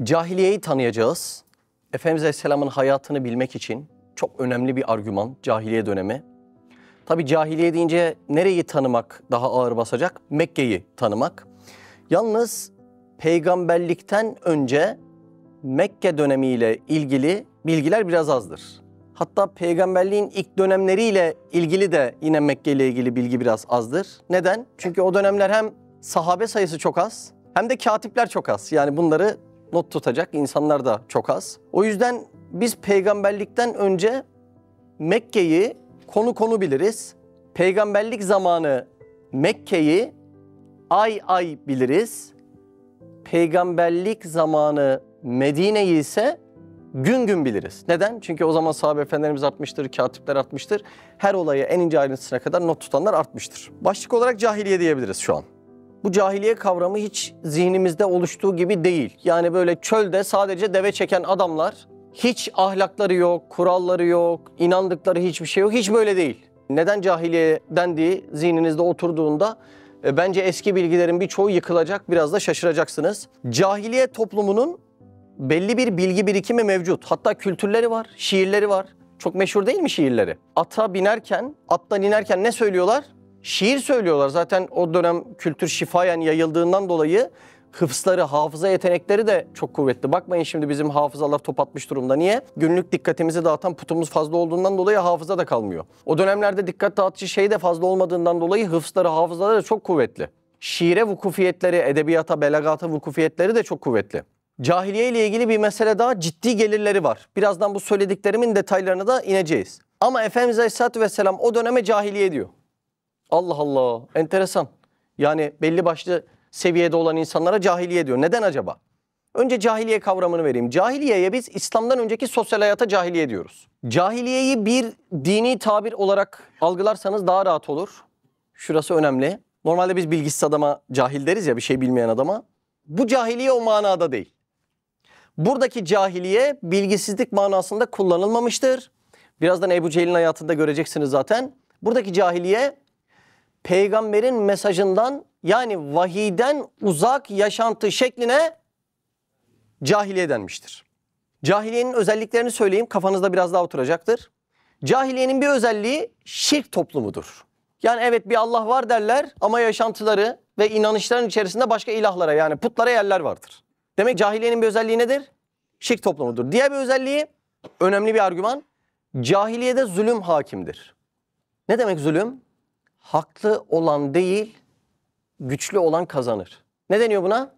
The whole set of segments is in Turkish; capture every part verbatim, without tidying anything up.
Cahiliyeyi tanıyacağız. Efendimiz Aleyhisselam'ın hayatını bilmek için çok önemli bir argüman cahiliye dönemi. Tabi cahiliye deyince nereyi tanımak daha ağır basacak? Mekke'yi tanımak. Yalnız peygamberlikten önce Mekke dönemiyle ilgili bilgiler biraz azdır. Hatta peygamberliğin ilk dönemleriyle ilgili de yine Mekke ile ilgili bilgi biraz azdır. Neden? Çünkü o dönemler hem sahabe sayısı çok az hem de katipler çok az. Yani bunları not tutacak insanlar da çok az. O yüzden biz peygamberlikten önce Mekke'yi konu konu biliriz. Peygamberlik zamanı Mekke'yi ay ay biliriz. Peygamberlik zamanı Medine'yi ise gün gün biliriz. Neden? Çünkü o zaman sahabe efendilerimiz artmıştır, katipler artmıştır. Her olaya en ince ayrıntısına kadar not tutanlar artmıştır. Başlık olarak cahiliye diyebiliriz şu an. Bu cahiliye kavramı hiç zihnimizde oluştuğu gibi değil. Yani böyle çölde sadece deve çeken adamlar, hiç ahlakları yok, kuralları yok, inandıkları hiçbir şey yok. Hiç böyle değil. Neden cahiliye dendiği zihninizde oturduğunda e, bence eski bilgilerin birçoğu yıkılacak, biraz da şaşıracaksınız. Cahiliye toplumunun belli bir bilgi birikimi mevcut. Hatta kültürleri var, şiirleri var. Çok meşhur değil mi şiirleri? Ata binerken, attan inerken ne söylüyorlar? Şiir söylüyorlar. Zaten o dönem kültür şifayen yayıldığından dolayı hıfzları, hafıza yetenekleri de çok kuvvetli. Bakmayın şimdi bizim hafızalar top atmış durumda. Niye? Günlük dikkatimizi dağıtan putumuz fazla olduğundan dolayı hafıza da kalmıyor. O dönemlerde dikkat dağıtıcı şey de fazla olmadığından dolayı hıfzları, hafızaları da çok kuvvetli. Şiire vukufiyetleri, edebiyata, belagata vukufiyetleri de çok kuvvetli. Cahiliye ile ilgili bir mesele daha, ciddi gelirleri var. Birazdan bu söylediklerimin detaylarına da ineceğiz. Ama Efendimiz Aleyhisselatü Vesselam o döneme cahiliye diyor. Allah Allah, enteresan. Yani belli başlı seviyede olan insanlara cahiliye diyor. Neden acaba? Önce cahiliye kavramını vereyim. Cahiliyeye biz İslam'dan önceki sosyal hayata cahiliye diyoruz. Cahiliyeyi bir dini tabir olarak algılarsanız daha rahat olur. Şurası önemli. Normalde biz bilgisiz adama cahil deriz ya, bir şey bilmeyen adama. Bu cahiliye o manada değil. Buradaki cahiliye bilgisizlik manasında kullanılmamıştır. Birazdan Ebu Cehil'in hayatında göreceksiniz zaten. Buradaki cahiliye peygamberin mesajından, yani vahiyden uzak yaşantı şekline cahiliye denmiştir. Cahiliyenin özelliklerini söyleyeyim, kafanızda biraz daha oturacaktır. Cahiliyenin bir özelliği şirk toplumudur. Yani evet bir Allah var derler ama yaşantıları ve inanışların içerisinde başka ilahlara, yani putlara yerler vardır. Demek cahiliyenin bir özelliği nedir? Şirk toplumudur. Diğer bir özelliği, önemli bir argüman, cahiliyede zulüm hakimdir. Ne demek zulüm? Haklı olan değil, güçlü olan kazanır. Ne deniyor buna?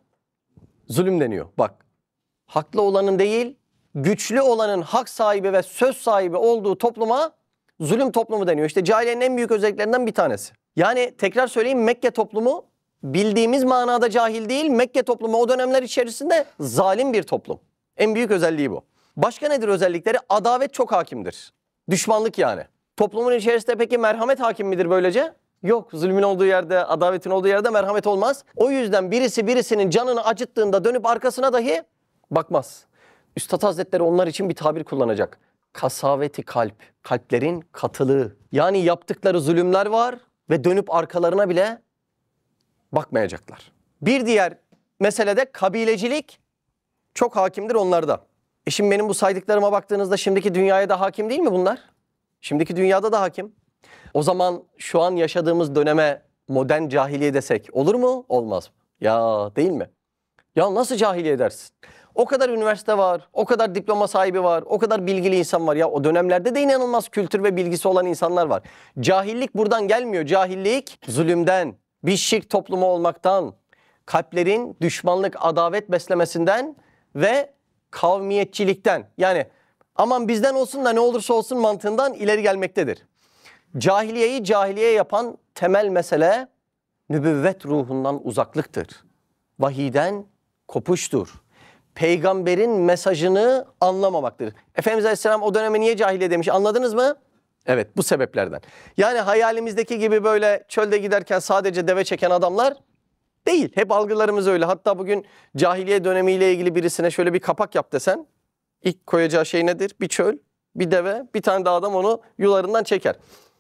Zulüm deniyor. Bak, haklı olanın değil, güçlü olanın hak sahibi ve söz sahibi olduğu topluma zulüm toplumu deniyor. İşte cahiliyenin en büyük özelliklerinden bir tanesi. Yani tekrar söyleyeyim, Mekke toplumu bildiğimiz manada cahil değil, Mekke toplumu o dönemler içerisinde zalim bir toplum. En büyük özelliği bu. Başka nedir özellikleri? Adavet çok hakimdir. Düşmanlık yani. Toplumun içerisinde peki merhamet hakim midir böylece? Yok. Zulmün olduğu yerde, adavetin olduğu yerde merhamet olmaz. O yüzden birisi birisinin canını acıttığında dönüp arkasına dahi bakmaz. Üstad Hazretleri onlar için bir tabir kullanacak. Kasaveti kalp, kalplerin katılığı. Yani yaptıkları zulümler var ve dönüp arkalarına bile bakmayacaklar. Bir diğer meselede kabilecilik çok hakimdir onlarda. E şimdi benim bu saydıklarıma baktığınızda şimdiki dünyaya da hakim değil mi bunlar? Şimdiki dünyada da hakim. O zaman şu an yaşadığımız döneme modern cahiliye desek olur mu? Olmaz mı? Ya değil mi? Ya nasıl cahiliye dersin? O kadar üniversite var, o kadar diploma sahibi var, o kadar bilgili insan var. Ya o dönemlerde de inanılmaz kültür ve bilgisi olan insanlar var. Cahillik buradan gelmiyor. Cahillik zulümden, bir şirk toplumu olmaktan, kalplerin düşmanlık, adavet beslemesinden ve kavmiyetçilikten. Yani aman bizden olsun da ne olursa olsun mantığından ileri gelmektedir. Cahiliyeyi cahiliye yapan temel mesele nübüvvet ruhundan uzaklıktır. Vahiyden kopuştur. Peygamberin mesajını anlamamaktır. Efendimiz Aleyhisselam o döneme niye cahiliye demiş, anladınız mı? Evet, bu sebeplerden. Yani hayalimizdeki gibi böyle çölde giderken sadece deve çeken adamlar değil. Hep algılarımız öyle. Hatta bugün cahiliye dönemiyle ilgili birisine şöyle bir kapak yap desen, ilk koyacağı şey nedir? Bir çöl, bir deve, bir tane de adam onu yularından çeker.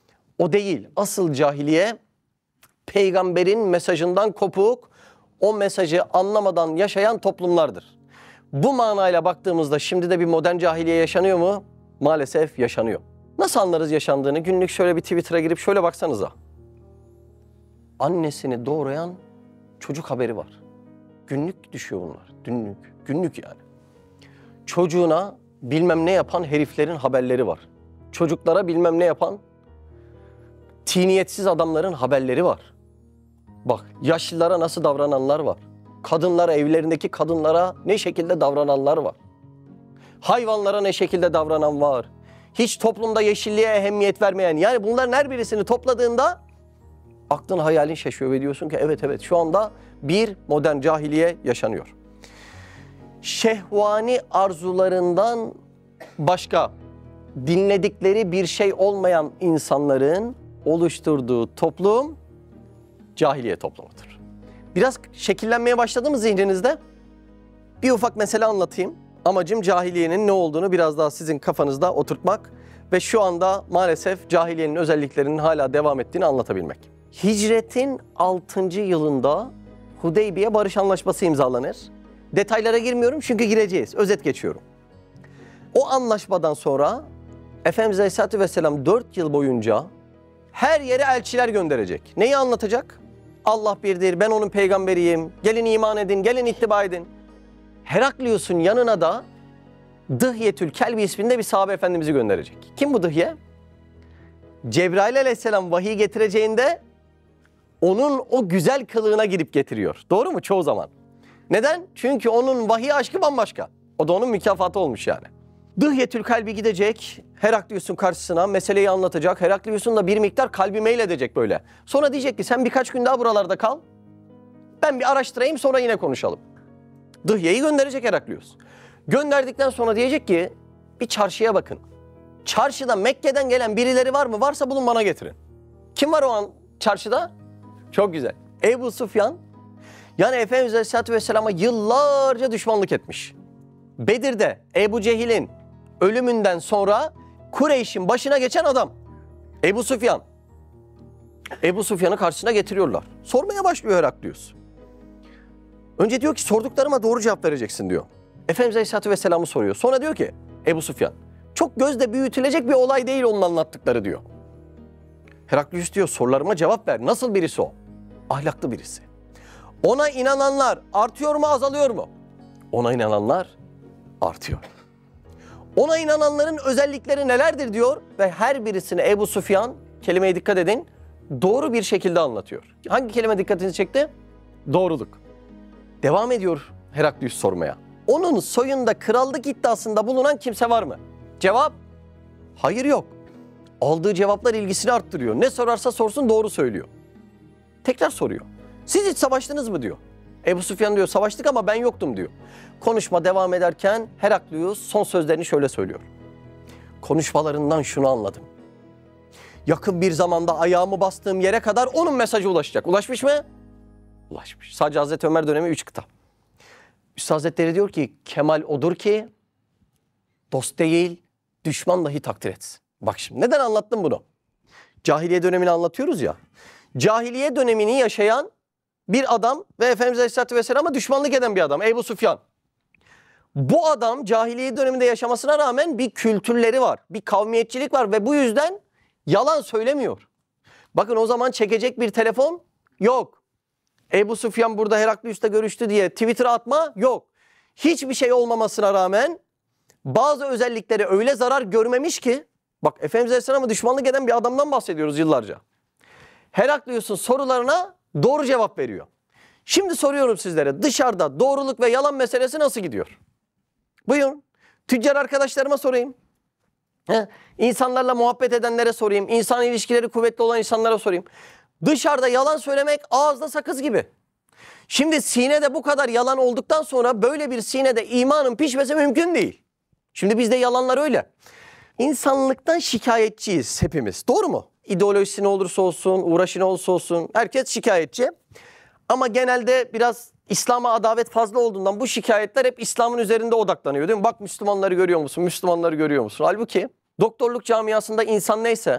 O değil. Asıl cahiliye peygamberin mesajından kopuk, o mesajı anlamadan yaşayan toplumlardır. Bu manayla baktığımızda şimdi de bir modern cahiliye yaşanıyor mu? Maalesef yaşanıyor. Nasıl anlarız yaşandığını? Günlük şöyle bir Twitter'a girip şöyle baksanıza. Annesini doğrayan çocuk haberi var. Günlük düşüyor bunlar. Günlük. Günlük yani. Çocuğuna bilmem ne yapan heriflerin haberleri var. Çocuklara bilmem ne yapan tiniyetsiz adamların haberleri var. Bak, yaşlılara nasıl davrananlar var. Kadınlara, evlerindeki kadınlara ne şekilde davrananlar var. Hayvanlara ne şekilde davranan var. Hiç toplumda yeşilliğe ehemmiyet vermeyen. Yani bunların her birisini topladığında aklın hayalin şaşıyor ve diyorsun ki evet evet şu anda bir modern cahiliye yaşanıyor. Şehvani arzularından başka dinledikleri bir şey olmayan insanların oluşturduğu toplum cahiliye toplumudur. Biraz şekillenmeye başladı mı zihninizde? Bir ufak mesele anlatayım. Amacım cahiliyenin ne olduğunu biraz daha sizin kafanızda oturtmak ve şu anda maalesef cahiliyenin özelliklerinin hala devam ettiğini anlatabilmek. Hicretin altıncı yılında Hudeybiye Barış Anlaşması imzalanır. Detaylara girmiyorum çünkü gireceğiz. Özet geçiyorum. O anlaşmadan sonra Efendimiz Aleyhisselatü Vesselam dört yıl boyunca her yere elçiler gönderecek. Neyi anlatacak? Allah birdir, ben onun peygamberiyim, gelin iman edin, gelin ittiba edin. Heraklius'un yanına da Dıhyetül Kelbi isminde bir sahabe efendimizi gönderecek. Kim bu Dıhye? Cebrail Aleyhisselam vahiy getireceğinde onun o güzel kılığına girip getiriyor. Doğru mu? Çoğu zaman. Neden? Çünkü onun vahiy aşkı bambaşka. O da onun mükafatı olmuş yani. Dıhyetül Kalbi gidecek Heraklius'un karşısına, meseleyi anlatacak. Heraklius'un da bir miktar kalbi meyledecek böyle. Sonra diyecek ki sen birkaç gün daha buralarda kal. Ben bir araştırayım sonra yine konuşalım. Dıhye'yi gönderecek Heraklius. Gönderdikten sonra diyecek ki bir çarşıya bakın. Çarşıda Mekke'den gelen birileri var mı? Varsa bulun bana getirin. Kim var o an çarşıda? Çok güzel. Ebu Süfyan. Yani Efendimiz Aleyhisselatü Vesselam'a yıllarca düşmanlık etmiş. Bedir'de Ebu Cehil'in ölümünden sonra Kureyş'in başına geçen adam. Ebu Süfyan. Ebu Süfyan'ı karşısına getiriyorlar. Sormaya başlıyor Heraklius. Önce diyor ki sorduklarıma doğru cevap vereceksin diyor. Efendimiz Aleyhisselatü Vesselam'ı soruyor. Sonra diyor ki Ebu Süfyan, çok gözle büyütülecek bir olay değil onun anlattıkları diyor. Heraklius diyor sorularıma cevap ver. Nasıl birisi o? Ahlaklı birisi. Ona inananlar artıyor mu azalıyor mu? Ona inananlar artıyor. Ona inananların özellikleri nelerdir diyor ve her birisini Ebu Süfyan, kelimeye dikkat edin, doğru bir şekilde anlatıyor. Hangi kelime dikkatinizi çekti? Doğruluk. Devam ediyor Heraklius sormaya. Onun soyunda krallık iddiasında bulunan kimse var mı? Cevap, hayır yok. Aldığı cevaplar ilgisini arttırıyor. Ne sorarsa sorsun doğru söylüyor. Tekrar soruyor. Siz hiç savaştınız mı diyor. Ebu Süfyan diyor savaştık ama ben yoktum diyor. Konuşma devam ederken Heraklius son sözlerini şöyle söylüyor. Konuşmalarından şunu anladım. Yakın bir zamanda ayağımı bastığım yere kadar onun mesajı ulaşacak. Ulaşmış mı? Ulaşmış. Sadece Hazreti Ömer dönemi üç kıta. Üstad Hazretleri diyor ki kemal odur ki dost değil düşman dahi takdir etsin. Bak şimdi neden anlattım bunu? Cahiliye dönemini anlatıyoruz ya. Cahiliye dönemini yaşayan bir adam ve Efendimiz Aleyhisselatü Vesselam'a düşmanlık eden bir adam. Ebu Süfyan. Bu adam cahiliye döneminde yaşamasına rağmen bir kültürleri var. Bir kavmiyetçilik var ve bu yüzden yalan söylemiyor. Bakın o zaman çekecek bir telefon yok. Ebu Süfyan burada Heraklius'ta görüştü diye Twitter'a atma yok. Hiçbir şey olmamasına rağmen bazı özellikleri öyle zarar görmemiş ki, bak Efendimiz Aleyhisselam'a düşmanlık eden bir adamdan bahsediyoruz yıllarca. Heraklius'un sorularına doğru cevap veriyor. Şimdi soruyorum sizlere, dışarıda doğruluk ve yalan meselesi nasıl gidiyor? Buyurun. Tüccar arkadaşlarıma sorayım. He, insanlarla muhabbet edenlere sorayım. İnsan ilişkileri kuvvetli olan insanlara sorayım. Dışarıda yalan söylemek ağızda sakız gibi. Şimdi sinede bu kadar yalan olduktan sonra böyle bir sinede imanın pişmesi mümkün değil. Şimdi bizde yalanlar öyle. İnsanlıktan şikayetçiyiz hepimiz. Doğru mu? İdeolojisi ne olursa olsun, uğraşı ne olursa olsun herkes şikayetçi. Ama genelde biraz İslam'a adavet fazla olduğundan bu şikayetler hep İslam'ın üzerinde odaklanıyor değil mi? Bak Müslümanları görüyor musun? Müslümanları görüyor musun? Halbuki doktorluk camiasında insan neyse,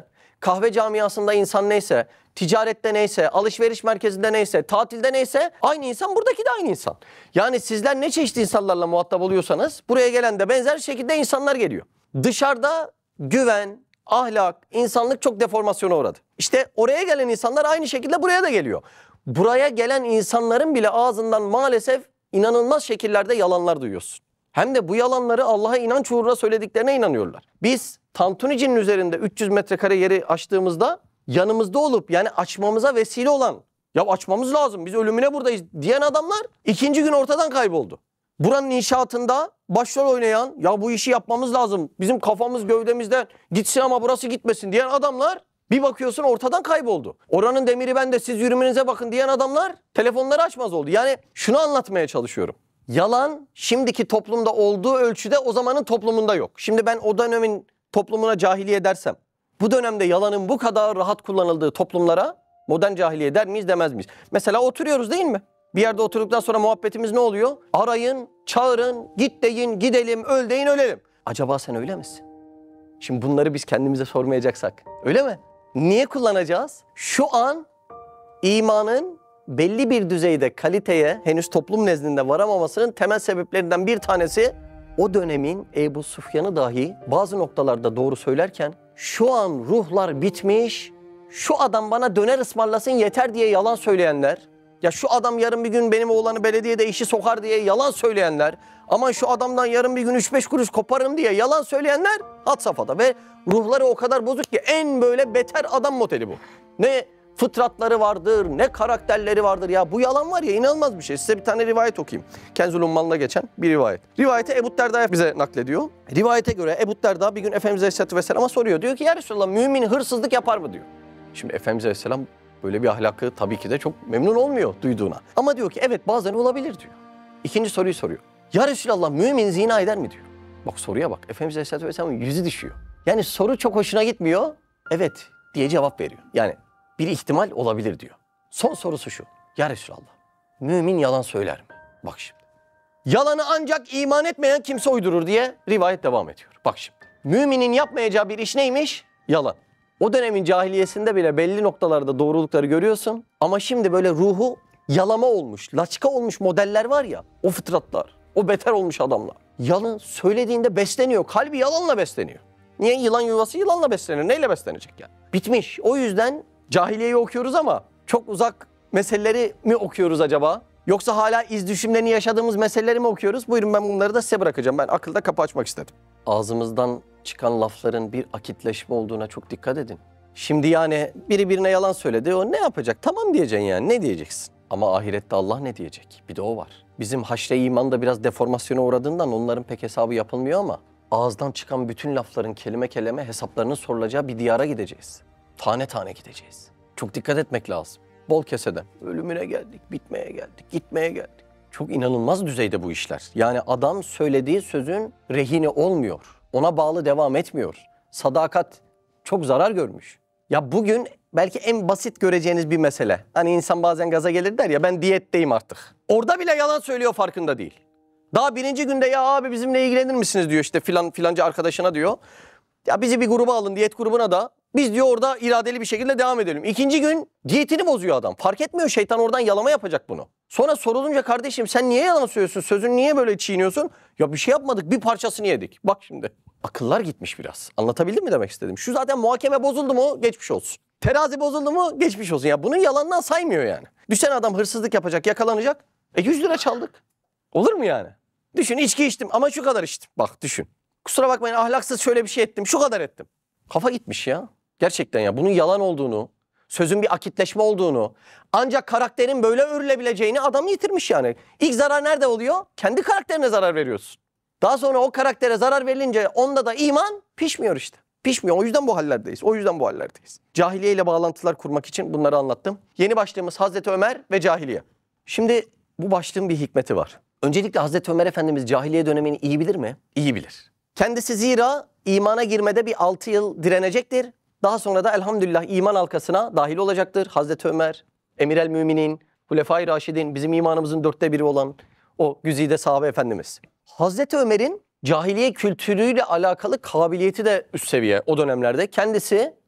kahve camiasında insan neyse, ticarette neyse, alışveriş merkezinde neyse, tatilde neyse aynı insan, buradaki de aynı insan. Yani sizler ne çeşitli insanlarla muhatap oluyorsanız buraya gelen de benzer şekilde insanlar geliyor. Dışarıda güven, ahlak, insanlık çok deformasyona uğradı. İşte oraya gelen insanlar aynı şekilde buraya da geliyor. Buraya gelen insanların bile ağzından maalesef inanılmaz şekillerde yalanlar duyuyorsun. Hem de bu yalanları Allah'a inanç uğruna söylediklerine inanıyorlar. Biz Tantunici'nin üzerinde üç yüz metrekare yeri açtığımızda yanımızda olup yani açmamıza vesile olan, ya açmamız lazım biz ölümüne buradayız diyen adamlar ikinci gün ortadan kayboldu. Buranın inşaatında başrol oynayan, ya bu işi yapmamız lazım, bizim kafamız gövdemizden gitsin ama burası gitmesin diyen adamlar bir bakıyorsun ortadan kayboldu. Oranın demiri bende, siz yürümenize bakın diyen adamlar telefonları açmaz oldu. Yani şunu anlatmaya çalışıyorum. Yalan şimdiki toplumda olduğu ölçüde o zamanın toplumunda yok. Şimdi ben o dönemin toplumuna cahiliye dersem, bu dönemde yalanın bu kadar rahat kullanıldığı toplumlara modern cahiliye der miyiz demez miyiz? Mesela oturuyoruz değil mi? Bir yerde oturduktan sonra muhabbetimiz ne oluyor? Arayın, çağırın, git deyin, gidelim, öl deyin, ölelim. Acaba sen öyle misin? Şimdi bunları biz kendimize sormayacaksak öyle mi? Niye kullanacağız? Şu an imanın belli bir düzeyde kaliteye henüz toplum nezdinde varamamasının temel sebeplerinden bir tanesi o dönemin Ebu Süfyan'ı dahi bazı noktalarda doğru söylerken şu an ruhlar bitmiş, şu adam bana döner ısmarlasın yeter diye yalan söyleyenler, ya şu adam yarın bir gün benim oğlanı belediyede işi sokar diye yalan söyleyenler, aman şu adamdan yarın bir gün üç beş kuruş koparım diye yalan söyleyenler had safhada ve ruhları o kadar bozuk ki en böyle beter adam modeli bu. Ne fıtratları vardır, ne karakterleri vardır. Ya bu yalan var ya, inanılmaz bir şey. Size bir tane rivayet okuyayım. Kenzul Ummal'da geçen bir rivayet. Rivayeti Ebu Derda bize naklediyor. Rivayete göre Ebu Derda bir gün Efendimiz Aleyhisselatü Vesselam'a soruyor. Diyor ki ya Resulallah, mümin hırsızlık yapar mı diyor. Şimdi Efendimiz Aleyhisselam böyle bir ahlakı tabii ki de çok memnun olmuyor duyduğuna. Ama diyor ki evet bazen olabilir diyor. İkinci soruyu soruyor. Ya Resulallah, mümin zina eder mi diyor. Bak soruya bak. Efendimiz Aleyhisselatü Vesselam'ın yüzü düşüyor. Yani soru çok hoşuna gitmiyor. Evet diye cevap veriyor. Yani bir ihtimal olabilir diyor. Son sorusu şu. Ya Resulallah, mümin yalan söyler mi? Bak şimdi. Yalanı ancak iman etmeyen kimse uydurur diye rivayet devam ediyor. Bak şimdi. Müminin yapmayacağı bir iş neymiş? Yalan. O dönemin cahiliyesinde bile belli noktalarda doğrulukları görüyorsun. Ama şimdi böyle ruhu yalama olmuş, laçka olmuş modeller var ya. O fıtratlar, o beter olmuş adamlar. Yalan söylediğinde besleniyor. Kalbi yalanla besleniyor. Niye? Yılan yuvası yılanla beslenir. Neyle beslenecek yani? Bitmiş. O yüzden cahiliyeyi okuyoruz ama çok uzak meseleleri mi okuyoruz acaba? Yoksa hala iz düşümlerini yaşadığımız meseleleri mi okuyoruz? Buyurun, ben bunları da size bırakacağım. Ben akılda kapı açmak istedim. Ağzımızdan çıkan lafların bir akitleşme olduğuna çok dikkat edin. Şimdi yani biri birine yalan söyledi. O ne yapacak? Tamam diyeceksin yani. Ne diyeceksin? Ama ahirette Allah ne diyecek? Bir de o var. Bizim haşre iman da biraz deformasyona uğradığından onların pek hesabı yapılmıyor ama ağızdan çıkan bütün lafların kelime kelime hesaplarının sorulacağı bir diyara gideceğiz. Tane tane gideceğiz. Çok dikkat etmek lazım. Bol keseden. Ölümüne geldik, bitmeye geldik, gitmeye geldik. Çok inanılmaz düzeyde bu işler. Yani adam söylediği sözün rehini olmuyor. Ona bağlı devam etmiyor. Sadakat çok zarar görmüş. Ya bugün belki en basit göreceğiniz bir mesele. Hani insan bazen gaza gelir der ya, ben diyetteyim artık. Orada bile yalan söylüyor, farkında değil. Daha birinci günde ya abi bizimle ilgilenir misiniz diyor işte filan filanca arkadaşına diyor. Ya bizi bir gruba alın, diyet grubuna da. Biz diyor orada iradeli bir şekilde devam edelim. İkinci gün diyetini bozuyor adam. Fark etmiyor, şeytan oradan yalama yapacak bunu. Sonra sorulunca kardeşim sen niye yalan söylüyorsun? Sözünü niye böyle çiğniyorsun? Ya bir şey yapmadık, bir parçasını yedik. Bak şimdi. Akıllar gitmiş biraz. Anlatabildim mi demek istedim? Şu zaten muhakeme bozuldu mu geçmiş olsun. Terazi bozuldu mu geçmiş olsun. Ya bunun yalandan saymıyor yani. Düşen adam hırsızlık yapacak, yakalanacak. E yüz lira çaldık. Olur mu yani? Düşün, içki içtim ama şu kadar içtim. Bak düşün. Kusura bakmayın, ahlaksız şöyle bir şey ettim, şu kadar ettim. Kafa gitmiş ya. Gerçekten ya, bunun yalan olduğunu, sözün bir akitleşme olduğunu, ancak karakterin böyle örülebileceğini adam yitirmiş yani. İlk zarar nerede oluyor? Kendi karakterine zarar veriyorsun. Daha sonra o karaktere zarar verilince onda da iman pişmiyor işte. Pişmiyor. O yüzden bu hallerdeyiz. O yüzden bu hallerdeyiz. Cahiliye ile bağlantılar kurmak için bunları anlattım. Yeni başlığımız Hazreti Ömer ve cahiliye. Şimdi bu başlığın bir hikmeti var. Öncelikle Hazreti Ömer Efendimiz cahiliye dönemini iyi bilir mi? İyi bilir. Kendisi zira imana girmede bir altı yıl direnecektir. Daha sonra da elhamdülillah iman halkasına dahil olacaktır. Hazreti Ömer, Emir el Müminin, Hulefai Raşidin, bizim imanımızın dörtte biri olan o güzide sahabe efendimiz. Hazreti Ömer'in cahiliye kültürüyle alakalı kabiliyeti de üst seviye o dönemlerde. Kendisi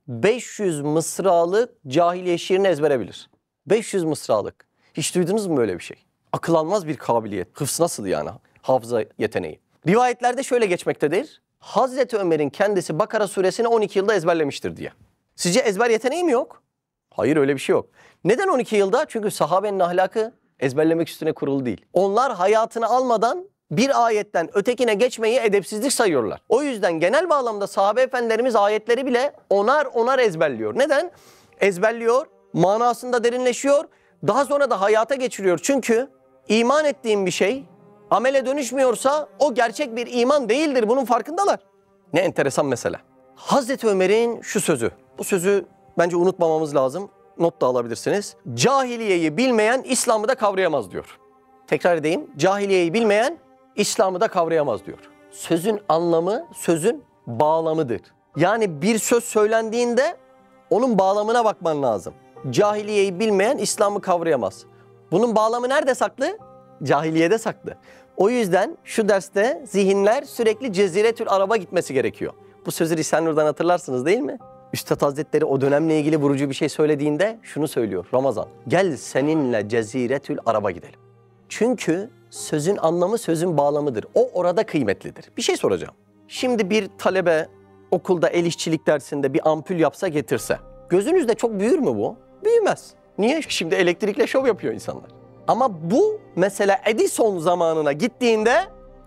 beş yüz mısralık cahiliye şiirini ezbere bilir. beş yüz mısralık. Hiç duydunuz mu böyle bir şey? Akıl almaz bir kabiliyet. Hıfz nasıl yani? Hafıza yeteneği. Rivayetlerde şöyle geçmektedir. Hazreti Ömer'in kendisi Bakara suresini on iki yılda ezberlemiştir diye. Sizce ezber yeteneği mi yok? Hayır, öyle bir şey yok. Neden on iki yılda? Çünkü sahabenin ahlakı ezberlemek üstüne kurulu değil. Onlar hayatını almadan bir ayetten ötekine geçmeyi edepsizlik sayıyorlar. O yüzden genel bağlamda sahabe efendilerimiz ayetleri bile onar onar ezberliyor. Neden? Ezberliyor, manasında derinleşiyor, daha sonra da hayata geçiriyor. Çünkü iman ettiğim bir şey amele dönüşmüyorsa o gerçek bir iman değildir. Bunun farkındalar. Ne enteresan mesele. Hazreti Ömer'in şu sözü. Bu sözü bence unutmamamız lazım. Not da alabilirsiniz. Cahiliyeyi bilmeyen İslam'ı da kavrayamaz diyor. Tekrar edeyim. Cahiliyeyi bilmeyen İslam'ı da kavrayamaz diyor. Sözün anlamı, sözün bağlamıdır. Yani bir söz söylendiğinde onun bağlamına bakman lazım. Cahiliyeyi bilmeyen İslam'ı kavrayamaz. Bunun bağlamı nerede saklı? Cahiliyede saklı. O yüzden şu derste zihinler sürekli Ceziretül Arab'a gitmesi gerekiyor. Bu sözü Risale-i Nur'dan hatırlarsınız değil mi? Üstad Hazretleri o dönemle ilgili vurucu bir şey söylediğinde şunu söylüyor. Ramazan, gel seninle Ceziretül Arab'a gidelim. Çünkü sözün anlamı sözün bağlamıdır. O orada kıymetlidir. Bir şey soracağım. Şimdi bir talebe okulda el işçilik dersinde bir ampul yapsa getirse, gözünüzde çok büyür mü bu? Büyümez. Niye? Şimdi elektrikle şov yapıyor insanlar. Ama bu mesela Edison zamanına gittiğinde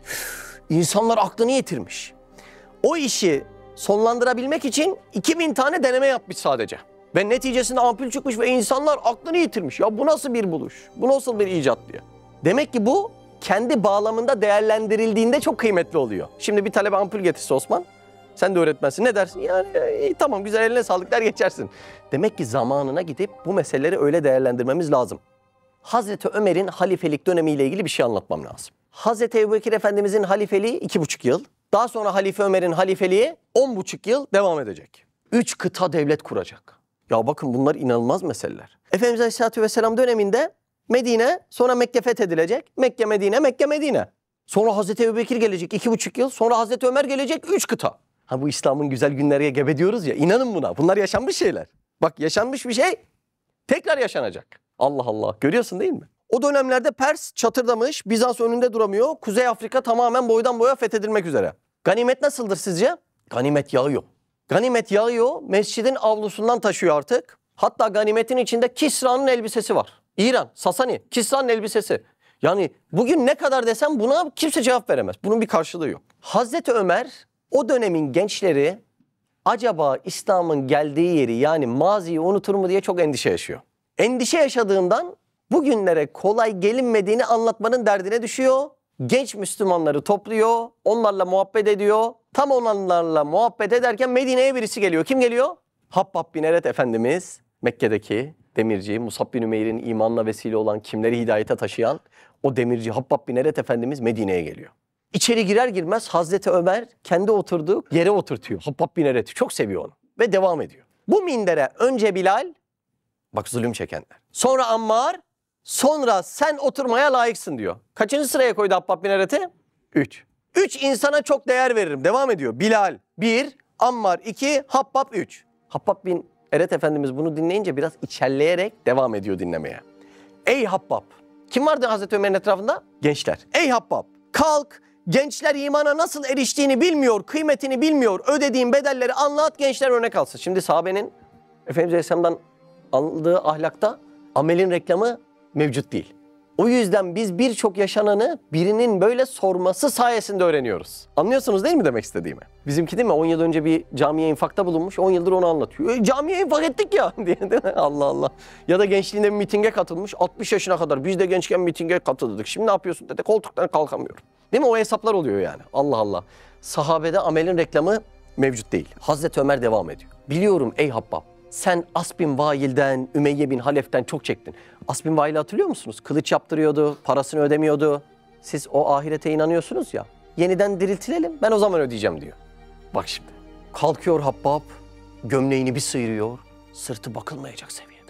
üf, insanlar aklını yitirmiş. O işi sonlandırabilmek için iki bin tane deneme yapmış sadece. Ve neticesinde ampul çıkmış ve insanlar aklını yitirmiş. Ya bu nasıl bir buluş? Bu nasıl bir icat diye. Demek ki bu kendi bağlamında değerlendirildiğinde çok kıymetli oluyor. Şimdi bir talebe ampul getirse Osman, sen de öğretmensin, ne dersin? Yani e, tamam güzel, eline sağlık der geçersin. Demek ki zamanına gidip bu meseleleri öyle değerlendirmemiz lazım. Hazreti Ömer'in halifelik dönemiyle ilgili bir şey anlatmam lazım. Hazreti Ebubekir Efendimizin halifeliği iki buçuk yıl. Daha sonra Halife Ömer'in halifeliği on buçuk yıl devam edecek. Üç kıta devlet kuracak. Ya bakın bunlar inanılmaz meseleler. Efendimiz Aleyhisselatü Vesselam döneminde Medine, sonra Mekke fethedilecek. Mekke, Medine, Mekke, Medine. Sonra Hazreti Ebubekir gelecek iki buçuk yıl. Sonra Hazreti Ömer gelecek üç kıta. Ha bu İslam'ın güzel günlerine gebe diyoruz ya. İnanın buna. Bunlar yaşanmış şeyler. Bak yaşanmış bir şey tekrar yaşanacak. Allah Allah. Görüyorsun değil mi? O dönemlerde Pers çatırdamış. Bizans önünde duramıyor. Kuzey Afrika tamamen boydan boya fethedilmek üzere. Ganimet nasıldır sizce? Ganimet yağıyor. Ganimet yağıyor. Mescidin avlusundan taşıyor artık. Hatta ganimetin içinde Kisra'nın elbisesi var. İran, Sasani, Kisra'nın elbisesi. Yani bugün ne kadar desem buna kimse cevap veremez. Bunun bir karşılığı yok. Hazreti Ömer o dönemin gençleri acaba İslam'ın geldiği yeri yani maziyi unutur mu diye çok endişe yaşıyor. Endişe yaşadığından bugünlere kolay gelinmediğini anlatmanın derdine düşüyor. Genç Müslümanları topluyor, onlarla muhabbet ediyor. Tam onlarla muhabbet ederken Medine'ye birisi geliyor. Kim geliyor? Habbab bin Eret Efendimiz, Mekke'deki demirci, Musab bin Ümeyr'in imanla vesile olan, kimleri hidayete taşıyan o demirci Habbab bin Eret Efendimiz Medine'ye geliyor. İçeri girer girmez Hazreti Ömer kendi oturduğu yere oturtuyor. Habbab bin Eret'i çok seviyor onu ve devam ediyor. Bu mindere önce Bilal, bak zulüm çekenler. Sonra Ammar, sonra sen oturmaya layıksın diyor. Kaçıncı sıraya koydu Habbab bin Eret'i? Üç. Üç insana çok değer veririm. Devam ediyor. Bilal bir, Ammar iki, Habbab üç. Habbab bin Eret Efendimiz bunu dinleyince biraz içerleyerek devam ediyor dinlemeye. Ey Habbab. Kim vardı Hazreti Ömer'in etrafında? Gençler. Ey Habbab. Kalk. Gençler imana nasıl eriştiğini bilmiyor, kıymetini bilmiyor. Ödediğin bedelleri anlat, gençler örnek alsın. Şimdi sahabenin Efendimiz Aleyhisselam'dan aldığı ahlakta amelin reklamı mevcut değil. O yüzden biz birçok yaşananı birinin böyle sorması sayesinde öğreniyoruz. Anlıyorsunuz değil mi demek istediğimi? Bizimki değil mi? on yıl önce bir camiye infakta bulunmuş, on yıldır onu anlatıyor. E, camiye infak ettik ya diye değil mi? Allah Allah. Ya da gençliğinde bir mitinge katılmış, altmış yaşına kadar biz de gençken mitinge katıldık. Şimdi ne yapıyorsun dedi, koltuktan kalkamıyorum. Değil mi? O hesaplar oluyor yani. Allah Allah. Sahabede amelin reklamı mevcut değil. Hazreti Ömer devam ediyor. Biliyorum ey Habbab. Sen As bin Vail'den, Ümeyye bin Halef'ten çok çektin. As bin Vail'i hatırlıyor musunuz? Kılıç yaptırıyordu, parasını ödemiyordu. Siz o ahirete inanıyorsunuz ya. Yeniden diriltilelim, ben o zaman ödeyeceğim diyor. Bak şimdi. Kalkıyor Habbab, gömleğini bir sıyırıyor, sırtı bakılmayacak seviyede.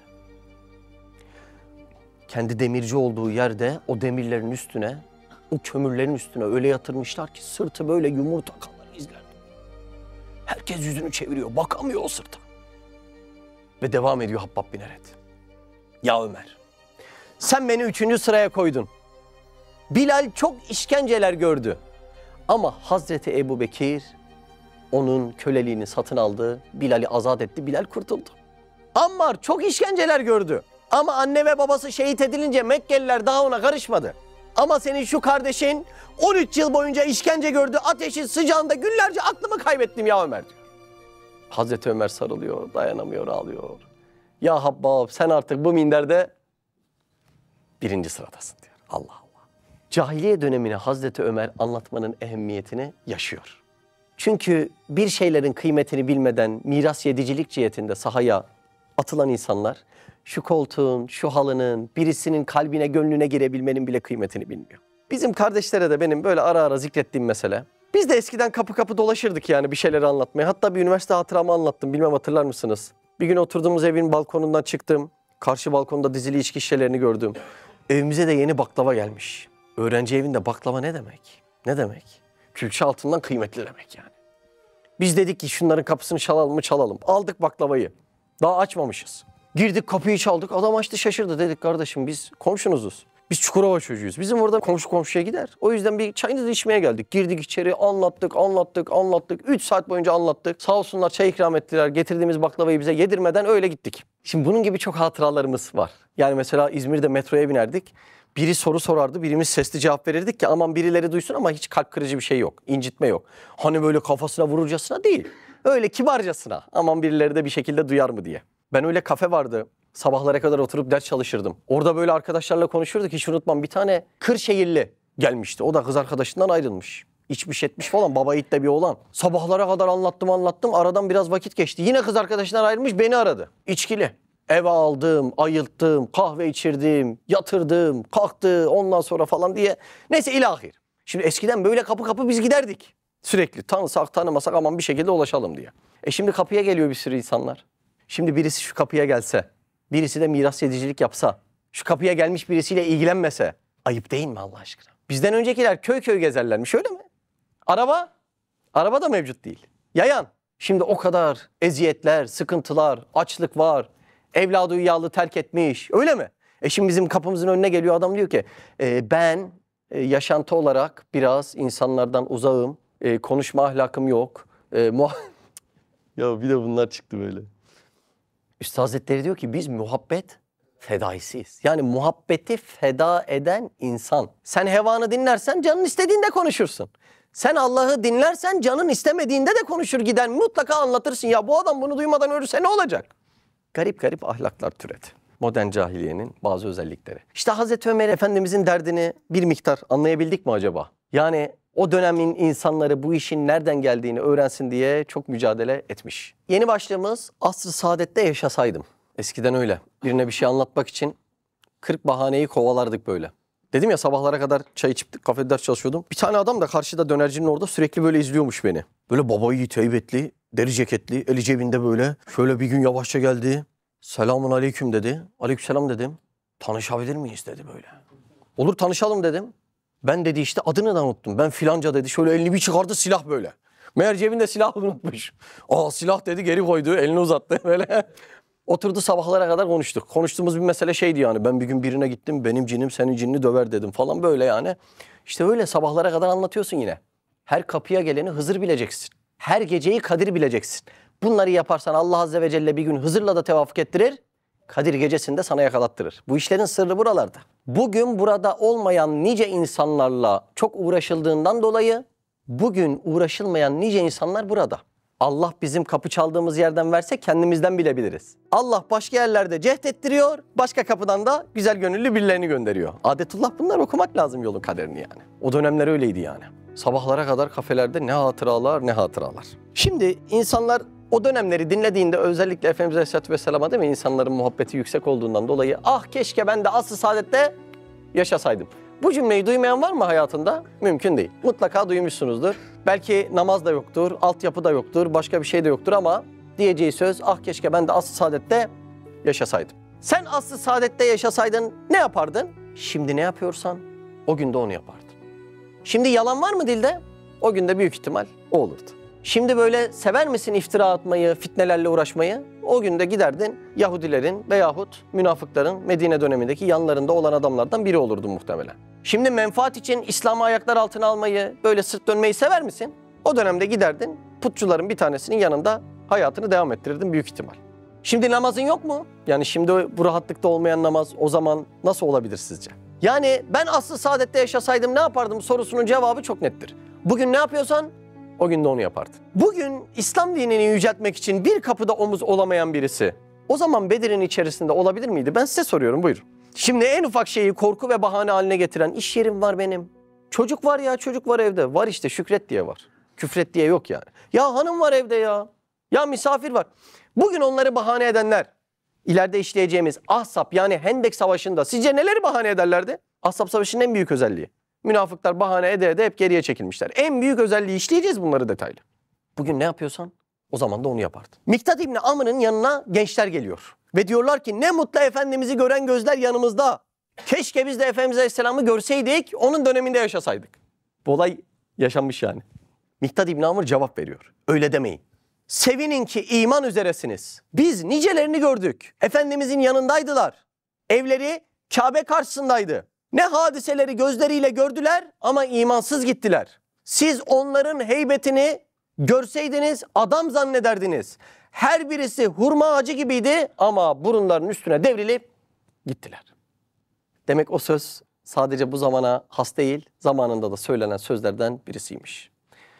Kendi demirci olduğu yerde o demirlerin üstüne, o kömürlerin üstüne öyle yatırmışlar ki sırtı böyle yumurta kalır izler. Herkes yüzünü çeviriyor, bakamıyor o sırta. Ve devam ediyor Habbab bin Eret. Ya Ömer, sen beni üçüncü sıraya koydun. Bilal çok işkenceler gördü. Ama Hazreti Ebu Bekir onun köleliğini satın aldı. Bilal'i azat etti. Bilal kurtuldu. Ammar çok işkenceler gördü. Ama anne ve babası şehit edilince Mekkeliler daha ona karışmadı. Ama senin şu kardeşin on üç yıl boyunca işkence gördü. Ateşin sıcağında günlerce aklımı kaybettim ya Ömer diyor. Hazreti Ömer sarılıyor, dayanamıyor, ağlıyor. Ya Habbab, sen artık bu minderde birinci sıradasın diyor. Allah Allah. Cahiliye dönemini Hazreti Ömer anlatmanın ehemmiyetini yaşıyor. Çünkü bir şeylerin kıymetini bilmeden miras yedicilik cihetinde sahaya atılan insanlar şu koltuğun, şu halının, birisinin kalbine, gönlüne girebilmenin bile kıymetini bilmiyor. Bizim kardeşlere de benim böyle ara ara zikrettiğim mesele. Biz de eskiden kapı kapı dolaşırdık yani bir şeyleri anlatmaya. Hatta bir üniversite hatıramı anlattım. Bilmem hatırlar mısınız? Bir gün oturduğumuz evin balkonundan çıktım. Karşı balkonda dizili içki şişelerini gördüm. Evimize de yeni baklava gelmiş. Öğrenci evinde baklava ne demek? Ne demek? Külçe altından kıymetli demek yani. Biz dedik ki şunların kapısını çalalım mı çalalım. Aldık baklavayı. Daha açmamışız. Girdik kapıyı çaldık. Adam açtı şaşırdı. Dedik kardeşim biz komşunuzuz. Biz Çukurova çocuğuyuz. Bizim orada komşu komşuya gider. O yüzden bir çayınızı içmeye geldik. Girdik içeri anlattık, anlattık, anlattık. Üç saat boyunca anlattık. Sağ olsunlar çay ikram ettiler. Getirdiğimiz baklavayı bize yedirmeden öyle gittik. Şimdi bunun gibi çok hatıralarımız var. Yani mesela İzmir'de metroya binerdik. Biri soru sorardı, birimiz sesli cevap verirdik ki aman birileri duysun ama hiç kalp kırıcı bir şey yok. İncitme yok. Hani böyle kafasına vururcasına değil. Öyle kibarcasına. Aman birileri de bir şekilde duyar mı diye. Ben öyle kafe vardı. Sabahlara kadar oturup ders çalışırdım. Orada böyle arkadaşlarla konuşurduk. Hiç unutmam. Bir tane Kırşehirli gelmişti. O da kız arkadaşından ayrılmış. İçmiş etmiş falan. Baba yiğit de bir oğlan. Sabahlara kadar anlattım anlattım. Aradan biraz vakit geçti. Yine kız arkadaşından ayrılmış beni aradı. İçkili. Eve aldım, ayılttım, kahve içirdim, yatırdım, kalktı ondan sonra falan diye. Neyse ilahir. Şimdi eskiden böyle kapı kapı biz giderdik. Sürekli tanısak tanımasak aman bir şekilde ulaşalım diye. E şimdi kapıya geliyor bir sürü insanlar. Şimdi birisi şu kapıya gelse, birisi de miras yedicilik yapsa, şu kapıya gelmiş birisiyle ilgilenmese ayıp değil mi Allah aşkına? Bizden öncekiler köy köy gezerlermiş öyle mi? Araba, araba da mevcut değil. Yayan. Şimdi o kadar eziyetler, sıkıntılar, açlık var. Evladı yağlı terk etmiş öyle mi? E şimdi bizim kapımızın önüne geliyor adam diyor ki e, ben e, yaşantı olarak biraz insanlardan uzağım. E, konuşma ahlakım yok. E, muha ya bir de bunlar çıktı böyle. Üstad Hazretleri diyor ki biz muhabbet fedaisiyiz. Yani muhabbeti feda eden insan. Sen hevanı dinlersen canın istediğinde konuşursun. Sen Allah'ı dinlersen canın istemediğinde de konuşur gider. Mutlaka anlatırsın ya bu adam bunu duymadan ölürse ne olacak? Garip garip ahlaklar türedi. Modern cahiliyenin bazı özellikleri. İşte Hazreti Ömer Efendimizin derdini bir miktar anlayabildik mi acaba? Yani o dönemin insanları bu işin nereden geldiğini öğrensin diye çok mücadele etmiş. Yeni başlığımız asr-ı saadette yaşasaydım. Eskiden öyle. Birine bir şey anlatmak için kırk bahaneyi kovalardık böyle. Dedim ya sabahlara kadar çay içip kafede ders çalışıyordum. Bir tane adam da karşıda dönercinin orada sürekli böyle izliyormuş beni. Böyle baba yiğit heybetli, deri ceketli, eli cebinde böyle. Şöyle bir gün yavaşça geldi. Selamun aleyküm dedi. Aleykümselam dedim. Tanışabilir miyiz dedi böyle. Olur tanışalım dedim. Ben dedi işte adını da unuttum. Ben filanca dedi. Şöyle elini bir çıkardı silah böyle. Meğer cebinde silah unutmuş. Aa silah dedi geri koydu. Elini uzattı böyle. Oturdu sabahlara kadar konuştuk. Konuştuğumuz bir mesele şeydi yani. Ben bir gün birine gittim. Benim cinim senin cinini döver dedim falan böyle yani. İşte öyle sabahlara kadar anlatıyorsun yine. Her kapıya geleni Hızır bileceksin. Her geceyi Kadir bileceksin. Bunları yaparsan Allah Azze ve Celle bir gün Hızır'la da tevafuk ettirir. Kadir gecesinde sana yakalattırır. Bu işlerin sırrı buralarda. Bugün burada olmayan nice insanlarla çok uğraşıldığından dolayı bugün uğraşılmayan nice insanlar burada. Allah bizim kapı çaldığımız yerden verse kendimizden bile biliriz. Allah başka yerlerde cehd ettiriyor, başka kapıdan da güzel gönüllü birilerini gönderiyor. Adetullah bunlar okumak lazım yolun kaderini yani. O dönemler öyleydi yani. Sabahlara kadar kafelerde ne hatıralar ne hatıralar. Şimdi insanlar o dönemleri dinlediğinde özellikle Efendimiz Aleyhisselatü Vesselam'a değil mi insanların muhabbeti yüksek olduğundan dolayı ah keşke ben de asr-ı saadette yaşasaydım. Bu cümleyi duymayan var mı hayatında? Mümkün değil. Mutlaka duymuşsunuzdur. Belki namaz da yoktur, altyapı da yoktur, başka bir şey de yoktur ama diyeceği söz ah keşke ben de asr-ı saadette yaşasaydım. Sen asr-ı saadette yaşasaydın ne yapardın? Şimdi ne yapıyorsan o gün de onu yapardın. Şimdi yalan var mı dilde? O günde büyük ihtimal o olurdu. Şimdi böyle sever misin iftira atmayı, fitnelerle uğraşmayı? O gün de giderdin Yahudilerin veyahut münafıkların Medine dönemindeki yanlarında olan adamlardan biri olurdun muhtemelen. Şimdi menfaat için İslam'ı ayaklar altına almayı, böyle sırt dönmeyi sever misin? O dönemde giderdin putçuların bir tanesinin yanında hayatını devam ettirirdin büyük ihtimal. Şimdi namazın yok mu? Yani şimdi bu rahatlıkta olmayan namaz o zaman nasıl olabilir sizce? Yani ben aslı saadette yaşasaydım ne yapardım sorusunun cevabı çok nettir. Bugün ne yapıyorsan o gün de onu yapardın. Bugün İslam dinini yüceltmek için bir kapıda omuz olamayan birisi o zaman Bedir'in içerisinde olabilir miydi? Ben size soruyorum, buyurun. Şimdi en ufak şeyi korku ve bahane haline getiren, iş yerim var benim. Çocuk var ya, çocuk var evde. Var işte, şükret diye var. Küfret diye yok yani. Ya hanım var evde ya. Ya misafir var. Bugün onları bahane edenler, ileride işleyeceğimiz Ahzab yani Hendek Savaşı'nda sizce neleri bahane ederlerdi? Ahzab Savaşı'nın en büyük özelliği. Münafıklar bahane ede ede hep geriye çekilmişler. En büyük özelliği işleyeceğiz bunları detaylı. Bugün ne yapıyorsan o zaman da onu yapardın. Miktat İbni Amr'ın yanına gençler geliyor. Ve diyorlar ki ne mutlu Efendimiz'i gören gözler yanımızda. Keşke biz de Efendimiz Aleyhisselam'ı görseydik, onun döneminde yaşasaydık. Bu olay yaşanmış yani. Miktat İbni Amr cevap veriyor. Öyle demeyin. Sevinin ki iman üzeresiniz. Biz nicelerini gördük. Efendimizin yanındaydılar. Evleri Kabe karşısındaydı. Ne hadiseleri gözleriyle gördüler ama imansız gittiler. Siz onların heybetini görseydiniz adam zannederdiniz. Her birisi hurma ağacı gibiydi ama burunlarının üstüne devrilip gittiler. Demek o söz sadece bu zamana has değil, zamanında da söylenen sözlerden birisiymiş.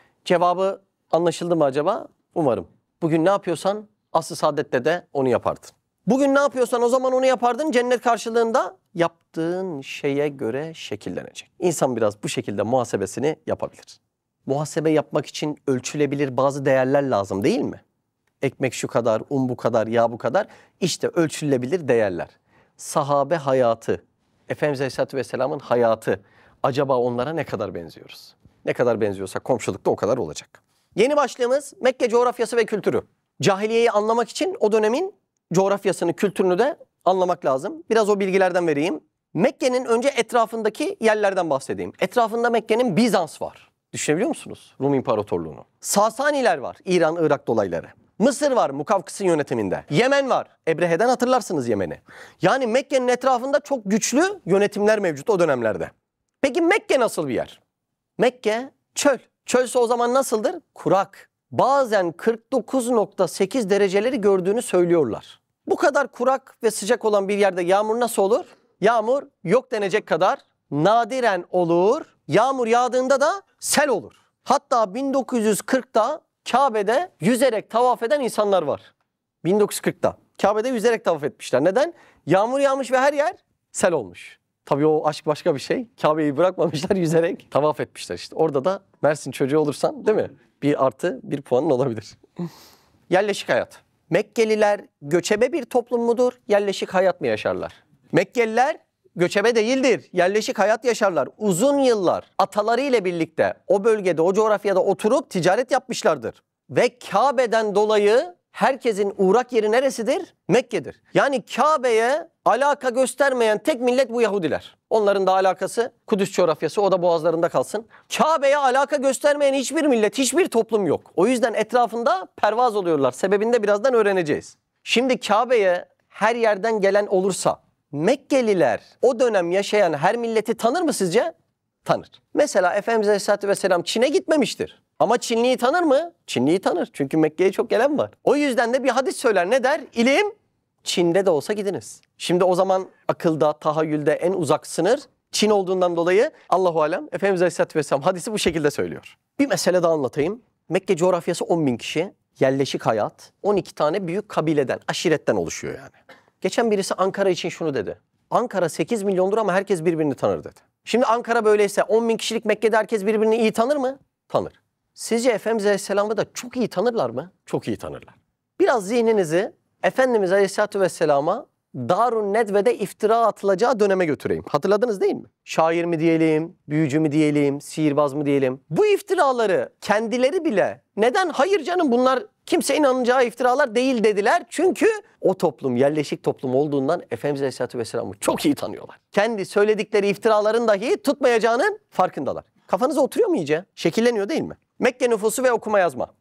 Cevabı anlaşıldı mı acaba? Umarım. Bugün ne yapıyorsan asr-ı saadette de onu yapardın. Bugün ne yapıyorsan o zaman onu yapardın. Cennet karşılığında yaptığın şeye göre şekillenecek. İnsan biraz bu şekilde muhasebesini yapabilir. Muhasebe yapmak için ölçülebilir bazı değerler lazım değil mi? Ekmek şu kadar, un bu kadar, yağ bu kadar. İşte ölçülebilir değerler. Sahabe hayatı, Efendimiz Aleyhisselatü Vesselam'ın hayatı. Acaba onlara ne kadar benziyoruz? Ne kadar benziyorsa komşulukta o kadar olacak. Yeni başlığımız Mekke coğrafyası ve kültürü. Cahiliyeyi anlamak için o dönemin coğrafyasını, kültürünü de anlamak lazım. Biraz o bilgilerden vereyim. Mekke'nin önce etrafındaki yerlerden bahsedeyim. Etrafında Mekke'nin Bizans var. Düşünebiliyor musunuz? Rum İmparatorluğu'nu. Sasaniler var. İran, Irak dolayları. Mısır var Mukavkıs'ın yönetiminde. Yemen var. Ebrehe'den hatırlarsınız Yemen'i. Yani Mekke'nin etrafında çok güçlü yönetimler mevcut o dönemlerde. Peki Mekke nasıl bir yer? Mekke çöl. Çölse o zaman nasıldır? Kurak. Bazen kırk dokuz nokta sekiz dereceleri gördüğünü söylüyorlar. Bu kadar kurak ve sıcak olan bir yerde yağmur nasıl olur? Yağmur yok denecek kadar nadiren olur. Yağmur yağdığında da sel olur. Hatta bin dokuz yüz kırkta Kabe'de yüzerek tavaf eden insanlar var. bin dokuz yüz kırkta Kabe'de yüzerek tavaf etmişler. Neden? Yağmur yağmış ve her yer sel olmuş. Tabii o aşk başka bir şey. Kabe'yi bırakmamışlar, yüzerek tavaf etmişler işte. Orada da Mersin çocuğu olursan değil mi? Bir artı bir puanın olabilir. Yerleşik hayat. Mekkeliler göçebe bir toplum mudur? Yerleşik hayat mı yaşarlar? Mekkeliler göçebe değildir. Yerleşik hayat yaşarlar. Uzun yıllar atalarıyla birlikte o bölgede, o coğrafyada oturup ticaret yapmışlardır. Ve Kabe'den dolayı herkesin uğrak yeri neresidir? Mekke'dir. Yani Kabe'ye alaka göstermeyen tek millet bu Yahudiler. Onların da alakası Kudüs coğrafyası, o da boğazlarında kalsın. Kabe'ye alaka göstermeyen hiçbir millet, hiçbir toplum yok. O yüzden etrafında pervaz oluyorlar. Sebebini de birazdan öğreneceğiz. Şimdi Kabe'ye her yerden gelen olursa Mekkeliler o dönem yaşayan her milleti tanır mı sizce? Tanır. Mesela Efendimiz Aleyhisselatü Vesselam Çin'e gitmemiştir. Ama Çinliyi tanır mı? Çinliyi tanır. Çünkü Mekke'ye çok gelen var. O yüzden de bir hadis söyler. Ne der? İlim Çin'de de olsa gidiniz. Şimdi o zaman akılda, tahayyülde en uzak sınır Çin olduğundan dolayı Allahu alem Efendimiz Aleyhisselatü Vesselam hadisi bu şekilde söylüyor. Bir mesele daha anlatayım. Mekke coğrafyası on bin kişi. Yerleşik hayat on iki tane büyük kabileden, aşiretten oluşuyor yani. Geçen birisi Ankara için şunu dedi. Ankara sekiz milyondur ama herkes birbirini tanır dedi. Şimdi Ankara böyleyse on bin kişilik Mekke'de herkes birbirini iyi tanır mı? Tanır. Sizce Efendimiz Aleyhisselam'ı da çok iyi tanırlar mı? Çok iyi tanırlar. Biraz zihninizi Efendimiz Aleyhisselatü Vesselam'a Darun Nedve'de iftira atılacağı döneme götüreyim. Hatırladınız değil mi? Şair mi diyelim, büyücü mü diyelim, sihirbaz mı diyelim? Bu iftiraları kendileri bile neden hayır canım bunlar kimse inanacağı iftiralar değil dediler. Çünkü o toplum yerleşik toplum olduğundan Efendimiz Aleyhisselatü Vesselam'ı çok iyi tanıyorlar. Kendi söyledikleri iftiraların dahi tutmayacağının farkındalar. Kafanıza oturuyor mu iyice? Şekilleniyor değil mi? Mekke nüfusu ve okuma yazma.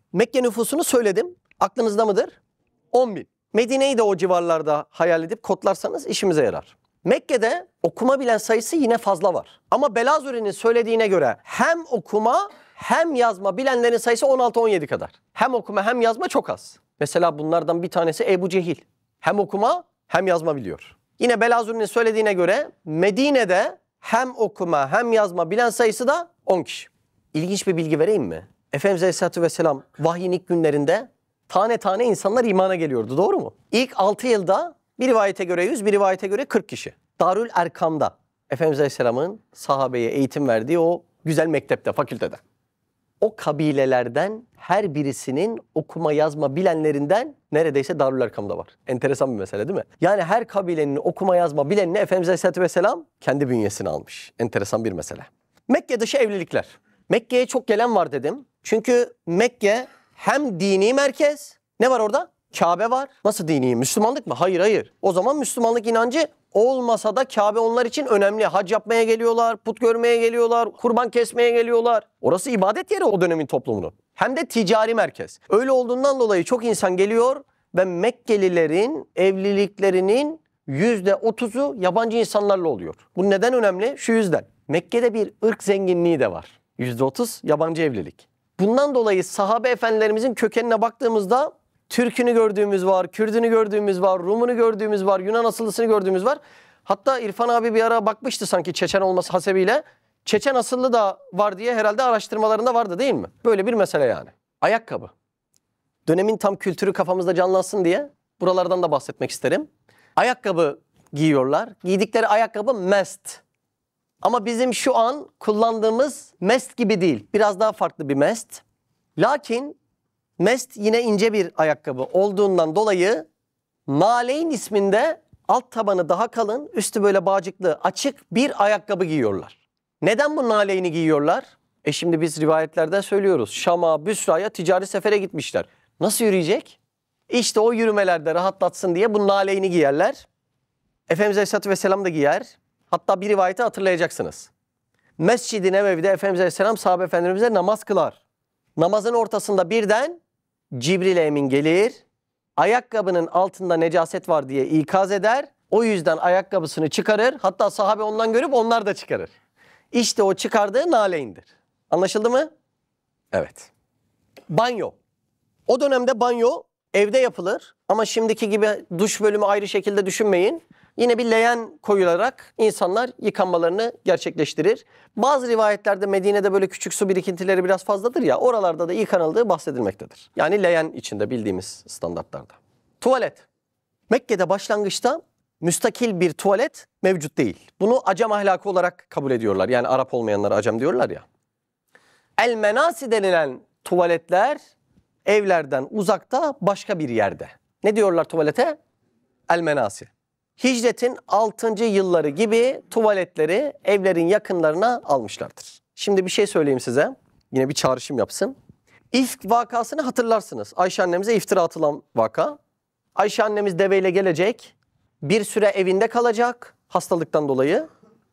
Mekke nüfusunu söyledim. Aklınızda mıdır? on bin. Medine'yi de o civarlarda hayal edip kodlarsanız işimize yarar. Mekke'de okuma bilen sayısı yine fazla var. Ama Belazuri'nin söylediğine göre hem okuma hem yazma bilenlerin sayısı on altı on yedi kadar. Hem okuma hem yazma çok az. Mesela bunlardan bir tanesi Ebu Cehil. Hem okuma hem yazma biliyor. Yine Belazuri'nin söylediğine göre Medine'de hem okuma hem yazma bilen sayısı da on kişi. İlginç bir bilgi vereyim mi? Efendimiz Aleyhisselatü Vesselam vahyin ilk günlerinde tane tane insanlar imana geliyordu, doğru mu? İlk altı yılda bir rivayete göre yüz, bir rivayete göre kırk kişi. Darül Erkam'da Efendimiz Aleyhisselam'ın sahabeye eğitim verdiği o güzel mektepte, fakültede. O kabilelerden her birisinin okuma yazma bilenlerinden neredeyse Darül Erkam'da var. Enteresan bir mesele değil mi? Yani her kabilenin okuma yazma bilenini Efendimiz Aleyhisselatü Vesselam kendi bünyesine almış. Enteresan bir mesele. Mekke dışı evlilikler. Mekke'ye çok gelen var dedim. Çünkü Mekke hem dini merkez, ne var orada? Kabe var. Nasıl dini? Müslümanlık mı? Hayır hayır. O zaman Müslümanlık inancı olmasa da Kabe onlar için önemli. Hac yapmaya geliyorlar, put görmeye geliyorlar, kurban kesmeye geliyorlar. Orası ibadet yeri o dönemin toplumunu. Hem de ticari merkez. Öyle olduğundan dolayı çok insan geliyor ve Mekkelilerin evliliklerinin yüzde otuzu yabancı insanlarla oluyor. Bu neden önemli? Şu yüzden. Mekke'de bir ırk zenginliği de var. yüzde otuz yabancı evlilik. Bundan dolayı sahabe efendilerimizin kökenine baktığımızda Türk'ünü gördüğümüz var, Kürd'ünü gördüğümüz var, Rum'unu gördüğümüz var, Yunan asıllısını gördüğümüz var. Hatta İrfan abi bir ara bakmıştı sanki Çeçen olması hasebiyle. Çeçen asıllı da var diye herhalde araştırmalarında vardı değil mi? Böyle bir mesele yani. Ayakkabı. Dönemin tam kültürü kafamızda canlansın diye buralardan da bahsetmek isterim. Ayakkabı giyiyorlar. Giydikleri ayakkabı mest. Ama bizim şu an kullandığımız mest gibi değil. Biraz daha farklı bir mest. Lakin mest yine ince bir ayakkabı olduğundan dolayı Naleyn isminde alt tabanı daha kalın, üstü böyle bağcıklı, açık bir ayakkabı giyiyorlar. Neden bu Naleyn'i giyiyorlar? E şimdi biz rivayetlerde söylüyoruz. Şam'a, Büsra'ya ticari sefere gitmişler. Nasıl yürüyecek? İşte o yürümelerde rahatlatsın diye bu Naleyn'i giyerler. Efendimiz Aleyhisselatü Vesselam da giyer. Hatta bir rivayeti hatırlayacaksınız. Mescid-i Nebevi'de Efendimiz Aleyhisselam sahabe efendimize namaz kılar. Namazın ortasında birden Cibril Emin gelir. Ayakkabının altında necaset var diye ikaz eder. O yüzden ayakkabısını çıkarır. Hatta sahabe ondan görüp onlar da çıkarır. İşte o çıkardığı Naleyn'dir. Anlaşıldı mı? Evet. Banyo. O dönemde banyo evde yapılır. Ama şimdiki gibi duş bölümü ayrı şekilde düşünmeyin. Yine bir leğen koyularak insanlar yıkanmalarını gerçekleştirir. Bazı rivayetlerde Medine'de böyle küçük su birikintileri biraz fazladır ya, oralarda da yıkanıldığı bahsedilmektedir. Yani leğen içinde bildiğimiz standartlarda. Tuvalet. Mekke'de başlangıçta müstakil bir tuvalet mevcut değil. Bunu acem ahlakı olarak kabul ediyorlar. Yani Arap olmayanlara acem diyorlar ya. El menasi denilen tuvaletler evlerden uzakta başka bir yerde. Ne diyorlar tuvalete? El menasi. Hicretin altıncı yılları gibi tuvaletleri evlerin yakınlarına almışlardır. Şimdi bir şey söyleyeyim size. Yine bir çağrışım yapsın. İfk vakasını hatırlarsınız. Ayşe annemize iftira atılan vaka. Ayşe annemiz deveyle gelecek. Bir süre evinde kalacak hastalıktan dolayı.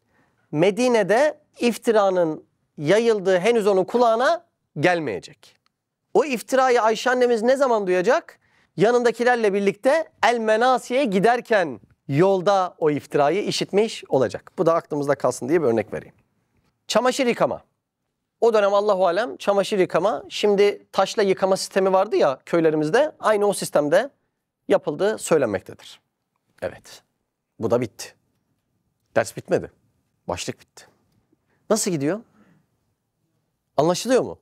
Medine'de iftiranın yayıldığı henüz onun kulağına gelmeyecek. O iftirayı Ayşe annemiz ne zaman duyacak? Yanındakilerle birlikte El Menasi'ye giderken yolda o iftirayı işitmiş olacak. Bu da aklımızda kalsın diye bir örnek vereyim. Çamaşır yıkama. O dönem Allahu alem çamaşır yıkama, şimdi taşla yıkama sistemi vardı ya köylerimizde, aynı o sistemde yapıldığı söylenmektedir. Evet. Bu da bitti. Ders bitmedi. Başlık bitti. Nasıl gidiyor? Anlaşılıyor mu?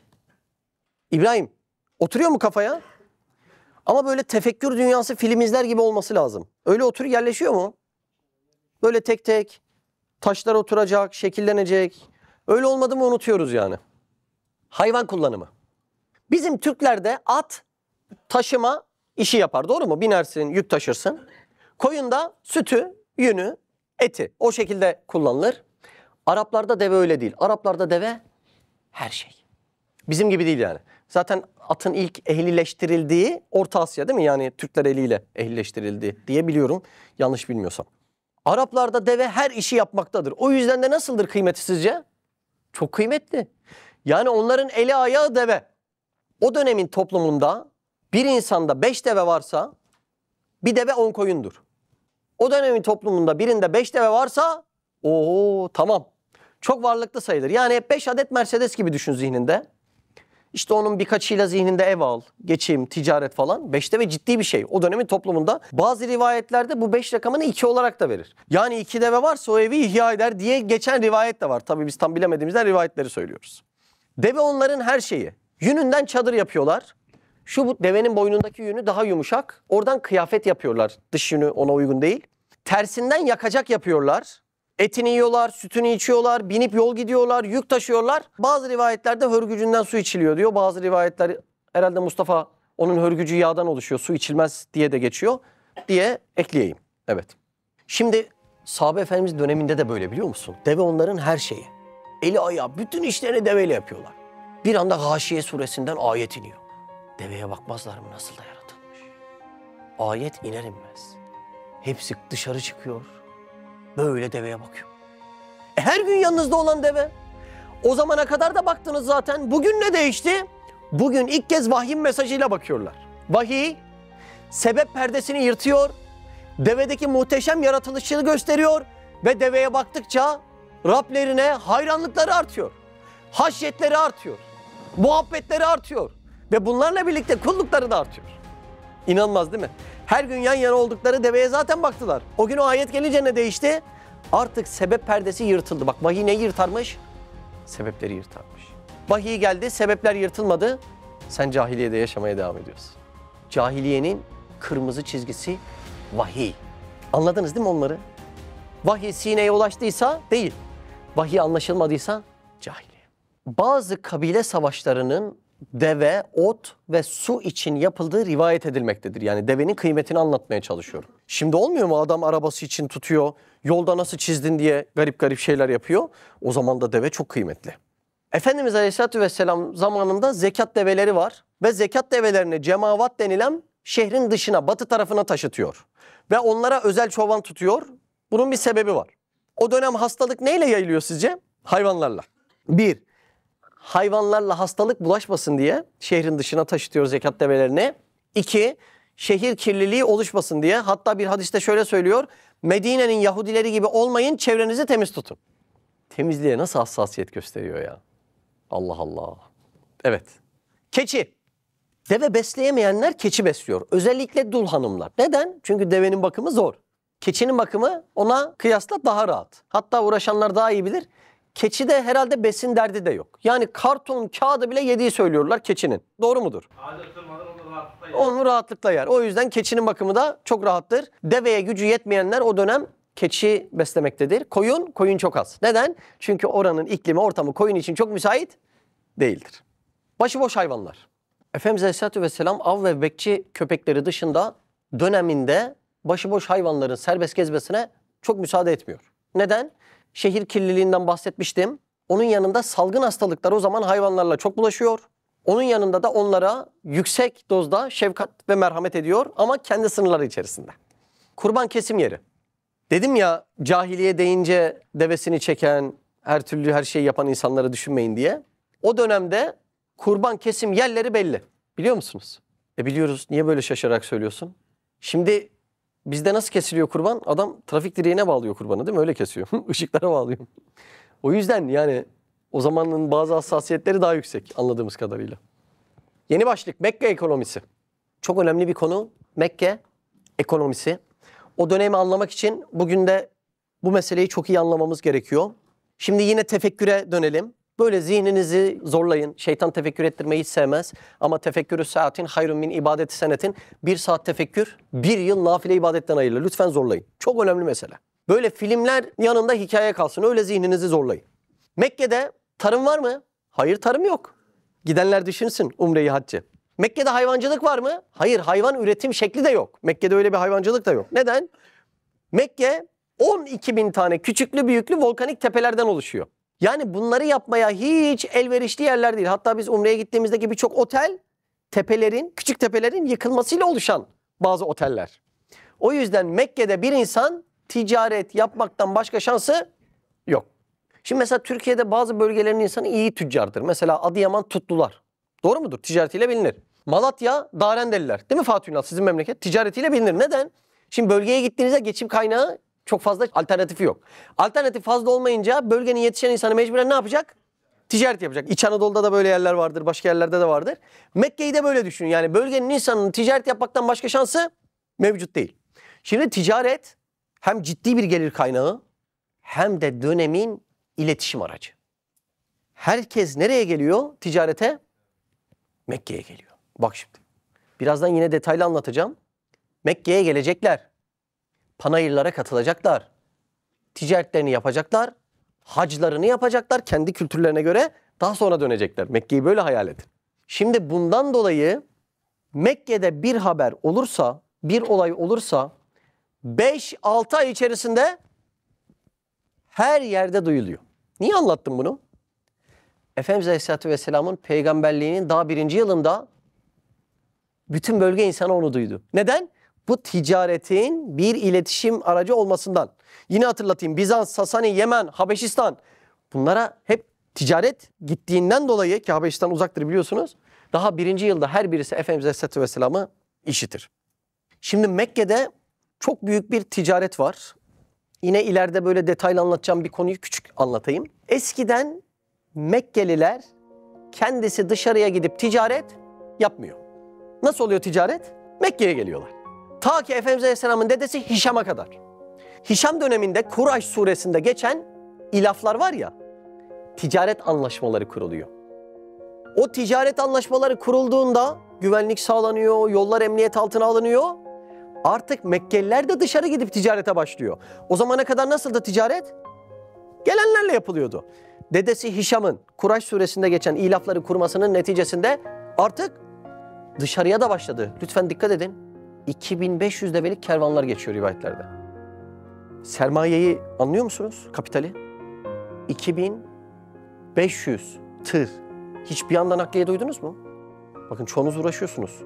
İbrahim, oturuyor mu kafaya? Ama böyle tefekkür dünyası film izler gibi olması lazım. Öyle oturup yerleşiyor mu? Böyle tek tek taşlar oturacak, şekillenecek. Öyle olmadı mı unutuyoruz yani. Hayvan kullanımı. Bizim Türklerde at taşıma işi yapar, doğru mu? Binersin, yük taşırsın. Koyun da sütü, yünü, eti o şekilde kullanılır. Araplarda deve öyle değil. Araplarda deve her şey. Bizim gibi değil yani. Zaten atın ilk ehlileştirildiği Orta Asya değil mi? Yani Türkler eliyle ehlileştirildi diye biliyorum. Yanlış bilmiyorsam. Araplarda deve her işi yapmaktadır. O yüzden de nasıldır kıymeti sizce? Çok kıymetli. Yani onların eli ayağı deve. O dönemin toplumunda bir insanda beş deve varsa bir deve on koyundur. O dönemin toplumunda birinde beş deve varsa ooo tamam. Çok varlıklı sayılır. Yani beş adet Mercedes gibi düşün zihninde. İşte onun birkaçıyla zihninde ev al, geçim, ticaret falan. beş deve ciddi bir şey. O dönemin toplumunda bazı rivayetlerde bu beş rakamını iki olarak da verir. Yani iki deve varsa o evi ihya eder diye geçen rivayet de var. Tabii biz tam bilemediğimizden rivayetleri söylüyoruz. Deve onların her şeyi. Yününden çadır yapıyorlar. Şu bu devenin boynundaki yünü daha yumuşak. Oradan kıyafet yapıyorlar. Dış yünü ona uygun değil. Tersinden yakacak yapıyorlar. Etini yiyorlar, sütünü içiyorlar, binip yol gidiyorlar, yük taşıyorlar. Bazı rivayetlerde hörgücünden su içiliyor diyor. Bazı rivayetler herhalde Mustafa onun hörgücü yağdan oluşuyor, su içilmez diye de geçiyor diye ekleyeyim. Evet. Şimdi sahabe efendimiz döneminde de böyle biliyor musun? Deve onların her şeyi. Eli ayağı, bütün işlerini deveyle yapıyorlar. Bir anda Gâşiye suresinden ayet iniyor. Deveye bakmazlar mı nasıl da yaratılmış? Ayet iner inmez. Hepsi dışarı çıkıyor. Böyle deveye bakıyor. E her gün yanınızda olan deve. O zamana kadar da baktınız zaten. Bugün ne değişti? Bugün ilk kez vahyin mesajıyla bakıyorlar. Vahiy sebep perdesini yırtıyor. Devedeki muhteşem yaratılışını gösteriyor. Ve deveye baktıkça Rablerine hayranlıkları artıyor. Haşyetleri artıyor. Muhabbetleri artıyor. Ve bunlarla birlikte kullukları da artıyor. İnanılmaz değil mi? Her gün yan yana oldukları deveye zaten baktılar. O gün o ayet gelince ne değişti? Artık sebep perdesi yırtıldı. Bak vahiy ne yırtarmış? Sebepleri yırtarmış. Vahiy geldi, sebepler yırtılmadı. Sen cahiliyede yaşamaya devam ediyorsun. Cahiliyenin kırmızı çizgisi vahiy. Anladınız değil mi onları? Vahiy sineye ulaştıysa değil. Vahiy anlaşılmadıysa cahiliye. Bazı kabile savaşlarının deve, ot ve su için yapıldığı rivayet edilmektedir. Yani devenin kıymetini anlatmaya çalışıyorum. Şimdi olmuyor mu adam arabası için tutuyor, yolda nasıl çizdin diye garip garip şeyler yapıyor. O zaman da deve çok kıymetli. Efendimiz Aleyhisselatü Vesselam zamanında zekat develeri var. Ve zekat develerini cemavat denilen şehrin dışına, batı tarafına taşıtıyor. Ve onlara özel çoban tutuyor. Bunun bir sebebi var. O dönem hastalık neyle yayılıyor sizce? Hayvanlarla. Bir, hayvanlarla hastalık bulaşmasın diye şehrin dışına taşıtıyor zekat develerini. İki, şehir kirliliği oluşmasın diye. Hatta bir hadiste şöyle söylüyor. Medine'nin Yahudileri gibi olmayın, çevrenizi temiz tutun. Temizliğe nasıl hassasiyet gösteriyor ya? Allah Allah. Evet. Keçi. Deve besleyemeyenler keçi besliyor. Özellikle dul hanımlar. Neden? Çünkü devenin bakımı zor. Keçinin bakımı ona kıyasla daha rahat. Hatta uğraşanlar daha iyi bilir. Keçide herhalde besin derdi de yok. Yani karton, kağıdı bile yediği söylüyorlar keçinin. Doğru mudur? Onu rahatlıkla yer. O yüzden keçinin bakımı da çok rahattır. Deveye gücü yetmeyenler o dönem keçi beslemektedir. Koyun, koyun çok az. Neden? Çünkü oranın iklimi, ortamı koyun için çok müsait değildir. Başıboş hayvanlar. Efendimiz Aleyhisselatü Vesselam av ve bekçi köpekleri dışında döneminde başıboş hayvanların serbest gezmesine çok müsaade etmiyor. Neden? Şehir kirliliğinden bahsetmiştim. Onun yanında salgın hastalıklar o zaman hayvanlarla çok bulaşıyor. Onun yanında da onlara yüksek dozda şefkat ve merhamet ediyor ama kendi sınırları içerisinde. Kurban kesim yeri. Dedim ya cahiliye deyince devesini çeken, her türlü her şeyi yapan insanları düşünmeyin diye. O dönemde kurban kesim yerleri belli. Biliyor musunuz? E biliyoruz. Niye böyle şaşırarak söylüyorsun? Şimdi bizde nasıl kesiliyor kurban? Adam trafik direğine bağlıyor kurbanı değil mi? Öyle kesiyor. Işıklara bağlıyor. O yüzden yani o zamanın bazı hassasiyetleri daha yüksek anladığımız kadarıyla. Yeni başlık Mekke ekonomisi. Çok önemli bir konu. Mekke ekonomisi. O dönemi anlamak için bugün de bu meseleyi çok iyi anlamamız gerekiyor. Şimdi yine tefekküre dönelim. Böyle zihninizi zorlayın. Şeytan tefekkür ettirmeyi hiç sevmez. Ama tefekkürü saatin hayrun min ibadeti senetin. Bir saat tefekkür, bir yıl nafile ibadetten ayrılır. Lütfen zorlayın. Çok önemli mesele. Böyle filmler yanında hikaye kalsın. Öyle zihninizi zorlayın. Mekke'de tarım var mı? Hayır, tarım yok. Gidenler düşünsün umreyi, haccı. Mekke'de hayvancılık var mı? Hayır, hayvan üretim şekli de yok. Mekke'de öyle bir hayvancılık da yok. Neden? Mekke on iki bin tane küçüklü büyüklü volkanik tepelerden oluşuyor. Yani bunları yapmaya hiç elverişli yerler değil. Hatta biz umreye gittiğimizdeki birçok otel tepelerin, küçük tepelerin yıkılmasıyla oluşan bazı oteller. O yüzden Mekke'de bir insan ticaret yapmaktan başka şansı yok. Şimdi mesela Türkiye'de bazı bölgelerin insanı iyi tüccardır. Mesela Adıyaman Tutlular. Doğru mudur? Ticaretiyle bilinir. Malatya, Darendeliler. Değil mi Fatih Ünal? Sizin memleket. Ticaretiyle bilinir. Neden? Şimdi bölgeye gittiğinizde geçim kaynağı çok fazla alternatifi yok. Alternatif fazla olmayınca bölgenin yetişen insanı mecburen ne yapacak? Ticaret yapacak. İç Anadolu'da da böyle yerler vardır. Başka yerlerde de vardır. Mekke'yi de böyle düşünün. Yani bölgenin insanının ticaret yapmaktan başka şansı mevcut değil. Şimdi ticaret hem ciddi bir gelir kaynağı hem de dönemin iletişim aracı. Herkes nereye geliyor ticarete? Mekke'ye geliyor. Bak şimdi. Birazdan yine detaylı anlatacağım. Mekke'ye gelecekler. Panayırlara katılacaklar. Ticaretlerini yapacaklar. Haclarını yapacaklar kendi kültürlerine göre. Daha sonra dönecekler. Mekke'yi böyle hayal edin. Şimdi bundan dolayı Mekke'de bir haber olursa, bir olay olursa beş altı ay içerisinde her yerde duyuluyor. Niye anlattım bunu? Efendimiz Aleyhisselatü Vesselam'ın peygamberliğinin daha birinci yılında bütün bölge insanı onu duydu. Neden? Bu ticaretin bir iletişim aracı olmasından. Yine hatırlatayım, Bizans, Sasani, Yemen, Habeşistan, bunlara hep ticaret gittiğinden dolayı, ki Habeşistan uzaktır biliyorsunuz, daha birinci yılda her birisi Efendimiz Aleyhisselatü Vesselam'ı işitir. Şimdi Mekke'de çok büyük bir ticaret var. Yine ileride böyle detaylı anlatacağım bir konuyu küçük anlatayım. Eskiden Mekkeliler kendisi dışarıya gidip ticaret yapmıyor. Nasıl oluyor ticaret? Mekke'ye geliyorlar. Ta ki Efendimiz Aleyhisselam'ın dedesi Hişam'a kadar. Hişam döneminde Kurayş suresinde geçen ilaflar var ya, ticaret anlaşmaları kuruluyor. O ticaret anlaşmaları kurulduğunda güvenlik sağlanıyor, yollar emniyet altına alınıyor. Artık Mekkeliler de dışarı gidip ticarete başlıyor. O zamana kadar nasıldı ticaret? Gelenlerle yapılıyordu. Dedesi Hişam'ın Kurayş suresinde geçen ilafları kurmasının neticesinde artık dışarıya da başladı. Lütfen dikkat edin. iki bin beş yüz develik kervanlar geçiyor rivayetlerde. Sermayeyi anlıyor musunuz? Kapitali. iki bin beş yüz tır. Hiç bir anda nakliye duydunuz mu? Bakın çoğunuz uğraşıyorsunuz.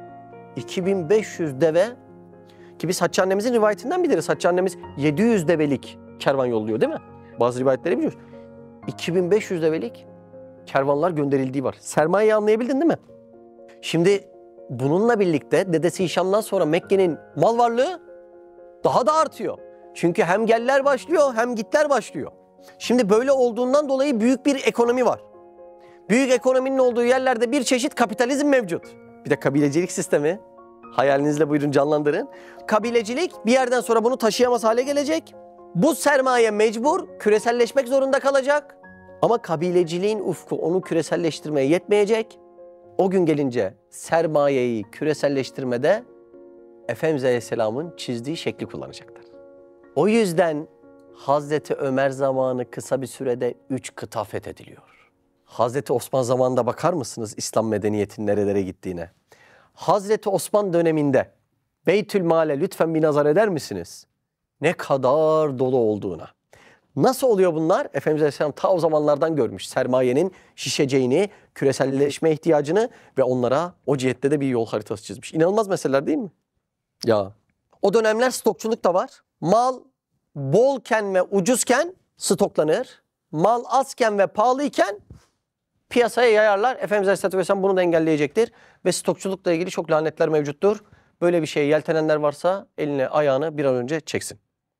iki bin beş yüz deve, ki biz Hatice annemizin rivayetinden biliriz. Hatice annemiz yedi yüz develik kervan yolluyor değil mi? Bazı rivayetleri biliyoruz. iki bin beş yüz develik kervanlar gönderildiği var. Sermayeyi anlayabildin değil mi? Şimdi bununla birlikte dedesi Hişam'dan sonra Mekke'nin mal varlığı daha da artıyor. Çünkü hem geller başlıyor hem gitler başlıyor. Şimdi böyle olduğundan dolayı büyük bir ekonomi var. Büyük ekonominin olduğu yerlerde bir çeşit kapitalizm mevcut. Bir de kabilecilik sistemi. Hayalinizle buyurun canlandırın. Kabilecilik bir yerden sonra bunu taşıyamaz hale gelecek. Bu sermaye mecbur küreselleşmek zorunda kalacak. Ama kabileciliğin ufku onu küreselleştirmeye yetmeyecek. O gün gelince sermayeyi küreselleştirmede Efendimiz Aleyhisselam'ın çizdiği şekli kullanacaklar. O yüzden Hazreti Ömer zamanı kısa bir sürede üç kıta fethediliyor. Hazreti Osman zamanında bakar mısınız İslam medeniyetinin nerelere gittiğine? Hazreti Osman döneminde Beytülmal'e lütfen bir nazar eder misiniz? Ne kadar dolu olduğuna. Nasıl oluyor bunlar? Efendimiz Aleyhisselam ta o zamanlardan görmüş sermayenin şişeceğini, küreselleşme ihtiyacını ve onlara o cihette de bir yol haritası çizmiş. İnanılmaz meseleler değil mi? Ya. O dönemler stokçuluk da var. Mal bolken ve ucuzken stoklanır. Mal azken ve pahalıyken piyasaya yayarlar. Efendimiz Aleyhisselatü Vesselam bunu da engelleyecektir. Ve stokçulukla ilgili çok lanetler mevcuttur. Böyle bir şeye yeltenenler varsa elini ayağını bir an önce çeksin.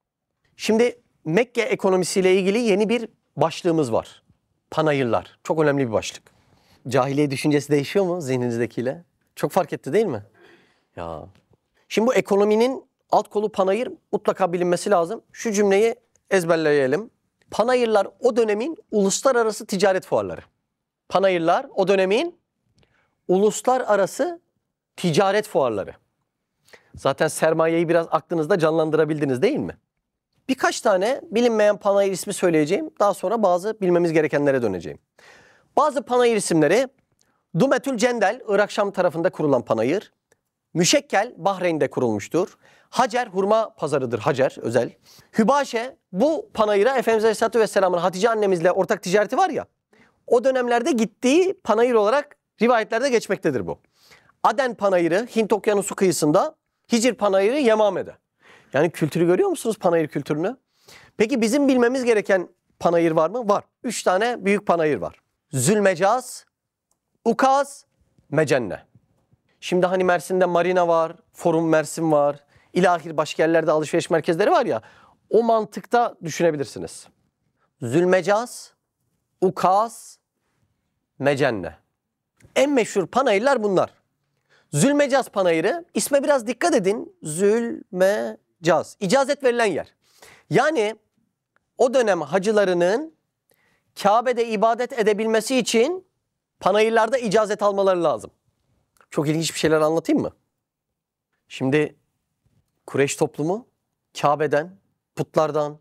Şimdi Mekke ekonomisiyle ilgili yeni bir başlığımız var. Panayırlar. Çok önemli bir başlık. Cahiliye düşüncesi değişiyor mu zihninizdekiyle? Çok fark etti değil mi? Ya. Şimdi bu ekonominin alt kolu panayır mutlaka bilinmesi lazım. Şu cümleyi ezberleyelim. Panayırlar o dönemin uluslararası ticaret fuarları. Panayırlar o dönemin uluslararası ticaret fuarları. Zaten sermayeyi biraz aklınızda canlandırabildiniz değil mi? Birkaç tane bilinmeyen panayır ismi söyleyeceğim. Daha sonra bazı bilmemiz gerekenlere döneceğim. Bazı panayır isimleri: Dumetül Cendel, Irak Şam tarafında kurulan panayır. Müşekkel, Bahreyn'de kurulmuştur. Hacer, hurma pazarıdır Hacer, özel. Hübaşe, bu panayıra Efendimiz Aleyhisselatü Vesselam'ın Hatice annemizle ortak ticareti var ya, o dönemlerde gittiği panayır olarak rivayetlerde geçmektedir bu. Aden panayırı Hint Okyanusu kıyısında, Hicr panayırı Yemame'de. Yani kültürü görüyor musunuz, panayır kültürünü? Peki bizim bilmemiz gereken panayır var mı? Var. Üç tane büyük panayır var. Zülmecaz, Ukaz mecenne. Şimdi hani Mersin'de marina var, Forum Mersin var, ilahir başka yerlerde alışveriş merkezleri var ya, o mantıkta düşünebilirsiniz. Zülmecaz, ukaz, mecenne. En meşhur panayırlar bunlar. Zülmecaz panayırı, isme biraz dikkat edin. Zülmecaz, icazet verilen yer. Yani o dönem hacılarının Kabe'de ibadet edebilmesi için panayırlarda icazet almaları lazım. Çok ilginç bir şeyler anlatayım mı? Şimdi Kureyş toplumu Kabe'den, putlardan,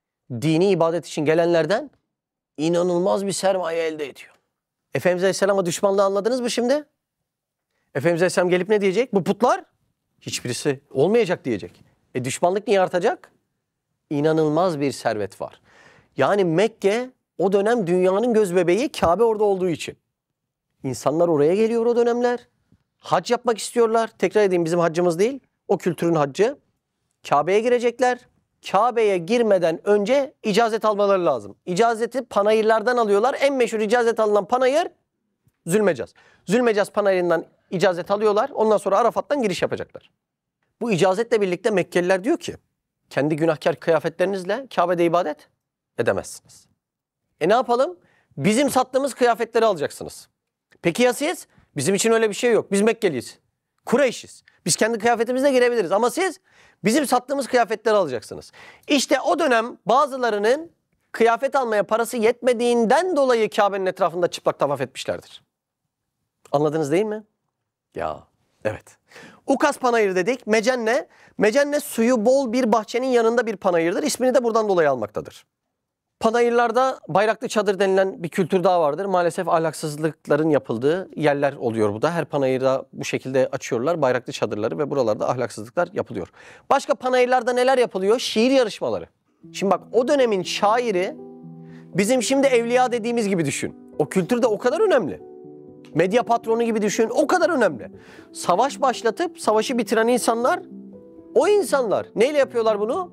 dini ibadet için gelenlerden inanılmaz bir sermaye elde ediyor. Efendimiz Aleyhisselam'a düşmanlığı anladınız mı şimdi? Efendimiz Aleyhisselam gelip ne diyecek? Bu putlar hiçbirisi olmayacak diyecek. E düşmanlık niye artacak? İnanılmaz bir servet var. Yani Mekke o dönem dünyanın gözbebeği, Kabe orada olduğu için. İnsanlar oraya geliyor o dönemler. Hac yapmak istiyorlar. Tekrar edeyim, bizim haccımız değil. O kültürün haccı. Kabe'ye girecekler. Kabe'ye girmeden önce icazet almaları lazım. İcazeti panayırlardan alıyorlar. En meşhur icazet alınan panayır Zülmecaz. Zülmecaz panayırından icazet alıyorlar. Ondan sonra Arafat'tan giriş yapacaklar. Bu icazetle birlikte Mekkeliler diyor ki, kendi günahkar kıyafetlerinizle Kabe'de ibadet edemezsiniz. E ne yapalım? Bizim sattığımız kıyafetleri alacaksınız. Peki ya siz? Bizim için öyle bir şey yok. Biz Mekkeliyiz. Kureyşiz. Biz kendi kıyafetimizle girebiliriz. Ama siz bizim sattığımız kıyafetleri alacaksınız. İşte o dönem bazılarının kıyafet almaya parası yetmediğinden dolayı Kabe'nin etrafında çıplak tavaf etmişlerdir. Anladınız değil mi? Ya evet. Ukaz panayır dedik. Mecenne. Mecenne suyu bol bir bahçenin yanında bir panayırdır. İsmini de buradan dolayı almaktadır. Panayırlarda bayraklı çadır denilen bir kültür daha vardır. Maalesef ahlaksızlıkların yapıldığı yerler oluyor bu da. Her panayırda bu şekilde açıyorlar bayraklı çadırları ve buralarda ahlaksızlıklar yapılıyor. Başka panayırlarda neler yapılıyor? Şiir yarışmaları. Şimdi bak, o dönemin şairi bizim şimdi evliya dediğimiz gibi düşün. O kültür de o kadar önemli. Medya patronu gibi düşün, o kadar önemli. Savaş başlatıp savaşı bitiren insanlar, o insanlar neyle yapıyorlar bunu?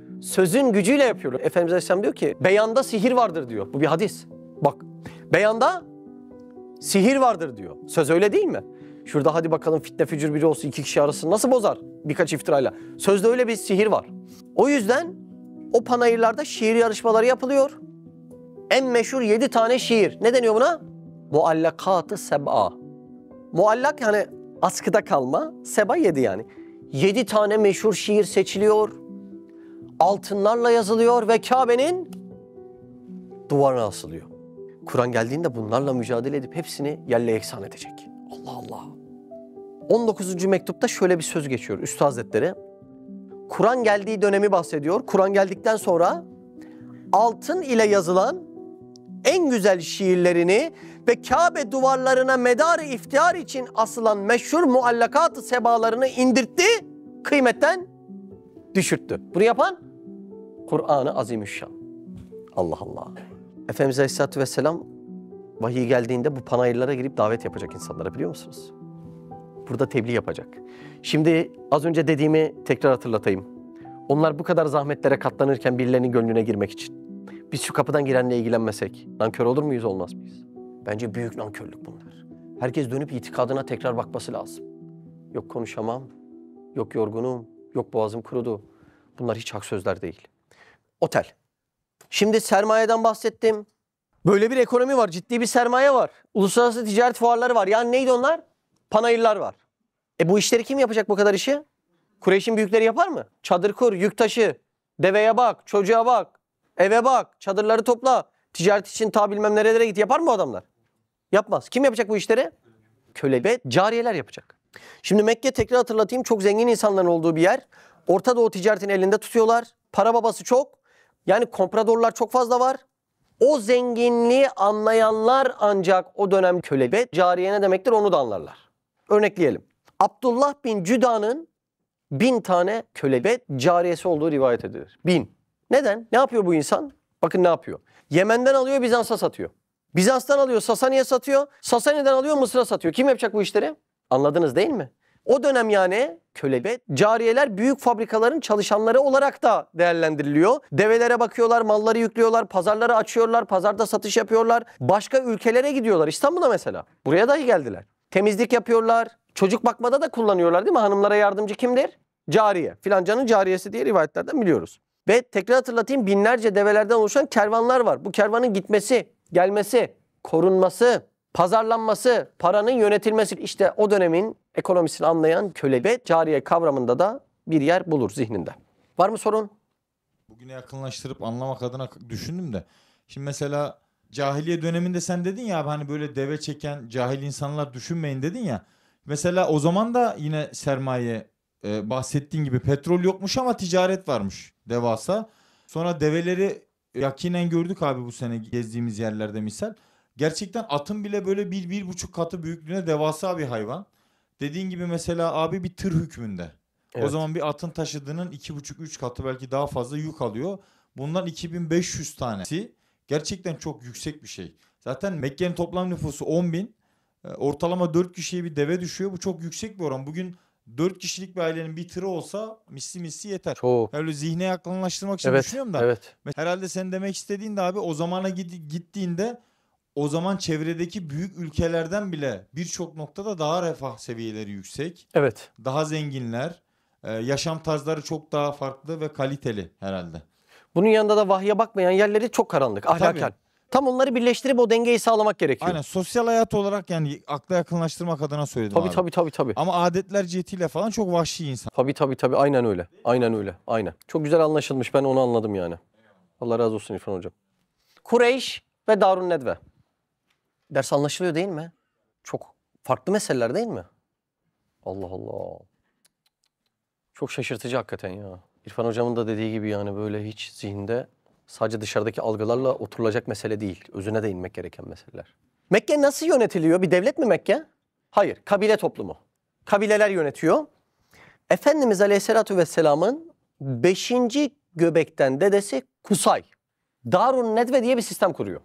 Sözün gücüyle yapıyorlar. Efendimiz Aleyhisselam diyor ki, beyanda sihir vardır diyor. Bu bir hadis. Bak, beyanda sihir vardır diyor. Söz öyle değil mi? Şurada hadi bakalım fitne fücur biri olsun, iki kişi arasını nasıl bozar birkaç iftirayla? Sözde öyle bir sihir var. O yüzden o panayırlarda şiir yarışmaları yapılıyor. En meşhur yedi tane şiir. Ne deniyor buna? Muallakat-ı seb'a. Muallak yani askıda kalma. Seba yedi yani. Yedi tane meşhur şiir seçiliyor. Altınlarla yazılıyor ve Kabe'nin duvarına asılıyor. Kur'an geldiğinde bunlarla mücadele edip hepsini yerle yeksan edecek. Allah Allah. on dokuzuncu mektupta şöyle bir söz geçiyor Üstad Hazretleri. Kur'an geldiği dönemi bahsediyor. Kur'an geldikten sonra altın ile yazılan en güzel şiirlerini ve Kabe duvarlarına medar-ı iftihar için asılan meşhur muallakat-ı sebalarını indirtti, kıymetten düşürttü. Bunu yapan Kur'an-ı Azimüşşan. Allah Allah. Efendimiz Aleyhisselatü Vesselam vahiy geldiğinde bu panayırlara girip davet yapacak insanlara, biliyor musunuz? Burada tebliğ yapacak. Şimdi az önce dediğimi tekrar hatırlatayım. Onlar bu kadar zahmetlere katlanırken birilerinin gönlüne girmek için. Biz şu kapıdan girenle ilgilenmesek nankör olur muyuz, olmaz mıyız? Bence büyük nankörlük bunlar. Herkes dönüp itikadına tekrar bakması lazım. Yok konuşamam, yok yorgunum, yok boğazım kurudu. Bunlar hiç hak sözler değil. Otel. Şimdi sermayeden bahsettim. Böyle bir ekonomi var, ciddi bir sermaye var. Uluslararası ticaret fuarları var. Yani neydi onlar? Panayırlar var. E bu işleri kim yapacak, bu kadar işi? Kureyş'in büyükleri yapar mı? Çadır kur, yük taşı, deveye bak, çocuğa bak, eve bak, çadırları topla. Ticaret için ta bilmem nerelere git. Yapar mı o adamlar? Yapmaz. Kim yapacak bu işleri? Köle ve cariyeler yapacak. Şimdi Mekke, tekrar hatırlatayım, çok zengin insanların olduğu bir yer. Orta Doğu ticaretini elinde tutuyorlar. Para babası çok. Yani kompradorlar çok fazla var. O zenginliği anlayanlar ancak o dönem köle ve cariye ne demektir onu da anlarlar. Örnekleyelim. Abdullah bin Cüda'nın bin tane köle ve cariyesi olduğu rivayet edilir. Bin. Neden? Ne yapıyor bu insan? Bakın ne yapıyor. Yemen'den alıyor, Bizans'a satıyor. Bizans'tan alıyor, Sasani'ye satıyor. Sasani'den alıyor, Mısır'a satıyor. Kim yapacak bu işleri? Anladınız değil mi? O dönem yani köle ve cariyeler büyük fabrikaların çalışanları olarak da değerlendiriliyor. Develere bakıyorlar, malları yüklüyorlar, pazarları açıyorlar, pazarda satış yapıyorlar. Başka ülkelere gidiyorlar. İstanbul'a mesela. Buraya dahi geldiler. temizlik yapıyorlar. Çocuk bakmada da kullanıyorlar değil mi? Hanımlara yardımcı kimdir? Cariye. Filancanın cariyesi diye rivayetlerden biliyoruz. Ve tekrar hatırlatayım, binlerce develerden oluşan kervanlar var. Bu kervanın gitmesi, gelmesi, korunması, pazarlanması, paranın yönetilmesi, işte o dönemin ekonomisini anlayan köle ve cariye kavramında da bir yer bulur zihninde. Var mı sorun? Bugüne yakınlaştırıp anlamak adına düşündüm de. Şimdi mesela cahiliye döneminde sen dedin ya abi, hani böyle deve çeken cahil insanlar düşünmeyin dedin ya. Mesela o zaman da yine sermaye, e, bahsettiğin gibi petrol yokmuş ama ticaret varmış devasa. Sonra develeri yakinen gördük abi bu sene gezdiğimiz yerlerde misal. Gerçekten atın bile böyle bir, bir buçuk katı büyüklüğüne devasa bir hayvan. Dediğin gibi mesela abi bir tır hükmünde. Evet. O zaman bir atın taşıdığının iki buçuk üç katı belki daha fazla yük alıyor. Bundan iki bin beş yüz tanesi gerçekten çok yüksek bir şey. Zaten Mekke'nin toplam nüfusu on bin. Ortalama dört kişiye bir deve düşüyor. Bu çok yüksek bir oran. Bugün dört kişilik bir ailenin bir tırı olsa misli misli yeter. Çok. Öyle zihne yakınlaştırmak için Evet, düşünüyorum da. evet. Herhalde sen demek istediğin de abi o zamana gittiğinde o zaman çevredeki büyük ülkelerden bile birçok noktada daha refah seviyeleri yüksek. Evet. Daha zenginler. Ee, yaşam tarzları çok daha farklı ve kaliteli herhalde. Bunun yanında da vahye bakmayan yerleri çok karanlık, ahlaken. Tabii. Tam onları birleştirip o dengeyi sağlamak gerekiyor. Aynen, sosyal hayat olarak yani akla yakınlaştırmak adına söyledim tabii, abi. Tabii tabii tabii. Ama adetler cihetiyle falan çok vahşi insan. Tabii tabii tabii, aynen öyle. Aynen öyle. Aynen. Çok güzel anlaşılmış, ben onu anladım yani. Allah razı olsun İrfan hocam. Kureyş ve Darun Nedve. Ders anlaşılıyor değil mi? Çok farklı meseleler değil mi? Allah Allah. Çok şaşırtıcı hakikaten ya. İrfan hocamın da dediği gibi yani böyle hiç zihinde sadece dışarıdaki algılarla oturulacak mesele değil. Özüne de inmek gereken meseleler. Mekke nasıl yönetiliyor? Bir devlet mi Mekke? Hayır, kabile toplumu. Kabileler yönetiyor. Efendimiz Aleyhisselatü Vesselam'ın beşinci göbekten dedesi Kusay, Darun Nedve diye bir sistem kuruyor.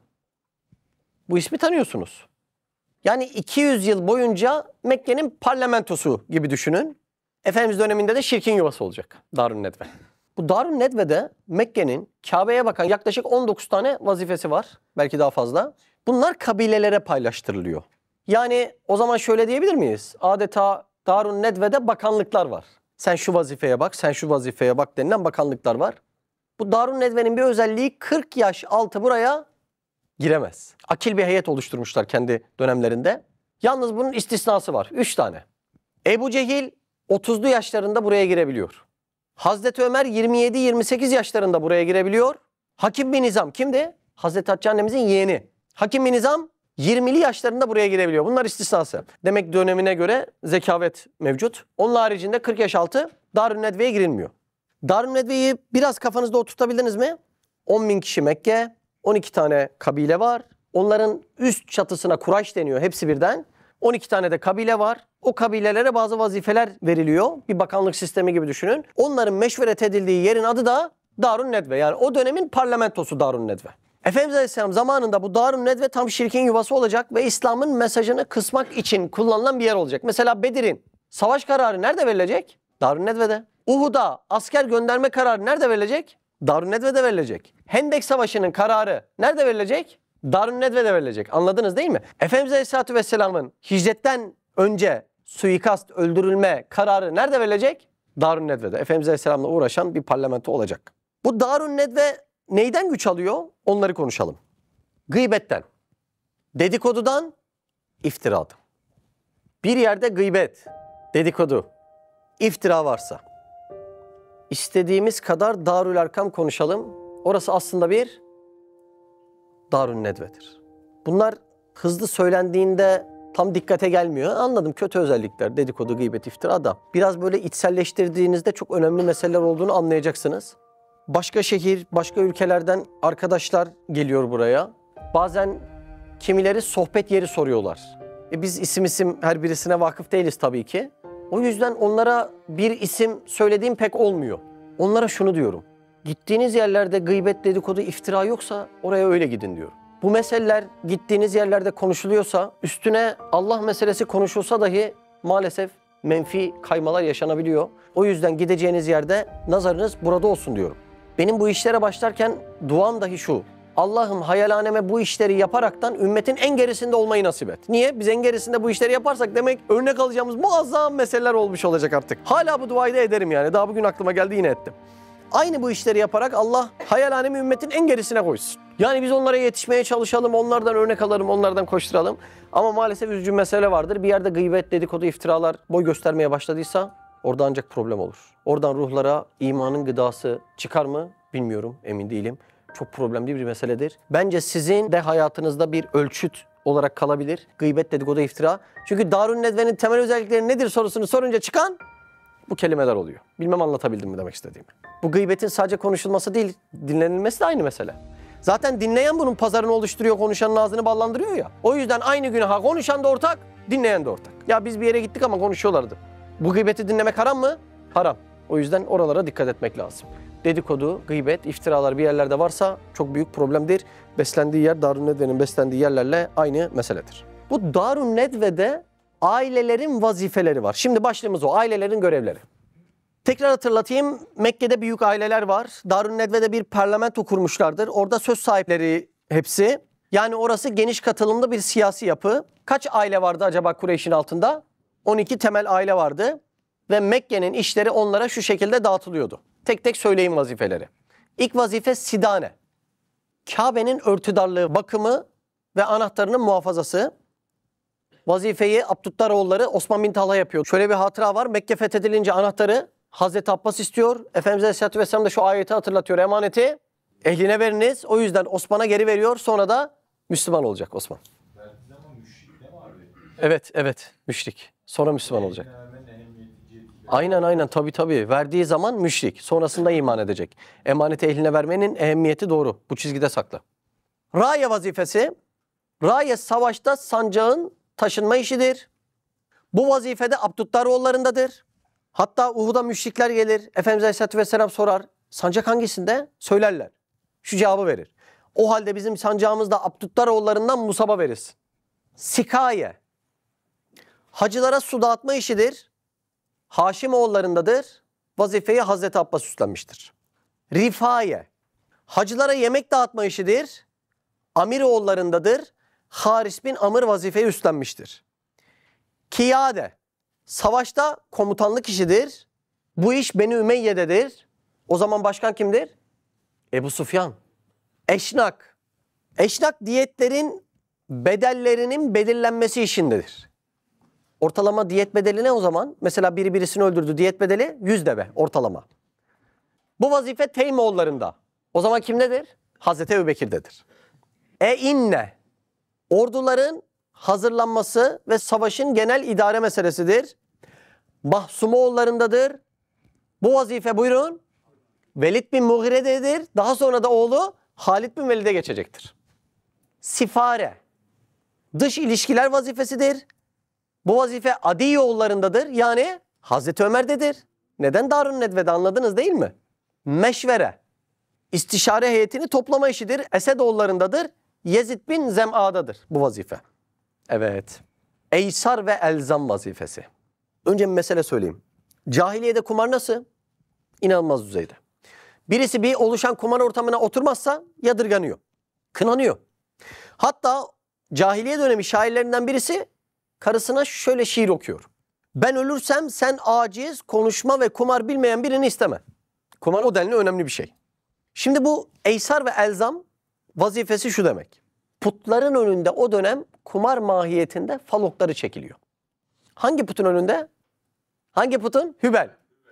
Bu ismi tanıyorsunuz. Yani iki yüz yıl boyunca Mekke'nin parlamentosu gibi düşünün. Efendimiz döneminde de şirkin yuvası olacak Darun Nedve. Bu Darun Nedve'de Mekke'nin Kabe'ye bakan yaklaşık on dokuz tane vazifesi var. Belki daha fazla. Bunlar kabilelere paylaştırılıyor. Yani o zaman şöyle diyebilir miyiz? Adeta Darun Nedve'de bakanlıklar var. Sen şu vazifeye bak, sen şu vazifeye bak denilen bakanlıklar var. Bu Darun Nedve'nin bir özelliği, kırk yaş altı buraya giremez. Akil bir heyet oluşturmuşlar kendi dönemlerinde. Yalnız bunun istisnası var. Üç tane. Ebu Cehil otuzlu yaşlarında buraya girebiliyor. Hazreti Ömer yirmi yedi yirmi sekiz yaşlarında buraya girebiliyor. Hakim bin Nizam kimdi? Hazreti Hatice annemizin yeğeni. Hakim bin Nizam yirmili yaşlarında buraya girebiliyor. Bunlar istisnası. Demek dönemine göre zekavet mevcut. Onun haricinde kırk yaş altı Darun Nedve'ye girilmiyor. Darun Nedve'yi biraz kafanızda oturtabildiniz mi? on bin kişi Mekke, on iki tane kabile var. Onların üst çatısına Kurayş deniyor hepsi birden. on iki tane de kabile var. O kabilelere bazı vazifeler veriliyor. Bir bakanlık sistemi gibi düşünün. Onların meşveret edildiği yerin adı da Darun Nedve. Yani o dönemin parlamentosu Darun Nedve. Efendimiz Aleyhisselam zamanında bu Darun Nedve tam şirkin yuvası olacak ve İslam'ın mesajını kısmak için kullanılan bir yer olacak. Mesela Bedir'in savaş kararı nerede verilecek? Darun Nedve'de. Uhud'a asker gönderme kararı nerede verilecek? Darun Nedve'de verilecek. Hendek Savaşı'nın kararı nerede verilecek? Darun Nedve'de verilecek. Anladınız değil mi? Efendimiz Aleyhisselatü Vesselam'ın hicretten önce suikast, öldürülme kararı nerede verilecek? Darun Nedve'de. Efendimiz Aleyhisselam'la uğraşan bir parlamento olacak. Bu Darun Nedve neyden güç alıyor? Onları konuşalım. Gıybetten, dedikodudan, iftiradan. Bir yerde gıybet, dedikodu, iftira varsa istediğimiz kadar Darül Erkam konuşalım. Orası aslında bir Darun Nedve'dir. Bunlar hızlı söylendiğinde tam dikkate gelmiyor. Anladım, kötü özellikler, dedikodu, gıybet, iftira da. Biraz böyle içselleştirdiğinizde çok önemli meseleler olduğunu anlayacaksınız. Başka şehir, başka ülkelerden arkadaşlar geliyor buraya. Bazen kimileri sohbet yeri soruyorlar. E biz isim isim her birisine vakıf değiliz tabii ki. O yüzden onlara bir isim söylediğim pek olmuyor. Onlara şunu diyorum. Gittiğiniz yerlerde gıybet, dedikodu, iftira yoksa oraya öyle gidin diyorum. Bu meseleler gittiğiniz yerlerde konuşuluyorsa, üstüne Allah meselesi konuşulsa dahi maalesef menfi kaymalar yaşanabiliyor. O yüzden gideceğiniz yerde nazarınız burada olsun diyorum. Benim bu işlere başlarken duam dahi şu. Allah'ım hayalhaneme bu işleri yaparaktan ümmetin en gerisinde olmayı nasip et. Niye? Biz en gerisinde bu işleri yaparsak demek örnek alacağımız muazzam meseleler olmuş olacak artık. Hala bu duayı da ederim yani. Daha bugün aklıma geldi yine ettim. Aynı bu işleri yaparak Allah hayalhanemi ümmetin en gerisine koysun. Yani biz onlara yetişmeye çalışalım, onlardan örnek alalım, onlardan koşturalım. Ama maalesef üzücü mesele vardır. Bir yerde gıybet, dedikodu, iftiralar boy göstermeye başladıysa orada ancak problem olur. Oradan ruhlara imanın gıdası çıkar mı bilmiyorum, emin değilim. Çok problemli bir meseledir. Bence sizin de hayatınızda bir ölçüt olarak kalabilir. Gıybet, dedikodu, iftira. Çünkü Darun Nedve'nin temel özellikleri nedir sorusunu sorunca çıkan bu kelimeler oluyor. Bilmem anlatabildim mi demek istediğimi. Bu gıybetin sadece konuşulması değil, dinlenilmesi de aynı mesele. Zaten dinleyen bunun pazarını oluşturuyor, konuşanın ağzını ballandırıyor ya. O yüzden aynı günaha konuşan da ortak, dinleyen de ortak. Ya biz bir yere gittik ama konuşuyorlardı. Bu gıybeti dinlemek haram mı? Haram. O yüzden oralara dikkat etmek lazım. Dedikodu, gıybet, iftiralar bir yerlerde varsa çok büyük problemdir. Beslendiği yer Darun Nedve'nin beslendiği yerlerle aynı meseledir. Bu Darun Nedve'de ailelerin vazifeleri var. Şimdi başlığımız o, ailelerin görevleri. Tekrar hatırlatayım, Mekke'de büyük aileler var. Darun Nedve'de bir parlamento kurmuşlardır. Orada söz sahipleri hepsi. Yani orası geniş katılımlı bir siyasi yapı. Kaç aile vardı acaba Kureyş'in altında? on iki temel aile vardı. Ve Mekke'nin işleri onlara şu şekilde dağıtılıyordu. Tek tek söyleyeyim vazifeleri. İlk vazife Sidane. Kabe'nin örtüdarlığı, bakımı ve anahtarının muhafazası. Vazifeyi Abdüttaroğulları Osman bin Talha yapıyor. Şöyle bir hatıra var. Mekke fethedilince anahtarı Hazreti Abbas istiyor. Efendimiz Aleyhisselatü Vesselam da şu ayeti hatırlatıyor. Emaneti ehline veriniz. O yüzden Osman'a geri veriyor. Sonra da Müslüman olacak Osman. Evet, evet. Müşrik. Sonra Müslüman olacak. Aynen aynen tabii tabii. Verdiği zaman müşrik. Sonrasında iman edecek. Emaneti ehline vermenin ehemmiyeti doğru. Bu çizgide saklı. Raye vazifesi. Raye savaşta sancağın taşınma işidir. Bu vazifede Abdüttaroğullarındadır. Hatta Uhud'a müşrikler gelir. Efendimiz Aleyhisselatü Vesselam sorar. Sancak hangisinde? Söylerler. Şu cevabı verir. O halde bizim sancağımızda Abdüttaroğullarından Musab'a veririz. Sikaye. Hacılara su dağıtma işidir. Haşimoğullarındadır. Vazifeyi Hazreti Abbas üstlenmiştir. Rifaye. Hacılara yemek dağıtma işidir. Amiroğullarındadır. Haris bin Amr vazifeyi üstlenmiştir. Kiyade. Savaşta komutanlık işidir. Bu iş Beni Ümeyye'dedir. O zaman başkan kimdir? Ebu Sufyan. Eşnak. Eşnak diyetlerin bedellerinin belirlenmesi işindedir. Ortalama diyet bedeli ne o zaman? Mesela biri birisini öldürdü. Diyet bedeli yüz deve ortalama. Bu vazife Teymoğullarında. O zaman kimdedir? Hazreti Ebubekir'dedir. E inne. Orduların hazırlanması ve savaşın genel idare meselesidir. Mahsumoğullarındadır. Bu vazife buyurun Velid bin Mughire'dedir. Daha sonra da oğlu Halid bin Velid'e geçecektir. Sifare. Dış ilişkiler vazifesidir. Bu vazife Adiyoğullarındadır. Yani Hazreti Ömer'dedir. Neden Darun Nedve'de anladınız değil mi? Meşvere. İstişare heyetini toplama işidir. Esedoğullarındadır. Yezid bin Zem'a'dadır bu vazife. Evet. Eysar ve elzam vazifesi. Önce bir mesele söyleyeyim. Cahiliyede kumar nasıl? İnanılmaz düzeyde. Birisi bir oluşan kumar ortamına oturmazsa yadırganıyor. Kınanıyor. Hatta cahiliye dönemi şairlerinden birisi karısına şöyle şiir okuyor. Ben ölürsem sen aciz, konuşma ve kumar bilmeyen birini isteme. Kumar o denli önemli bir şey. Şimdi bu eysar ve elzam vazifesi şu demek. Putların önünde o dönem kumar mahiyetinde falokları çekiliyor. Hangi putun önünde? Hangi putun? Hübel.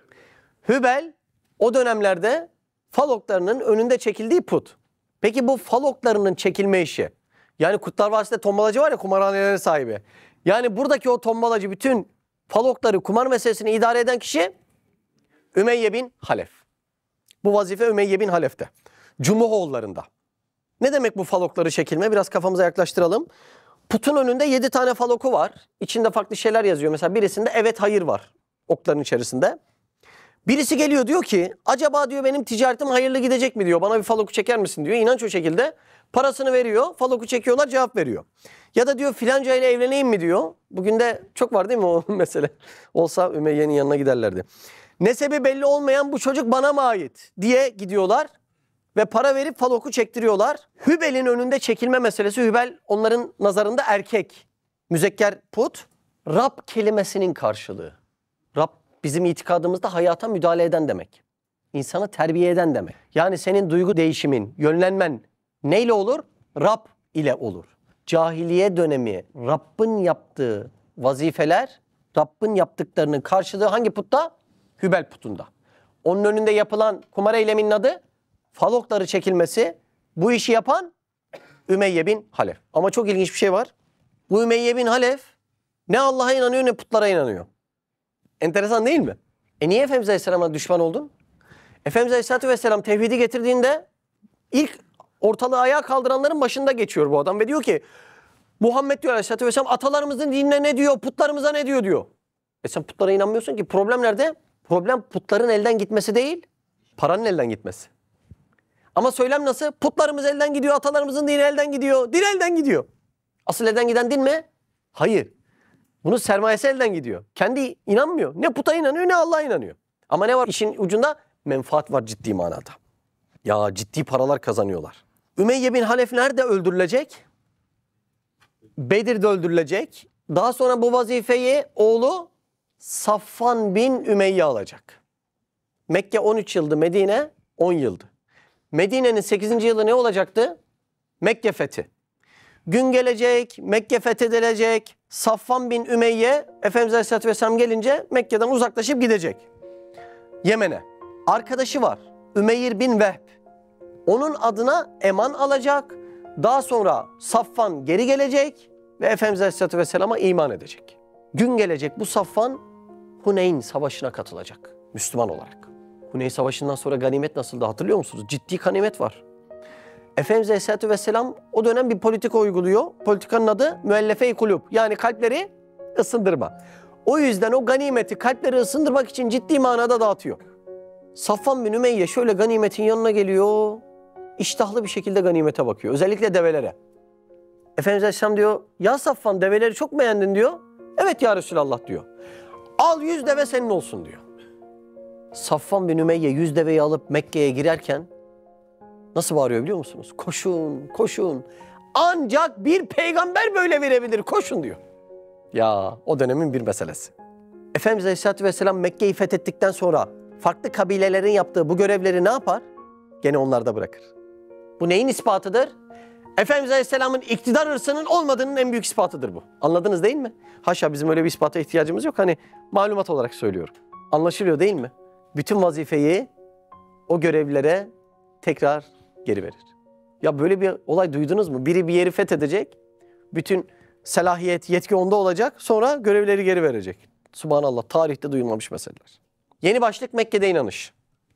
Hübel o dönemlerde faloklarının önünde çekildiği put. Peki bu faloklarının çekilme işi. Yani Kurtlar Vadisi'nde tombalacı var ya, kumarhanelerin sahibi. Yani buradaki o tombalacı bütün falokları, kumar meselesini idare eden kişi Ümeyye bin Halef. Bu vazife Ümeyye bin Halef'te. Cumuhoğullarında. Ne demek bu falokları çekilme? Biraz kafamıza yaklaştıralım. Putun önünde yedi tane faloku var. İçinde farklı şeyler yazıyor. Mesela birisinde evet hayır var okların içerisinde. Birisi geliyor diyor ki acaba diyor benim ticaretim hayırlı gidecek mi diyor. Bana bir faloku çeker misin diyor. İnanç o şekilde. Parasını veriyor. Faloku çekiyorlar, cevap veriyor. Ya da diyor filanca ile evleneyim mi diyor. Bugün de çok var değil mi o mesele? Olsa Ümeyye'nin yanına giderlerdi. Nesebi belli olmayan bu çocuk bana mı ait diye gidiyorlar. ve para verip faloku çektiriyorlar. Hübel'in önünde çekilme meselesi, Hübel onların nazarında erkek. Müzekker put, Rab kelimesinin karşılığı. Rab bizim itikadımızda hayata müdahale eden demek. İnsanı terbiye eden demek. Yani senin duygu değişimin, yönlenmen neyle olur? Rab ile olur. Cahiliye dönemi Rabbin yaptığı vazifeler, Rabbin yaptıklarının karşılığı hangi putta? Hübel putunda. Onun önünde yapılan kumar eyleminin adı falokları çekilmesi. Bu işi yapan Ümeyye bin Halef. Ama çok ilginç bir şey var. Bu Ümeyye bin Halef ne Allah'a inanıyor ne putlara inanıyor. Enteresan değil mi? E niye Efendimiz Aleyhisselam'a düşman oldun? Efendimiz Aleyhisselatü Vesselam tevhidi getirdiğinde ilk ortalığı ayağa kaldıranların başında geçiyor bu adam ve diyor ki Muhammed diyor Aleyhisselatü Vesselam atalarımızın dinine ne diyor, putlarımıza ne diyor diyor. E sen putlara inanmıyorsun ki. Problem nerede? Problem putların elden gitmesi değil, paranın elden gitmesi. Ama söylem nasıl? Putlarımız elden gidiyor, atalarımızın dini elden gidiyor, din elden gidiyor. Asıl elden giden din mi? Hayır. Bunun sermayesi elden gidiyor. Kendi inanmıyor. Ne puta inanıyor ne Allah'a inanıyor. Ama ne var işin ucunda? Menfaat var ciddi manada. Ya ciddi paralar kazanıyorlar. Ümeyye bin Halef nerede öldürülecek? Bedir'de öldürülecek. Daha sonra bu vazifeyi oğlu Safvan bin Ümeyye alacak. Mekke on üç yıldı, Medine on yıldı. Medine'nin sekizinci yılı ne olacaktı? Mekke fethi. Gün gelecek, Mekke fethedilecek. Safvan bin Ümeyye, Efendimiz Aleyhisselatü Vesselam gelince Mekke'den uzaklaşıp gidecek. Yemen'e. Arkadaşı var. Ümeyr bin Vehb. Onun adına eman alacak. Daha sonra Safvan geri gelecek ve Efendimiz Aleyhisselatü Vesselam'a iman edecek. Gün gelecek bu Safvan Huneyn Savaşı'na katılacak Müslüman olarak. Huneyn Savaşı'ndan sonra ganimet nasıldı hatırlıyor musunuz? Ciddi ganimet var. Efendimiz Aleyhisselatü Vesselam o dönem bir politika uyguluyor. Politikanın adı müellefe-i kulub. Yani kalpleri ısındırma. O yüzden o ganimeti kalpleri ısındırmak için ciddi manada dağıtıyor. Safvan bin Ümeyye şöyle ganimetin yanına geliyor. İştahlı bir şekilde ganimete bakıyor. Özellikle develere. Efendimiz Aleyhisselam diyor, ya Safvan develeri çok beğendin diyor. Evet ya Resulallah diyor. Al yüz deve senin olsun diyor. Safvan bin Ümeyye yüz deveyi alıp Mekke'ye girerken nasıl bağırıyor biliyor musunuz? Koşun, koşun. Ancak bir peygamber böyle verebilir, koşun diyor. Ya o dönemin bir meselesi. Efendimiz Aleyhisselatü Vesselam Mekke'yi fethettikten sonra farklı kabilelerin yaptığı bu görevleri ne yapar? Gene onlarda bırakır. Bu neyin ispatıdır? Efendimiz Aleyhisselam'ın iktidar hırsının olmadığının en büyük ispatıdır bu. Anladınız değil mi? Haşa bizim öyle bir ispata ihtiyacımız yok. Hani malumat olarak söylüyorum. Anlaşılıyor değil mi? Bütün vazifeyi o görevlilere tekrar geri verir. Ya böyle bir olay duydunuz mu? Biri bir yeri fethedecek. Bütün selahiyet, yetki onda olacak. Sonra görevleri geri verecek. Subhanallah, tarihte duyulmamış meseleler. Yeni başlık Mekke'de inanış.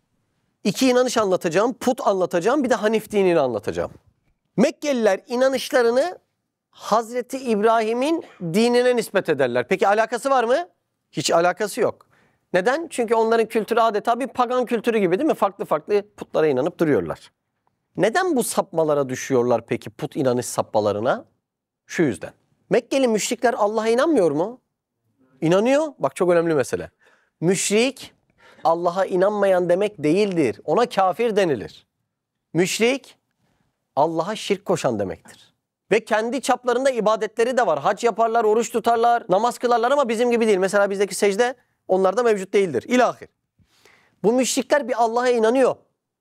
İki inanış anlatacağım. Put anlatacağım. Bir de Hanif dinini anlatacağım. Mekkeliler inanışlarını Hazreti İbrahim'in dinine nispet ederler. Peki alakası var mı? Hiç alakası yok. Neden? Çünkü onların kültürü adeta bir pagan kültürü gibi değil mi? Farklı farklı putlara inanıp duruyorlar. Neden bu sapmalara düşüyorlar peki, put inanış sapmalarına? Şu yüzden. Mekkeli müşrikler Allah'a inanmıyor mu? İnanıyor. Bak çok önemli mesele. Müşrik Allah'a inanmayan demek değildir. Ona kafir denilir. Müşrik Allah'a şirk koşan demektir. Ve kendi çaplarında ibadetleri de var. Hac yaparlar, oruç tutarlar, namaz kılarlar ama bizim gibi değil. Mesela bizdeki secde onlarda mevcut değildir. İlahir. Bu müşrikler bir Allah'a inanıyor.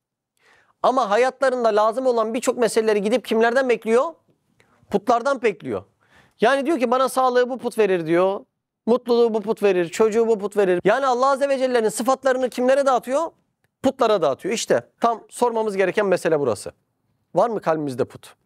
Ama hayatlarında lazım olan birçok meseleleri gidip kimlerden bekliyor? Putlardan bekliyor. Yani diyor ki bana sağlığı bu put verir diyor. Mutluluğu bu put verir, çocuğu bu put verir. Yani Allah Azze ve Celle'nin sıfatlarını kimlere dağıtıyor? Putlara dağıtıyor. İşte tam sormamız gereken mesele burası. Var mı kalbimizde put?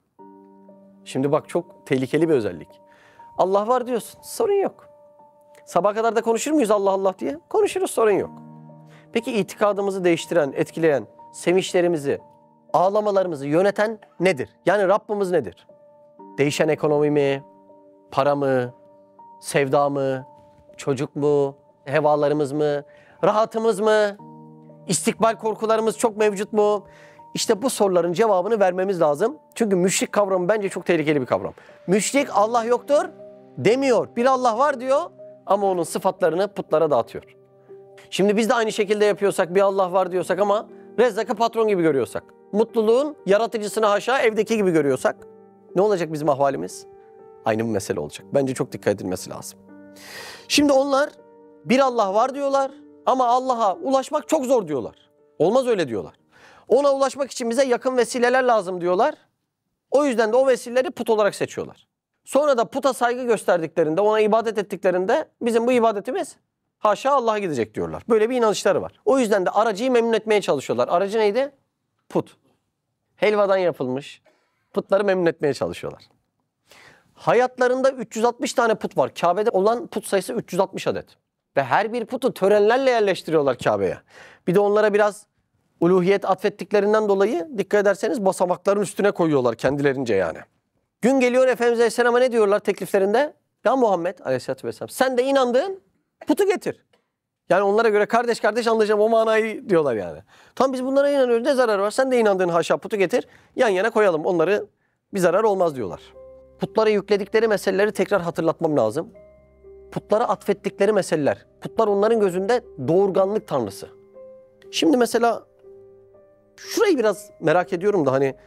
Şimdi bak çok tehlikeli bir özellik. Allah var diyorsun, sorun yok. Sabaha kadar da konuşur muyuz Allah Allah diye? Konuşuruz, sorun yok. Peki itikadımızı değiştiren, etkileyen, sevinçlerimizi, ağlamalarımızı yöneten nedir? Yani Rabbimiz nedir? Değişen ekonomi mi? Para mı? Sevda mı? Çocuk mu? Hevalarımız mı? Rahatımız mı? İstikbal korkularımız çok mevcut mu? İşte bu soruların cevabını vermemiz lazım. Çünkü müşrik kavramı bence çok tehlikeli bir kavram. Müşrik Allah yoktur demiyor. Bir Allah var diyor ama onun sıfatlarını putlara dağıtıyor. Şimdi biz de aynı şekilde yapıyorsak, bir Allah var diyorsak ama Rezzak'ı patron gibi görüyorsak. mutluluğun yaratıcısını haşa evdeki gibi görüyorsak ne olacak bizim ahvalimiz? Aynı bir mesele olacak. Bence çok dikkat edilmesi lazım. Şimdi onlar bir Allah var diyorlar ama Allah'a ulaşmak çok zor diyorlar. Olmaz öyle diyorlar. Ona ulaşmak için bize yakın vesileler lazım diyorlar. O yüzden de o vesileleri put olarak seçiyorlar. Sonra da puta saygı gösterdiklerinde, ona ibadet ettiklerinde bizim bu ibadetimiz haşa Allah'a gidecek diyorlar. Böyle bir inanışları var. O yüzden de aracıyı memnun etmeye çalışıyorlar. Aracı neydi? Put. Helvadan yapılmış putları memnun etmeye çalışıyorlar. Hayatlarında üç yüz altmış tane put var. Kabe'de olan put sayısı üç yüz altmış adet. Ve her bir putu törenlerle yerleştiriyorlar Kabe'ye. Bir de onlara biraz uluhiyet atfettiklerinden dolayı dikkat ederseniz basamakların üstüne koyuyorlar kendilerince yani. Gün geliyor Efendimiz Aleyhisselam'a ne diyorlar tekliflerinde? Ya Muhammed Aleyhisselatü Vesselam sen de inandığın putu getir. Yani onlara göre kardeş kardeş anlayacağım o manayı diyorlar yani. Tam biz bunlara inanıyoruz, ne zararı var? Sen de inandığın haşa putu getir, yan yana koyalım. Onları bir zarar olmaz diyorlar. Putlara yükledikleri meseleleri tekrar hatırlatmam lazım. Putlara atfettikleri meseleler. Putlar onların gözünde doğurganlık tanrısı. Şimdi mesela şurayı biraz merak ediyorum da hani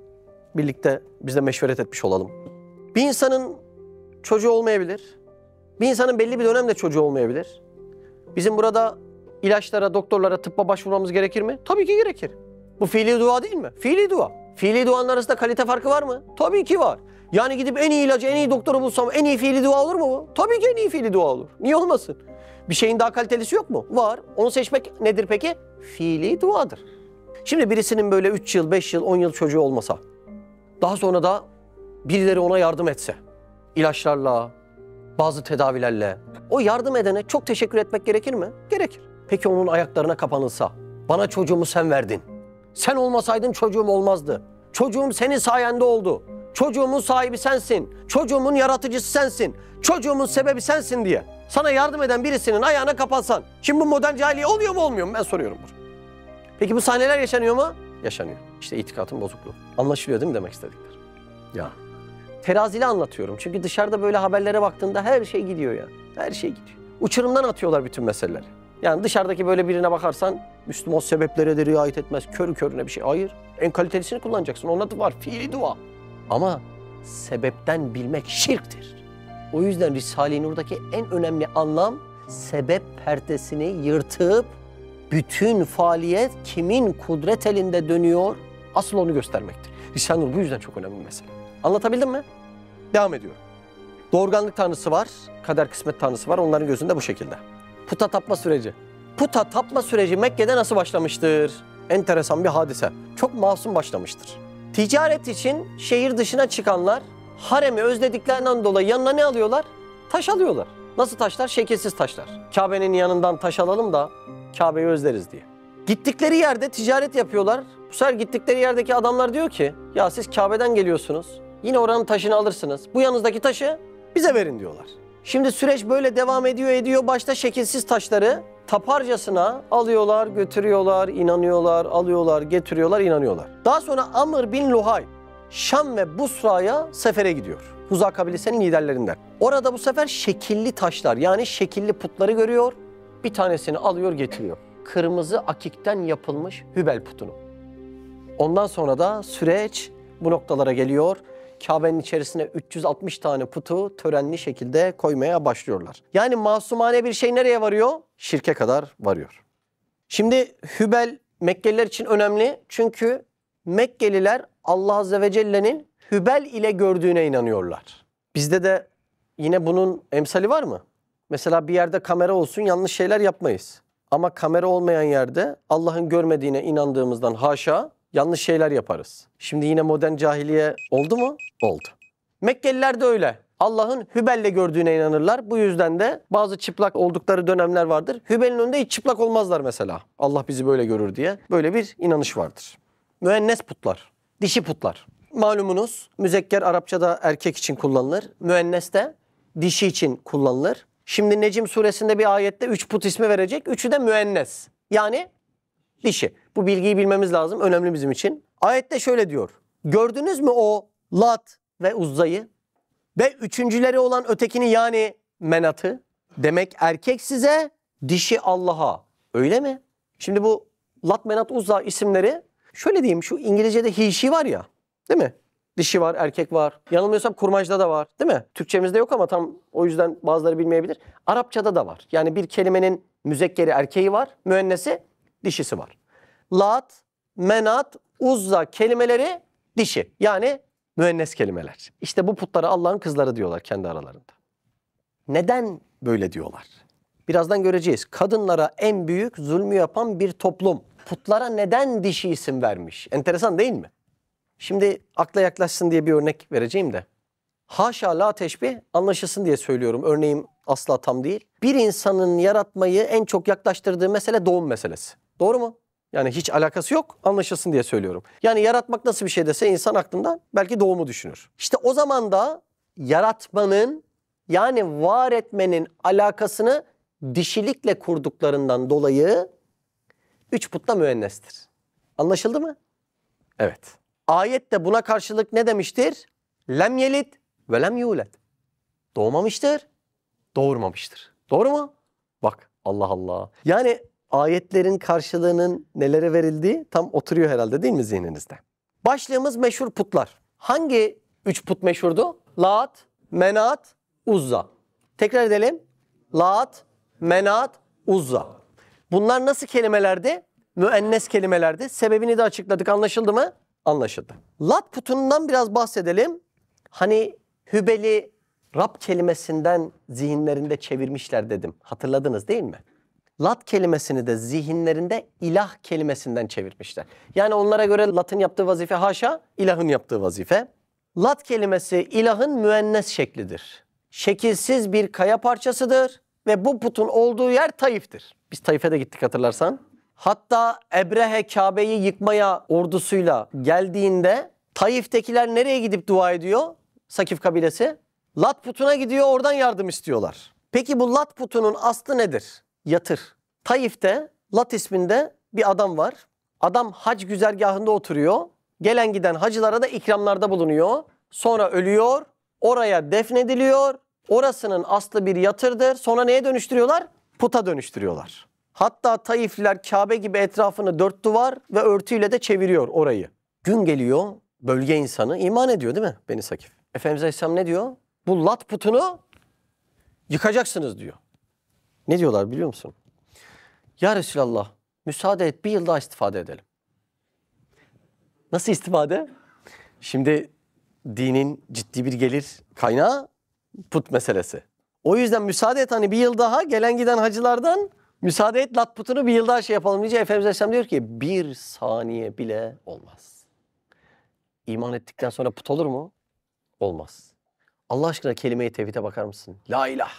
birlikte biz de meşveret etmiş olalım. Bir insanın çocuğu olmayabilir. Bir insanın belli bir dönemde çocuğu olmayabilir. Bizim burada ilaçlara, doktorlara, tıbba başvurmamız gerekir mi? Tabii ki gerekir. Bu fiili dua değil mi? Fiili dua. Fiili duanın arasında kalite farkı var mı? Tabii ki var. Yani gidip en iyi ilacı, en iyi doktoru bulsam en iyi fiili dua olur mu bu? Tabii ki en iyi fiili dua olur. Niye olmasın? Bir şeyin daha kalitelisi yok mu? Var. Onu seçmek nedir peki? Fiili duadır. Şimdi birisinin böyle üç yıl, beş yıl, on yıl çocuğu olmasa, daha sonra da birileri ona yardım etse, ilaçlarla, bazı tedavilerle, o yardım edene çok teşekkür etmek gerekir mi? Gerekir. Peki onun ayaklarına kapanılsa, bana çocuğumu sen verdin, sen olmasaydın çocuğum olmazdı, çocuğum senin sayende oldu, çocuğumun sahibi sensin, çocuğumun yaratıcısı sensin, çocuğumun sebebi sensin diye sana yardım eden birisinin ayağına kapansan, şimdi bu modern cahiliye oluyor mu olmuyor mu? Ben soruyorum bunu. Peki bu sahneler yaşanıyor mu? Yaşanıyor. İşte itikadın bozukluğu. Anlaşılıyor değil mi demek istedikler? Ya. Terazili anlatıyorum. Çünkü dışarıda böyle haberlere baktığında her şey gidiyor ya. Her şey gidiyor. Uçurumdan atıyorlar bütün meseleleri. Yani dışarıdaki böyle birine bakarsan Müslüman sebeplere de riayet etmez. Körü körüne bir şey. Hayır. En kalitelisini kullanacaksın. Onun adı var. Fiili dua. Ama sebepten bilmek şirktir. O yüzden Risale-i Nur'daki en önemli anlam sebep perdesini yırtıp bütün faaliyet kimin kudret elinde dönüyor asıl onu göstermektir. Risale-i Nur bu yüzden çok önemli bir mesele. Anlatabildim mi? Devam ediyor. Doğurganlık tanrısı var, kader kısmet tanrısı var. Onların gözünde bu şekilde. Puta tapma süreci. Puta tapma süreci Mekke'de nasıl başlamıştır? Enteresan bir hadise. Çok masum başlamıştır. Ticaret için şehir dışına çıkanlar haremi özlediklerinden dolayı yanına ne alıyorlar? Taş alıyorlar. Nasıl taşlar? Şekilsiz taşlar. Kabe'nin yanından taş alalım da Kabe'yi özleriz diye. Gittikleri yerde ticaret yapıyorlar. Bu sefer gittikleri yerdeki adamlar diyor ki ya siz Kabe'den geliyorsunuz. Yine oranın taşını alırsınız. Bu yanınızdaki taşı bize verin diyorlar. Şimdi süreç böyle devam ediyor ediyor. Başta şekilsiz taşları taparcasına alıyorlar, götürüyorlar, inanıyorlar, alıyorlar, getiriyorlar, inanıyorlar. Daha sonra Amr bin Luhay Şam ve Busra'ya sefere gidiyor. Huza kabilesinin liderlerinden. Orada bu sefer şekilli taşlar yani şekilli putları görüyor. Bir tanesini alıyor getiriyor. Kırmızı akikten yapılmış Hübel putunu. Ondan sonra da süreç bu noktalara geliyor. Kabe'nin içerisine üç yüz altmış tane putu törenli şekilde koymaya başlıyorlar. Yani masumane bir şey nereye varıyor? Şirke kadar varıyor. Şimdi Hübel Mekkeliler için önemli. Çünkü Mekkeliler Allah Azze ve Celle'nin Hübel ile gördüğüne inanıyorlar. Bizde de yine bunun emsali var mı? Mesela bir yerde kamera olsun yanlış şeyler yapmayız. Ama kamera olmayan yerde Allah'ın görmediğine inandığımızdan haşa yanlış şeyler yaparız. Şimdi yine modern cahiliye oldu mu? Oldu. Mekkeliler de öyle. Allah'ın Hübel'le gördüğüne inanırlar. Bu yüzden de bazı çıplak oldukları dönemler vardır. Hübel'in önünde hiç çıplak olmazlar mesela. Allah bizi böyle görür diye. Böyle bir inanış vardır. Müennes putlar, dişi putlar. Malumunuz müzekker Arapçada erkek için kullanılır. Müennes de dişi için kullanılır. Şimdi Necm suresinde bir ayette üç put ismi verecek. Üçü de müennes. Yani dişi. Bu bilgiyi bilmemiz lazım. Önemli bizim için. Ayette şöyle diyor. Gördünüz mü o Lat ve Uzza'yı? Ve üçüncüleri olan ötekini yani Menat'ı? Demek erkek size, dişi Allah'a. Öyle mi? Şimdi bu Lat, Menat, Uzza isimleri Şöyle diyeyim, şu İngilizce'de he she var ya, değil mi? Dişi var, erkek var. Yanılmıyorsam kurmacda da var, değil mi? Türkçemizde yok ama tam o yüzden bazıları bilmeyebilir. Arapçada da var. Yani bir kelimenin müzekkeri erkeği var, müennesi dişisi var. Lat, menat, uzza kelimeleri dişi. Yani müennes kelimeler. İşte bu putlara Allah'ın kızları diyorlar kendi aralarında. Neden böyle diyorlar? Birazdan göreceğiz. Kadınlara en büyük zulmü yapan bir toplum putlara neden dişi isim vermiş? Enteresan değil mi? Şimdi akla yaklaşsın diye bir örnek vereceğim de. Haşa la teşbih, anlaşılsın diye söylüyorum. Örneğim asla tam değil. Bir insanın yaratmayı en çok yaklaştırdığı mesele doğum meselesi. Doğru mu? Yani hiç alakası yok, anlaşılsın diye söylüyorum. Yani yaratmak nasıl bir şey dese insan aklında belki doğumu düşünür. İşte o zaman da yaratmanın, yani var etmenin alakasını dişilikle kurduklarından dolayı üç putla müennestir. Anlaşıldı mı? Evet. Ayette buna karşılık ne demiştir? Lem yelit ve lem yulet. Doğmamıştır, doğurmamıştır. Doğru mu? Bak Allah Allah. Yani ayetlerin karşılığının nelere verildiği tam oturuyor herhalde değil mi zihninizde? Başlığımız meşhur putlar. Hangi üç put meşhurdu? Lat, Menat, Uzza. Tekrar edelim. Lat, Menat, Uzza. Bunlar nasıl kelimelerdi? Müennes kelimelerdi. Sebebini de açıkladık. Anlaşıldı mı? Anlaşıldı. Lat putundan biraz bahsedelim. Hani Hübel'i Rab kelimesinden zihinlerinde çevirmişler dedim. Hatırladınız değil mi? Lat kelimesini de zihinlerinde ilah kelimesinden çevirmişler. Yani onlara göre Lat'ın yaptığı vazife haşa, ilahın yaptığı vazife. Lat kelimesi ilahın müennes şeklidir. Şekilsiz bir kaya parçasıdır ve bu putun olduğu yer Taif'tir. Biz Taif'e de gittik hatırlarsan. Hatta Ebrehe Kabe'yi yıkmaya ordusuyla geldiğinde Taif'tekiler nereye gidip dua ediyor? Sakif kabilesi. Lat putuna gidiyor, oradan yardım istiyorlar. Peki bu Lat putunun aslı nedir? Yatır. Taif'te Lat isminde bir adam var. Adam hac güzergahında oturuyor. Gelen giden hacılara da ikramlarda bulunuyor. Sonra ölüyor. Oraya defnediliyor. Orasının aslı bir yatırdır. Sonra neye dönüştürüyorlar? Puta dönüştürüyorlar. Hatta Taifliler Kabe gibi etrafını dört duvar ve örtüyle de çeviriyor orayı. Gün geliyor, bölge insanı iman ediyor değil mi Beni Sakif? Efendimiz Aleyhisselam ne diyor? Bu Lat putunu yıkacaksınız diyor. Ne diyorlar biliyor musun? Ya Resulallah müsaade et bir yıl daha istifade edelim. Nasıl istifade? Şimdi dinin ciddi bir gelir kaynağı put meselesi. O yüzden müsaade et hani bir yıl daha gelen giden hacılardan müsaade et Lat putunu bir yıl daha şey yapalım diyece Efendimiz Aleyhisselam diyor ki bir saniye bile olmaz. İman ettikten sonra put olur mu? Olmaz. Allah aşkına kelime-i tevhide bakar mısın? La ilah.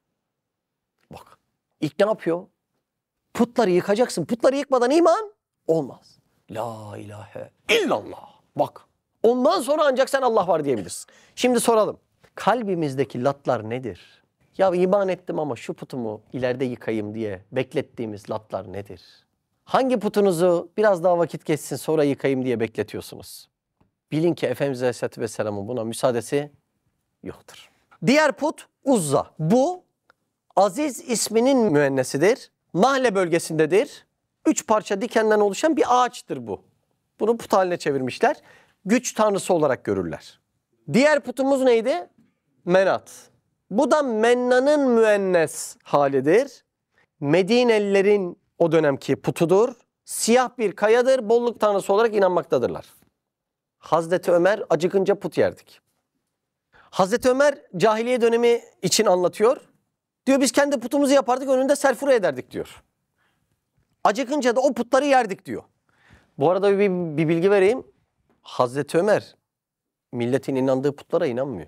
Bak. İlk ne yapıyor? Putları yıkacaksın. Putları yıkmadan iman olmaz. La ilahe illallah. Bak. Ondan sonra ancak sen Allah var diyebilirsin. Şimdi soralım. Kalbimizdeki latlar nedir? Ya iman ettim ama şu putumu ileride yıkayayım diye beklettiğimiz latlar nedir? Hangi putunuzu biraz daha vakit geçsin sonra yıkayayım diye bekletiyorsunuz? Bilin ki Efendimiz Aleyhisselatü Vesselam'ın buna müsaadesi yoktur. Diğer put Uzza. Bu Aziz isminin müennesidir. Nahle bölgesindedir. Üç parça dikenden oluşan bir ağaçtır bu. Bunu put haline çevirmişler. Güç tanrısı olarak görürler. Diğer putumuz neydi? Menat. Bu da Menna'nın müennes halidir. Medinelilerin o dönemki putudur. Siyah bir kayadır. Bolluk tanrısı olarak inanmaktadırlar. Hazreti Ömer acıkınca put yerdik. Hazreti Ömer cahiliye dönemi için anlatıyor. Diyor biz kendi putumuzu yapardık önünde serfure ederdik diyor. Acıkınca da o putları yerdik diyor. Bu arada bir, bir bilgi vereyim. Hazreti Ömer milletin inandığı putlara inanmıyor.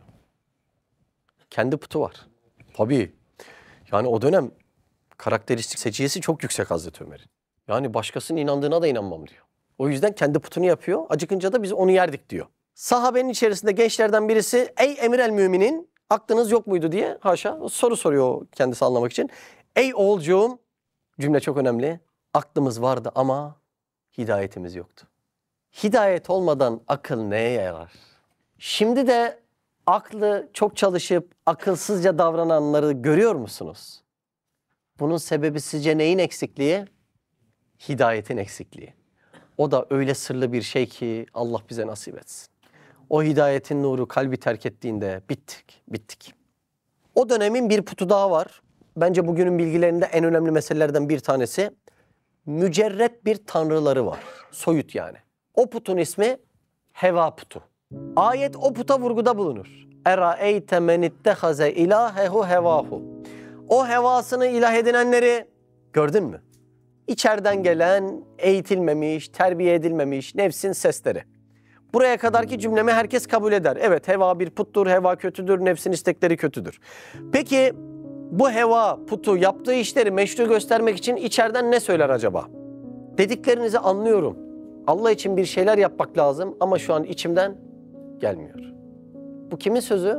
Kendi putu var. Tabii. Yani o dönem karakteristik seçiyesi çok yüksek Hazreti Ömer'in. Yani başkasının inandığına da inanmam diyor. O yüzden kendi putunu yapıyor. Acıkınca da biz onu yerdik diyor. Sahabenin içerisinde gençlerden birisi ey emir el müminin aklınız yok muydu diye haşa soru soruyor kendisi anlamak için. Ey oğulcuğum, cümle çok önemli. Aklımız vardı ama hidayetimiz yoktu. Hidayet olmadan akıl neye yarar? Şimdi de aklı çok çalışıp akılsızca davrananları görüyor musunuz? Bunun sebebi sizce neyin eksikliği? Hidayetin eksikliği. O da öyle sırlı bir şey ki Allah bize nasip etsin. O hidayetin nuru kalbi terk ettiğinde bittik, bittik. O dönemin bir putu daha var. Bence bugünün bilgilerinde en önemli meselelerden bir tanesi. Mücerret bir tanrıları var. Soyut yani. O putun ismi Heva putu. Ayet o puta vurguda bulunur. Eraeyte men ittehaze ilahehu hevahu. O hevasını ilah edinenleri gördün mü? İçeriden gelen, eğitilmemiş, terbiye edilmemiş nefsin sesleri. Buraya kadarki cümlemi herkes kabul eder. Evet, heva bir puttur, heva kötüdür, nefsin istekleri kötüdür. Peki bu heva putu yaptığı işleri meşru göstermek için içeriden ne söyler acaba? Dediklerinizi anlıyorum. Allah için bir şeyler yapmak lazım ama şu an içimden gelmiyor. Bu kimin sözü?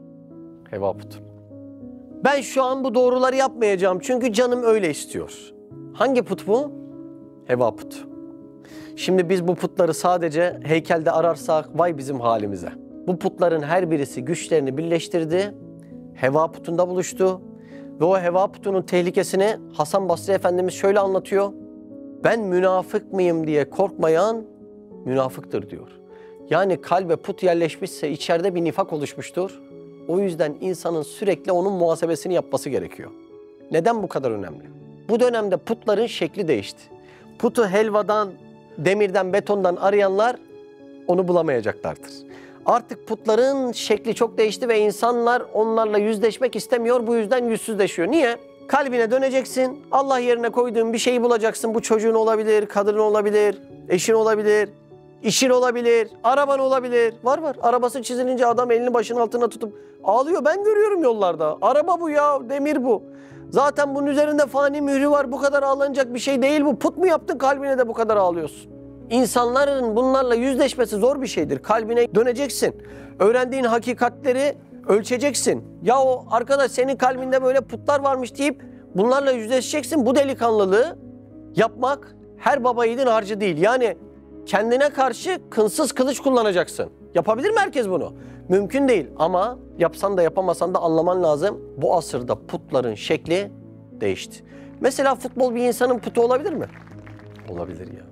Heva putu. Ben şu an bu doğruları yapmayacağım çünkü canım öyle istiyor. Hangi put bu? Heva putu. Şimdi biz bu putları sadece heykelde ararsak vay bizim halimize. Bu putların her birisi güçlerini birleştirdi, heva putunda buluştu ve o heva putunun tehlikesini Hasan Basri Efendimiz şöyle anlatıyor. Ben münafık mıyım diye korkmayan münafıktır diyor. Yani kalbe put yerleşmişse içeride bir nifak oluşmuştur. O yüzden insanın sürekli onun muhasebesini yapması gerekiyor. Neden bu kadar önemli? Bu dönemde putların şekli değişti. Putu helvadan, demirden, betondan arayanlar onu bulamayacaklardır. Artık putların şekli çok değişti ve insanlar onlarla yüzleşmek istemiyor. Bu yüzden yüzsüzleşiyor. Niye? Kalbine döneceksin. Allah yerine koyduğun bir şeyi bulacaksın. Bu çocuğun olabilir, kadının olabilir, eşin olabilir, işin olabilir, araban olabilir. Var var. Arabası çizilince adam elini başının altına tutup ağlıyor. Ben görüyorum yollarda. Araba bu ya, demir bu. Zaten bunun üzerinde fani mührü var. Bu kadar ağlanacak bir şey değil bu. Put mu yaptın kalbine de bu kadar ağlıyorsun? İnsanların bunlarla yüzleşmesi zor bir şeydir. Kalbine döneceksin. Öğrendiğin hakikatleri ölçeceksin. Ya o arkadaş senin kalbinde böyle putlar varmış deyip bunlarla yüzleşeceksin. Bu delikanlılığı yapmak her baba yiğidin harcı değil. Yani kendine karşı kınsız kılıç kullanacaksın. Yapabilir mi herkes bunu? Mümkün değil ama yapsan da yapamasan da anlaman lazım. Bu asırda putların şekli değişti. Mesela futbol bir insanın putu olabilir mi? Olabilir ya.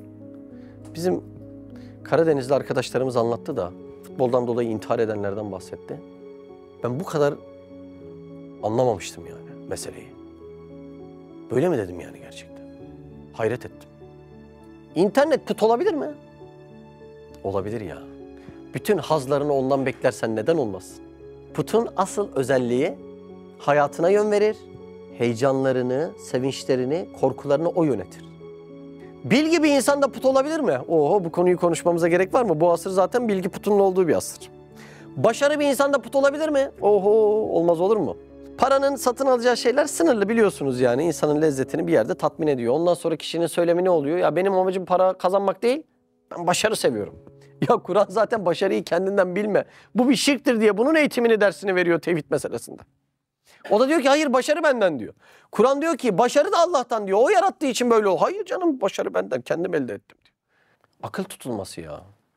Bizim Karadenizli arkadaşlarımız anlattı da futboldan dolayı intihar edenlerden bahsetti. Ben bu kadar anlamamıştım yani meseleyi. Böyle mi dedim yani gerçekten? Hayret ettim. İnternet put olabilir mi? Olabilir ya. Bütün hazlarını ondan beklersen neden olmasın? Putun asıl özelliği hayatına yön verir, heyecanlarını, sevinçlerini, korkularını o yönetir. Bilgi bir insanda put olabilir mi? Oho, bu konuyu konuşmamıza gerek var mı? Bu asır zaten bilgi putunun olduğu bir asır. Başarı bir insanda put olabilir mi? Oho, olmaz olur mu? Paranın satın alacağı şeyler sınırlı biliyorsunuz yani. İnsanın lezzetini bir yerde tatmin ediyor. Ondan sonra kişinin söylemi ne oluyor? Ya benim amacım para kazanmak değil, ben başarı seviyorum. Ya Kur'an zaten başarıyı kendinden bilme. Bu bir şirktir diye bunun eğitimini, dersini veriyor tevhid meselesinde. O da diyor ki hayır başarı benden diyor. Kur'an diyor ki başarı da Allah'tan diyor. O yarattığı için böyle ol. Hayır canım başarı benden. Kendim elde ettim diyor. Akıl tutulması ya.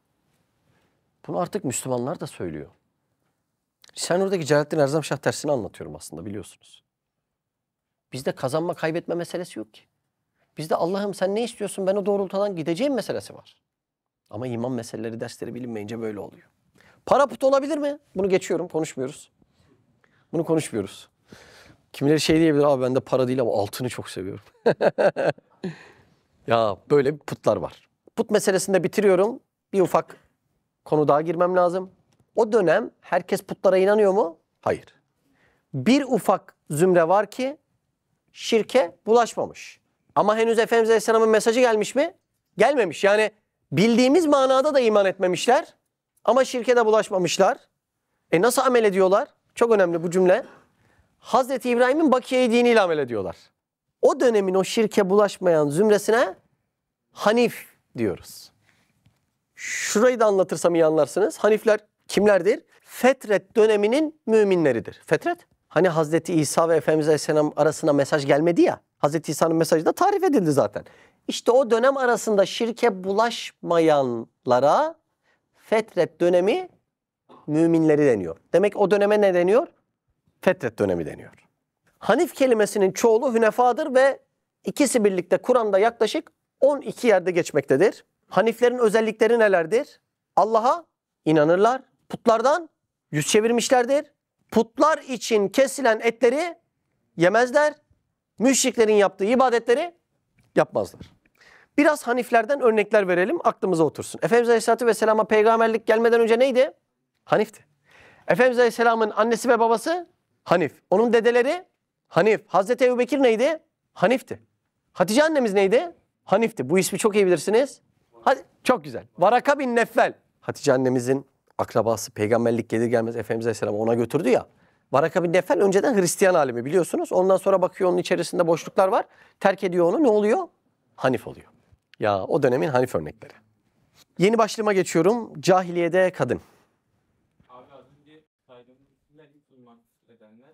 Bunu artık Müslümanlar da söylüyor. Sen oradaki Celalettin Erzamşah dersini anlatıyorum aslında biliyorsunuz. Bizde kazanma kaybetme meselesi yok ki. Bizde Allah'ım sen ne istiyorsun ben o doğrultudan gideceğim meselesi var. Ama iman meseleleri dersleri bilinmeyince böyle oluyor. Para put olabilir mi? Bunu geçiyorum konuşmuyoruz. Bunu konuşmuyoruz. Kimileri şey diyebilir abi bende para değil ama altını çok seviyorum. Ya böyle putlar var. Put meselesinde bitiriyorum. Bir ufak konu daha girmem lazım. O dönem herkes putlara inanıyor mu? Hayır. Bir ufak zümre var ki şirke bulaşmamış. Ama henüz Efendimiz Aleyhisselam'ın mesajı gelmiş mi? Gelmemiş. Yani bildiğimiz manada da iman etmemişler ama şirke de bulaşmamışlar. E nasıl amel ediyorlar? Çok önemli bu cümle. Hazreti İbrahim'in Bakiye diniyle amel ediyorlar. O dönemin o şirke bulaşmayan zümresine Hanif diyoruz. Şurayı da anlatırsam iyi anlarsınız. Hanifler kimlerdir? Fetret döneminin müminleridir. Fetret? Hani Hazreti İsa ve Efendimiz Aleyhisselam arasına mesaj gelmedi ya. Hazreti İsa'nın mesajı da tarif edildi zaten. İşte o dönem arasında şirke bulaşmayanlara Fetret dönemi müminleri deniyor. Demek o döneme ne deniyor? Fetret dönemi deniyor. Hanif kelimesinin çoğulu hünefadır ve ikisi birlikte Kur'an'da yaklaşık on iki yerde geçmektedir. Haniflerin özellikleri nelerdir? Allah'a inanırlar. Putlardan yüz çevirmişlerdir. Putlar için kesilen etleri yemezler. Müşriklerin yaptığı ibadetleri yapmazlar. Biraz Haniflerden örnekler verelim, aklımıza otursun. Efendimiz Aleyhisselatü Vesselam'a peygamberlik gelmeden önce neydi? Hanifti. Efendimiz Aleyhisselam'ın annesi ve babası Hanif. Onun dedeleri Hanif. Hazreti Ebubekir neydi? Hanifti. Hatice annemiz neydi? Hanifti. Bu ismi çok iyi bilirsiniz. Hadi, çok güzel. Varaka bin Neffel. Hatice annemizin akrabası, peygamberlik gelir gelmez Efendimiz Aleyhisselam ona götürdü ya. Varaka bin Neffel önceden Hristiyan alimi biliyorsunuz. Ondan sonra bakıyor onun içerisinde boşluklar var. Terk ediyor onu, ne oluyor? Hanif oluyor. Ya o dönemin Hanif örnekleri. Yeni başlığıma geçiyorum. Cahiliyede kadın. Abi az önce saydığımız isimler ilk bulmak edenler.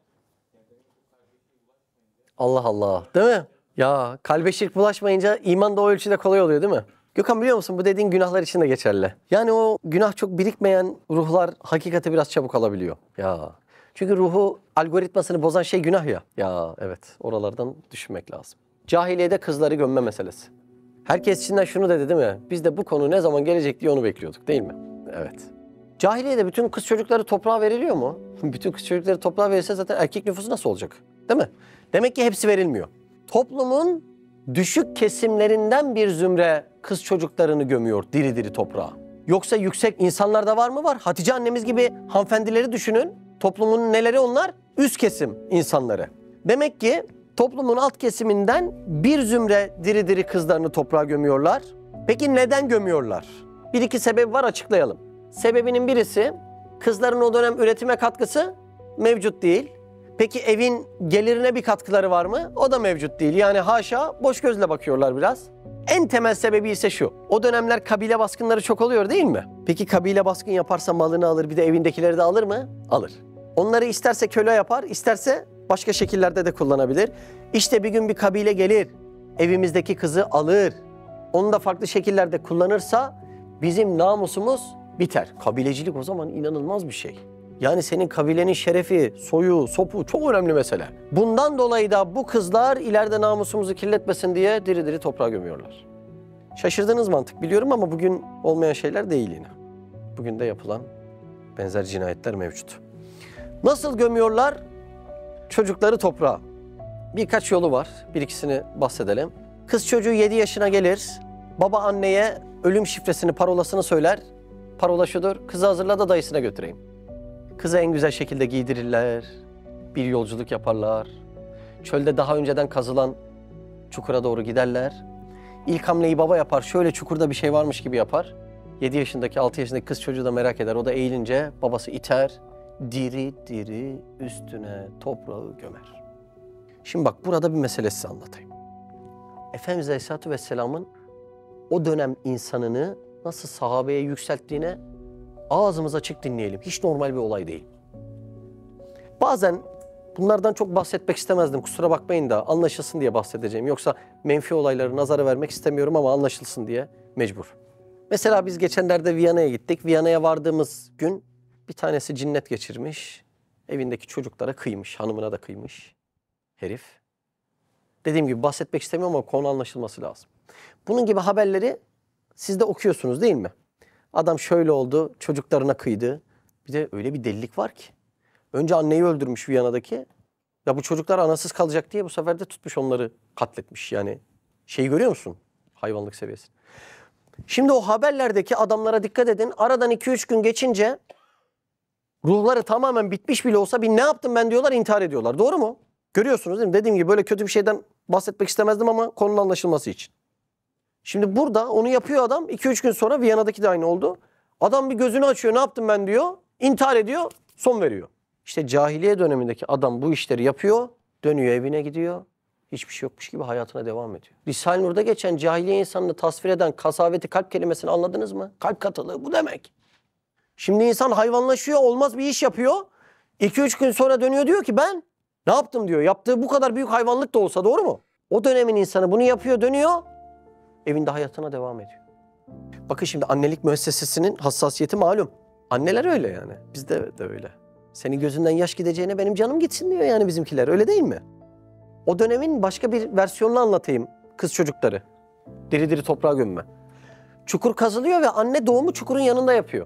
Allah Allah, değil mi? Ya kalbe şirk bulaşmayınca iman da o ölçüde kolay oluyor değil mi? Gökhan biliyor musun bu dediğin günahlar için de geçerli. Yani o günah çok birikmeyen ruhlar hakikati biraz çabuk alabiliyor. Ya çünkü ruhu algoritmasını bozan şey günah ya. Ya evet, oralardan düşünmek lazım. Cahiliyede kızları gömme meselesi. Herkes içinden şunu dedi değil mi? Biz de bu konu ne zaman gelecek diye onu bekliyorduk değil mi? Evet. Cahiliyede bütün kız çocukları toprağa veriliyor mu? Bütün kız çocukları toprağa verirse zaten erkek nüfusu nasıl olacak? Değil mi? Demek ki hepsi verilmiyor. Toplumun düşük kesimlerinden bir zümre kız çocuklarını gömüyor diri diri toprağa. Yoksa yüksek insanlar da var mı? Var. Hatice annemiz gibi hanımefendileri düşünün. Toplumun neleri onlar? Üst kesim insanları. Demek ki toplumun alt kesiminden bir zümre diri diri kızlarını toprağa gömüyorlar. Peki neden gömüyorlar? Bir iki sebebi var, açıklayalım. Sebebinin birisi kızların o dönem üretime katkısı mevcut değil. Peki evin gelirine bir katkıları var mı? O da mevcut değil. Yani haşa boş gözle bakıyorlar biraz. En temel sebebi ise şu. O dönemler kabile baskınları çok oluyor değil mi? Peki kabile baskın yaparsa malını alır, bir de evindekileri de alır mı? Alır. Onları isterse köle yapar, isterse başka şekillerde de kullanabilir. İşte bir gün bir kabile gelir, evimizdeki kızı alır. Onu da farklı şekillerde kullanırsa bizim namusumuz biter. Kabilecilik o zaman inanılmaz bir şey. Yani senin kabilenin şerefi, soyu, sopu çok önemli mesele. Bundan dolayı da bu kızlar ileride namusumuzu kirletmesin diye diri diri toprağa gömüyorlar. Şaşırdığınız mantık biliyorum ama bugün olmayan şeyler değil yine. Bugün de yapılan benzer cinayetler mevcut. Nasıl gömüyorlar? Çocukları toprağa. Birkaç yolu var. Bir ikisini bahsedelim. Kız çocuğu yedi yaşına gelir. Baba anneye ölüm şifresini, parolasını söyler. Parola şudur: kızı hazırla da dayısına götüreyim. Kızı en güzel şekilde giydirirler. Bir yolculuk yaparlar. Çölde daha önceden kazılan çukura doğru giderler. İlk hamleyi baba yapar. Şöyle çukurda bir şey varmış gibi yapar. yedi yaşındaki, altı yaşındaki kız çocuğu da merak eder. O da eğilince babası iter. Diri diri üstüne toprağı gömer. Şimdi bak, burada bir mesele size anlatayım. Efendimiz Aleyhisselatü Vesselam'ın o dönem insanını nasıl sahabeye yükselttiğine ağzımız açık dinleyelim. Hiç normal bir olay değil. Bazen bunlardan çok bahsetmek istemezdim. Kusura bakmayın da anlaşılsın diye bahsedeceğim. Yoksa menfi olayları nazara vermek istemiyorum ama anlaşılsın diye mecbur. Mesela biz geçenlerde Viyana'ya gittik. Viyana'ya vardığımız gün bir tanesi cinnet geçirmiş. Evindeki çocuklara kıymış. Hanımına da kıymış herif. Dediğim gibi bahsetmek istemiyorum ama konu anlaşılması lazım. Bunun gibi haberleri siz de okuyorsunuz değil mi? Adam şöyle oldu, çocuklarına kıydı. Bir de öyle bir delilik var ki. Önce anneyi öldürmüş Viyana'daki. Ya bu çocuklar anasız kalacak diye bu sefer de tutmuş onları katletmiş. Yani şeyi görüyor musun? Hayvanlık seviyesi. Şimdi o haberlerdeki adamlara dikkat edin. Aradan iki üç gün geçince ruhları tamamen bitmiş bile olsa bir ne yaptım ben diyorlar, intihar ediyorlar. Doğru mu? Görüyorsunuz değil mi? Dediğim gibi böyle kötü bir şeyden bahsetmek istemezdim ama konunun anlaşılması için. Şimdi burada onu yapıyor adam. iki üç gün sonra Viyana'daki de aynı oldu. Adam bir gözünü açıyor, ne yaptım ben diyor. İntihar ediyor, son veriyor. İşte cahiliye dönemindeki adam bu işleri yapıyor. Dönüyor evine gidiyor. Hiçbir şey yokmuş gibi hayatına devam ediyor. Risale-i Nur'da geçen cahiliye insanını tasvir eden kasaveti kalp kelimesini anladınız mı? Kalp katılığı bu demek. Şimdi insan hayvanlaşıyor, olmaz bir iş yapıyor. iki üç gün sonra dönüyor diyor ki ben ne yaptım diyor. Yaptığı bu kadar büyük hayvanlık da olsa, doğru mu? O dönemin insanı bunu yapıyor, dönüyor. Evinde hayatına devam ediyor. Bakın şimdi annelik müessesesinin hassasiyeti malum. Anneler öyle yani. Bizde de öyle. Senin gözünden yaş gideceğine benim canım gitsin diyor yani bizimkiler. Öyle değil mi? O dönemin başka bir versiyonunu anlatayım. Kız çocukları. Diri diri toprağa gömme. Çukur kazılıyor ve anne doğumu çukurun yanında yapıyor.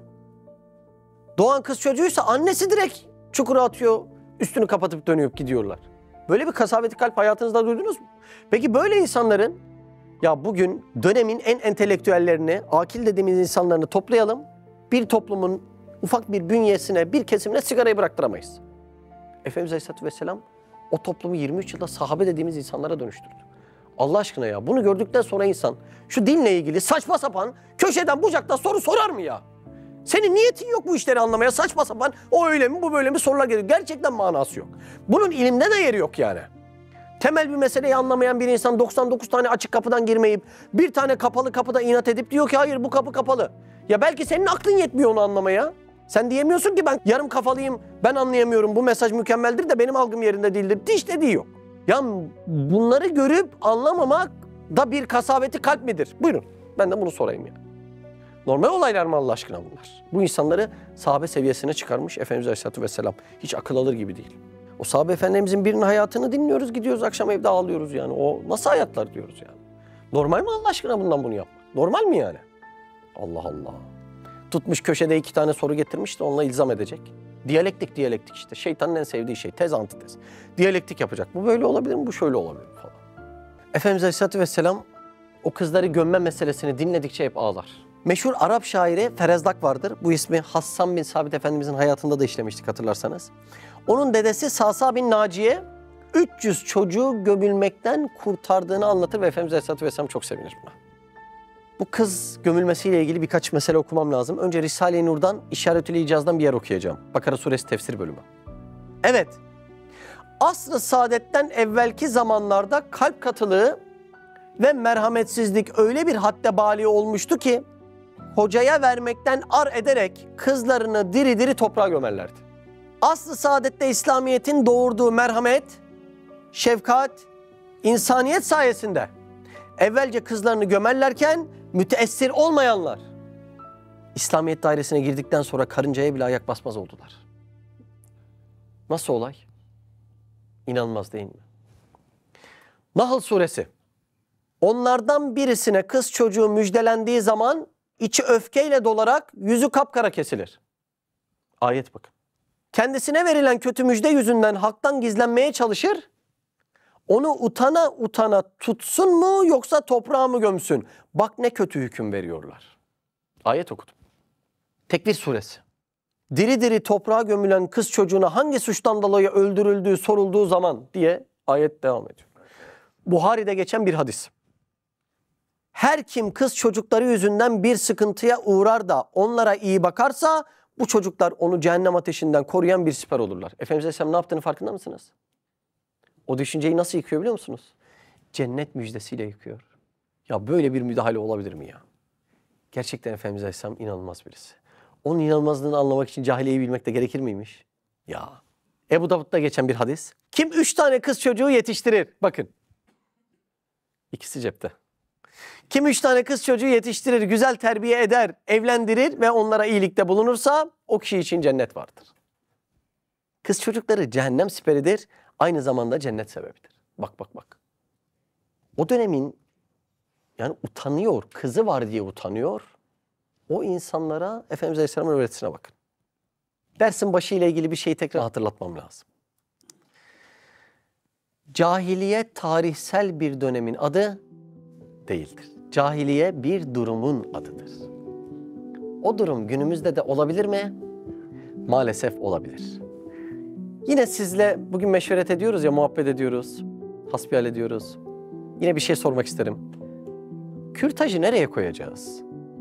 Doğan kız çocuğuysa annesi direkt çukura atıyor, üstünü kapatıp dönüp gidiyorlar. Böyle bir kasaveti kalp hayatınızda duydunuz mu? Peki böyle insanların, ya bugün dönemin en entelektüellerini, akil dediğimiz insanlarını toplayalım. Bir toplumun ufak bir bünyesine, bir kesimine sigarayı bıraktıramayız. Efendimiz Aleyhisselatü Vesselam o toplumu yirmi üç yılda sahabe dediğimiz insanlara dönüştürdü. Allah aşkına ya, bunu gördükten sonra insan şu dinle ilgili saçma sapan köşeden bucaktan soru sorar mı ya? Senin niyetin yok bu işleri anlamaya, saçma sapan o öyle mi bu böyle mi sorular geliyor. Gerçekten manası yok. Bunun ilimde de yeri yok yani. Temel bir meseleyi anlamayan bir insan doksan dokuz tane açık kapıdan girmeyip bir tane kapalı kapıda inat edip diyor ki hayır bu kapı kapalı. Ya belki senin aklın yetmiyor onu anlamaya. Sen diyemiyorsun ki ben yarım kafalıyım, ben anlayamıyorum, bu mesaj mükemmeldir de benim algım yerinde değildir. Hiç dediği yok. Ya bunları görüp anlamamak da bir kasaveti kalp midir? Buyurun, ben de bunu sorayım ya. Normal olaylar mı Allah aşkına bunlar? Bu insanları sahabe seviyesine çıkarmış Efendimiz Aleyhisselatü Vesselam. Hiç akıl alır gibi değil. O sahabe efendimizin birinin hayatını dinliyoruz, gidiyoruz akşam evde ağlıyoruz yani. O nasıl hayatlar diyoruz yani. Normal mi Allah aşkına bundan bunu yapmak? Normal mi yani? Allah Allah. Tutmuş köşede iki tane soru getirmiş de onunla ilzam edecek. Diyalektik, diyalektik işte. Şeytanın en sevdiği şey. Tez, antitez. Diyalektik yapacak. Bu böyle olabilir mi? Bu şöyle olabilir mi falan. Efendimiz Aleyhisselatü Vesselam o kızları gömme meselesini dinledikçe hep ağlar. Meşhur Arap şairi Ferezdaq vardır. Bu ismi Hassan bin Sabit Efendimizin hayatında da işlemiştik hatırlarsanız. Onun dedesi Sasa bin Naciye üç yüz çocuğu gömülmekten kurtardığını anlatır ve Efendimiz Aleyhisselatü Vesselam çok sevinir buna. Bu kız gömülmesiyle ilgili birkaç mesele okumam lazım. Önce Risale-i Nur'dan, İşaretül İcaz'dan bir yer okuyacağım. Bakara Suresi tefsir bölümü. Evet, asr-ı saadetten evvelki zamanlarda kalp katılığı ve merhametsizlik öyle bir hadde bâli olmuştu ki hocaya vermekten ar ederek kızlarını diri diri toprağa gömerlerdi. Asr-ı saadette İslamiyet'in doğurduğu merhamet, şefkat, insaniyet sayesinde evvelce kızlarını gömerlerken müteessir olmayanlar İslamiyet dairesine girdikten sonra karıncaya bile ayak basmaz oldular. Nasıl olay? İnanılmaz değil mi? Nahl suresi. Onlardan birisine kız çocuğu müjdelendiği zaman içi öfkeyle dolarak yüzü kapkara kesilir. Ayet bakın. Kendisine verilen kötü müjde yüzünden haktan gizlenmeye çalışır. Onu utana utana tutsun mu yoksa toprağa mı gömsün? Bak ne kötü hüküm veriyorlar. Ayet okudum. Tekvir suresi. Diri diri toprağa gömülen kız çocuğuna hangi suçtan dolayı öldürüldüğü sorulduğu zaman diye ayet devam ediyor. Buhari'de geçen bir hadis. Her kim kız çocukları yüzünden bir sıkıntıya uğrar da onlara iyi bakarsa bu çocuklar onu cehennem ateşinden koruyan bir siper olurlar. Efendimiz Aleyhisselam ne yaptığını farkında mısınız? O düşünceyi nasıl yıkıyor biliyor musunuz? Cennet müjdesiyle yıkıyor. Ya böyle bir müdahale olabilir mi ya? Gerçekten Efendimiz Aleyhisselam inanılmaz birisi. Onun inanılmazlığını anlamak için cahiliyeyi bilmek de gerekir miymiş? Ya. Ebu Davud'da geçen bir hadis. Kim üç tane kız çocuğu yetiştirir? Bakın. İkisi cepte. Kim üç tane kız çocuğu yetiştirir, güzel terbiye eder, evlendirir ve onlara iyilikte bulunursa o kişi için cennet vardır. Kız çocukları cehennem siperidir, aynı zamanda cennet sebebidir. Bak bak bak. O dönemin yani utanıyor, kızı var diye utanıyor. O insanlara Efendimiz Aleyhisselam'ın öğretisine bakın. Dersin başı ile ilgili bir şeyi tekrar hatırlatmam lazım. Cahiliye tarihsel bir dönemin adı değildir. Cahiliye bir durumun adıdır. O durum günümüzde de olabilir mi? Maalesef olabilir. Yine sizle bugün meşveret ediyoruz ya, muhabbet ediyoruz, hasbihal ediyoruz. Yine bir şey sormak isterim. Kürtajı nereye koyacağız?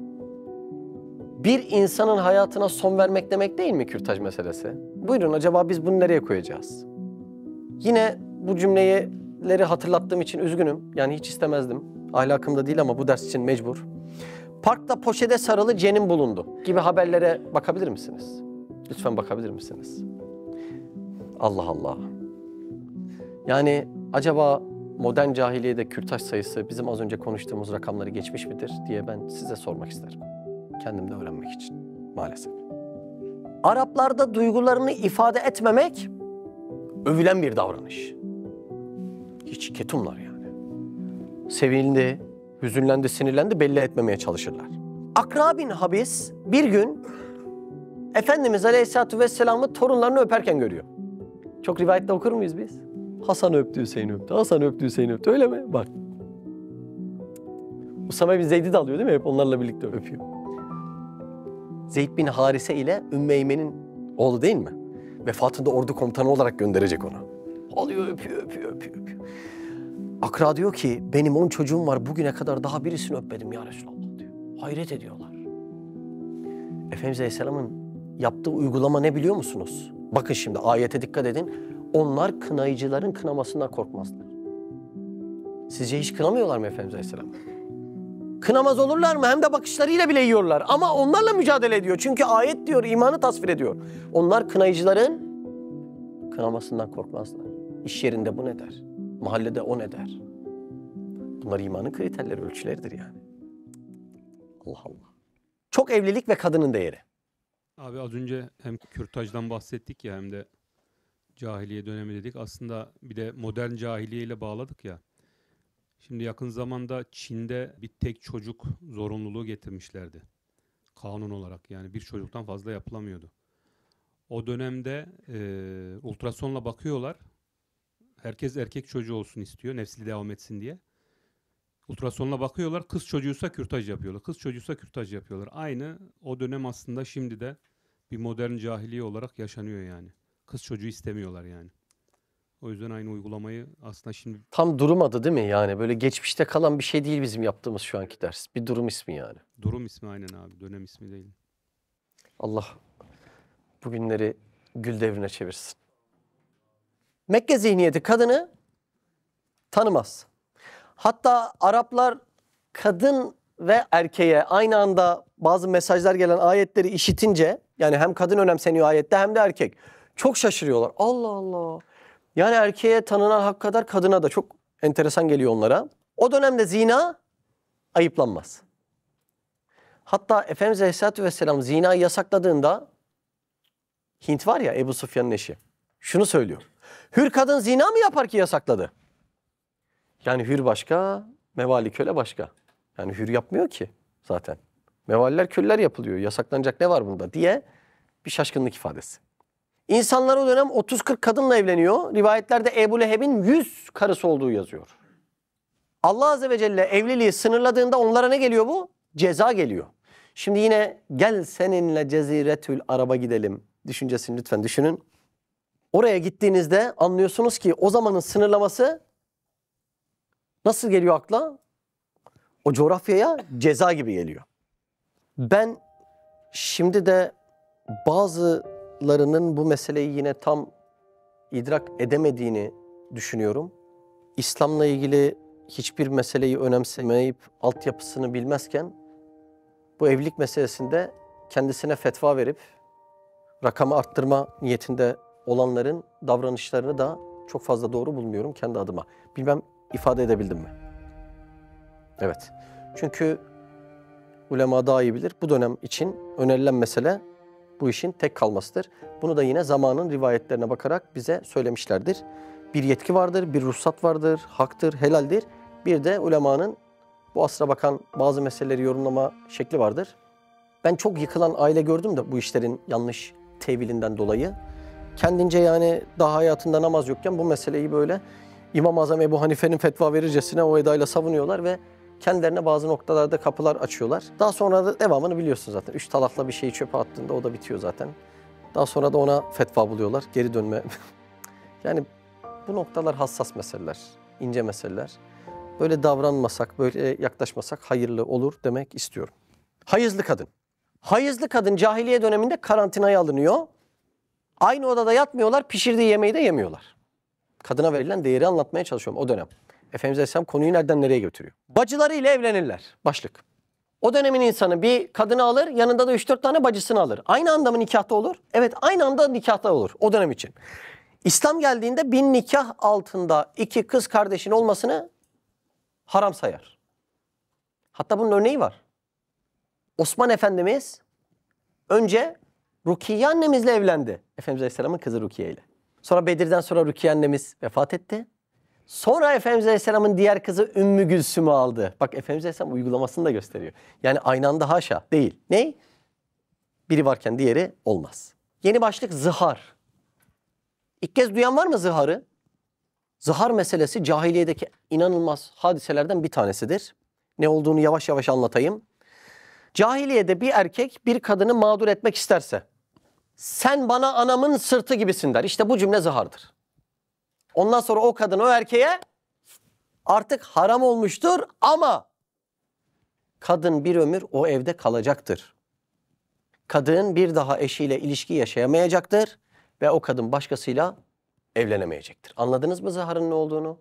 Bir insanın hayatına son vermek demek değil mi kürtaj meselesi? Buyurun, acaba biz bunu nereye koyacağız? Yine bu cümleleri hatırlattığım için üzgünüm. Yani hiç istemezdim. Ahlakımda değil ama bu ders için mecbur. Parkta poşete sarılı cenin bulundu gibi haberlere bakabilir misiniz? Lütfen bakabilir misiniz? Allah Allah. Yani acaba modern cahiliyede kürtaj sayısı bizim az önce konuştuğumuz rakamları geçmiş midir diye ben size sormak isterim. Kendim de öğrenmek için maalesef. Araplarda duygularını ifade etmemek övülen bir davranış. Hiç ketumlar yani. Sevindi, Hüzünlendi, sinirlendi, belli etmemeye çalışırlar. Akra bin Habis bir gün Efendimiz Aleyhisselatü Vesselam'ı torunlarını öperken görüyor. Çok rivayette okur muyuz biz? Hasan öptü, Hüseyin öptü. Hasan öptü, Hüseyin öptü. Öyle mi? Bak. Usame bin Zeyd'i de alıyor değil mi? Hep onlarla birlikte öpüyor. Zeyd bin Harise ile Ümmü Eymen'in oğlu değil mi? Vefatında ordu komutanı olarak gönderecek onu. Alıyor, öpüyor, öpüyor, öpüyor, öpüyor. Akra diyor ki benim on çocuğum var, bugüne kadar daha birisini öpmedim ya Resulallah diyor. Hayret ediyorlar. Efendimiz Aleyhisselam'ın yaptığı uygulama ne biliyor musunuz? Bakın şimdi ayete dikkat edin. Onlar kınayıcıların kınamasından korkmazlar. Sizce hiç kınamıyorlar mı Efendimiz Aleyhisselam? Kınamaz olurlar mı? Hem de bakışlarıyla bile yiyorlar. Ama onlarla mücadele ediyor. Çünkü ayet diyor, imanı tasvir ediyor. Onlar kınayıcıların kınamasından korkmazlar. İş yerinde bu ne der? Mahallede o ne der? Bunlar imanın kriterleri, ölçüleridir yani. Allah Allah. Çok evlilik ve kadının değeri. Abi az önce hem kürtajdan bahsettik ya hem de cahiliye dönemi dedik. Aslında bir de modern cahiliye ile bağladık ya. Şimdi yakın zamanda Çin'de bir tek çocuk zorunluluğu getirmişlerdi. Kanun olarak yani bir çocuktan fazla yapılamıyordu. O dönemde e, ultrasonla bakıyorlar. Herkes erkek çocuğu olsun istiyor, nesli devam etsin diye. Ultrasonla bakıyorlar, kız çocuğuysa kürtaj yapıyorlar. Kız çocuğuysa kürtaj yapıyorlar. Aynı o dönem aslında şimdi de bir modern cahiliye olarak yaşanıyor yani. Kız çocuğu istemiyorlar yani. O yüzden aynı uygulamayı aslında şimdi... Tam durum adı değil mi yani? Böyle geçmişte kalan bir şey değil bizim yaptığımız şu anki ders. Bir durum ismi yani. Durum ismi aynen abi, dönem ismi değil. Allah bugünleri gül devrine çevirsin. Mekke zihniyeti kadını tanımaz. Hatta Araplar kadın ve erkeğe aynı anda bazı mesajlar gelen ayetleri işitince, yani hem kadın önemseniyor ayette hem de erkek, çok şaşırıyorlar. Allah Allah. Yani erkeğe tanınan hak kadar kadına da, çok enteresan geliyor onlara. O dönemde zina ayıplanmaz. Hatta Efendimiz Aleyhisselatü Vesselam zinayı yasakladığında, Hint var ya, Ebu Sufyan'ın eşi, şunu söylüyor. Hür kadın zina mı yapar ki yasakladı? Yani hür başka, mevali köle başka. Yani hür yapmıyor ki zaten. Mevaliler köleler yapılıyor. Yasaklanacak ne var bunda diye bir şaşkınlık ifadesi. İnsanlar o dönem otuz kırk kadınla evleniyor. Rivayetlerde Ebu Leheb'in yüz karısı olduğu yazıyor. Allah Azze ve Celle evliliği sınırladığında onlara ne geliyor bu? Ceza geliyor. Şimdi yine gel seninle Ceziretül Arab'a gidelim düşüncesini lütfen düşünün. Oraya gittiğinizde anlıyorsunuz ki o zamanın sınırlaması nasıl geliyor akla? O coğrafyaya ceza gibi geliyor. Ben şimdi de bazılarının bu meseleyi yine tam idrak edemediğini düşünüyorum. İslam'la ilgili hiçbir meseleyi önemsemeyip altyapısını bilmezken bu evlilik meselesinde kendisine fetva verip rakamı arttırma niyetinde olanların davranışlarını da çok fazla doğru bulmuyorum kendi adıma. Bilmem ifade edebildim mi? Evet. Çünkü ulema daha iyi bilir. Bu dönem için önerilen mesele bu işin tek kalmasıdır. Bunu da yine zamanın rivayetlerine bakarak bize söylemişlerdir. Bir yetki vardır, bir ruhsat vardır, haktır, helaldir. Bir de ulemanın bu asra bakan bazı meseleleri yorumlama şekli vardır. Ben çok yıkılan aile gördüm de bu işlerin yanlış tevilinden dolayı. Kendince yani daha hayatında namaz yokken bu meseleyi böyle İmam-ı Azam Ebu Hanife'nin fetva verircesine o edayla savunuyorlar ve kendilerine bazı noktalarda kapılar açıyorlar. Daha sonra da devamını biliyorsun zaten. Üç talakla bir şeyi çöpe attığında o da bitiyor zaten. Daha sonra da ona fetva buluyorlar. Geri dönme. Yani bu noktalar hassas meseleler, ince meseleler. Böyle davranmasak, böyle yaklaşmasak hayırlı olur demek istiyorum. Hayızlı kadın. Hayızlı kadın cahiliye döneminde karantinaya alınıyor. Aynı odada yatmıyorlar, pişirdiği yemeği de yemiyorlar. Kadına verilen değeri anlatmaya çalışıyorum o dönem. Efendimiz Aleyhisselam konuyu nereden nereye götürüyor? Bacılarıyla evlenirler. Başlık. O dönemin insanı bir kadını alır, yanında da üç dört tane bacısını alır. Aynı anda mı nikahta olur? Evet, aynı anda nikahta olur o dönem için. İslam geldiğinde bin nikah altında iki kız kardeşin olmasını haram sayar. Hatta bunun örneği var. Osman Efendimiz önce Rukiye annemizle evlendi. Efendimiz Aleyhisselam'ın kızı Rukiye ile. Sonra Bedir'den sonra Rukiye annemiz vefat etti. Sonra Efendimiz Aleyhisselam'ın diğer kızı Ümmü Gülsüm'ü aldı. Bak Efendimiz Aleyhisselam uygulamasını da gösteriyor. Yani aynı anda haşa değil. Ne? Biri varken diğeri olmaz. Yeni başlık zihar. İlk kez duyan var mı ziharı? Zihar meselesi cahiliyedeki inanılmaz hadiselerden bir tanesidir. Ne olduğunu yavaş yavaş anlatayım. Cahiliyede bir erkek bir kadını mağdur etmek isterse, sen bana anamın sırtı gibisin der. İşte bu cümle zihardır. Ondan sonra o kadın o erkeğe artık haram olmuştur ama kadın bir ömür o evde kalacaktır. Kadın bir daha eşiyle ilişki yaşayamayacaktır ve o kadın başkasıyla evlenemeyecektir. Anladınız mı ziharın ne olduğunu?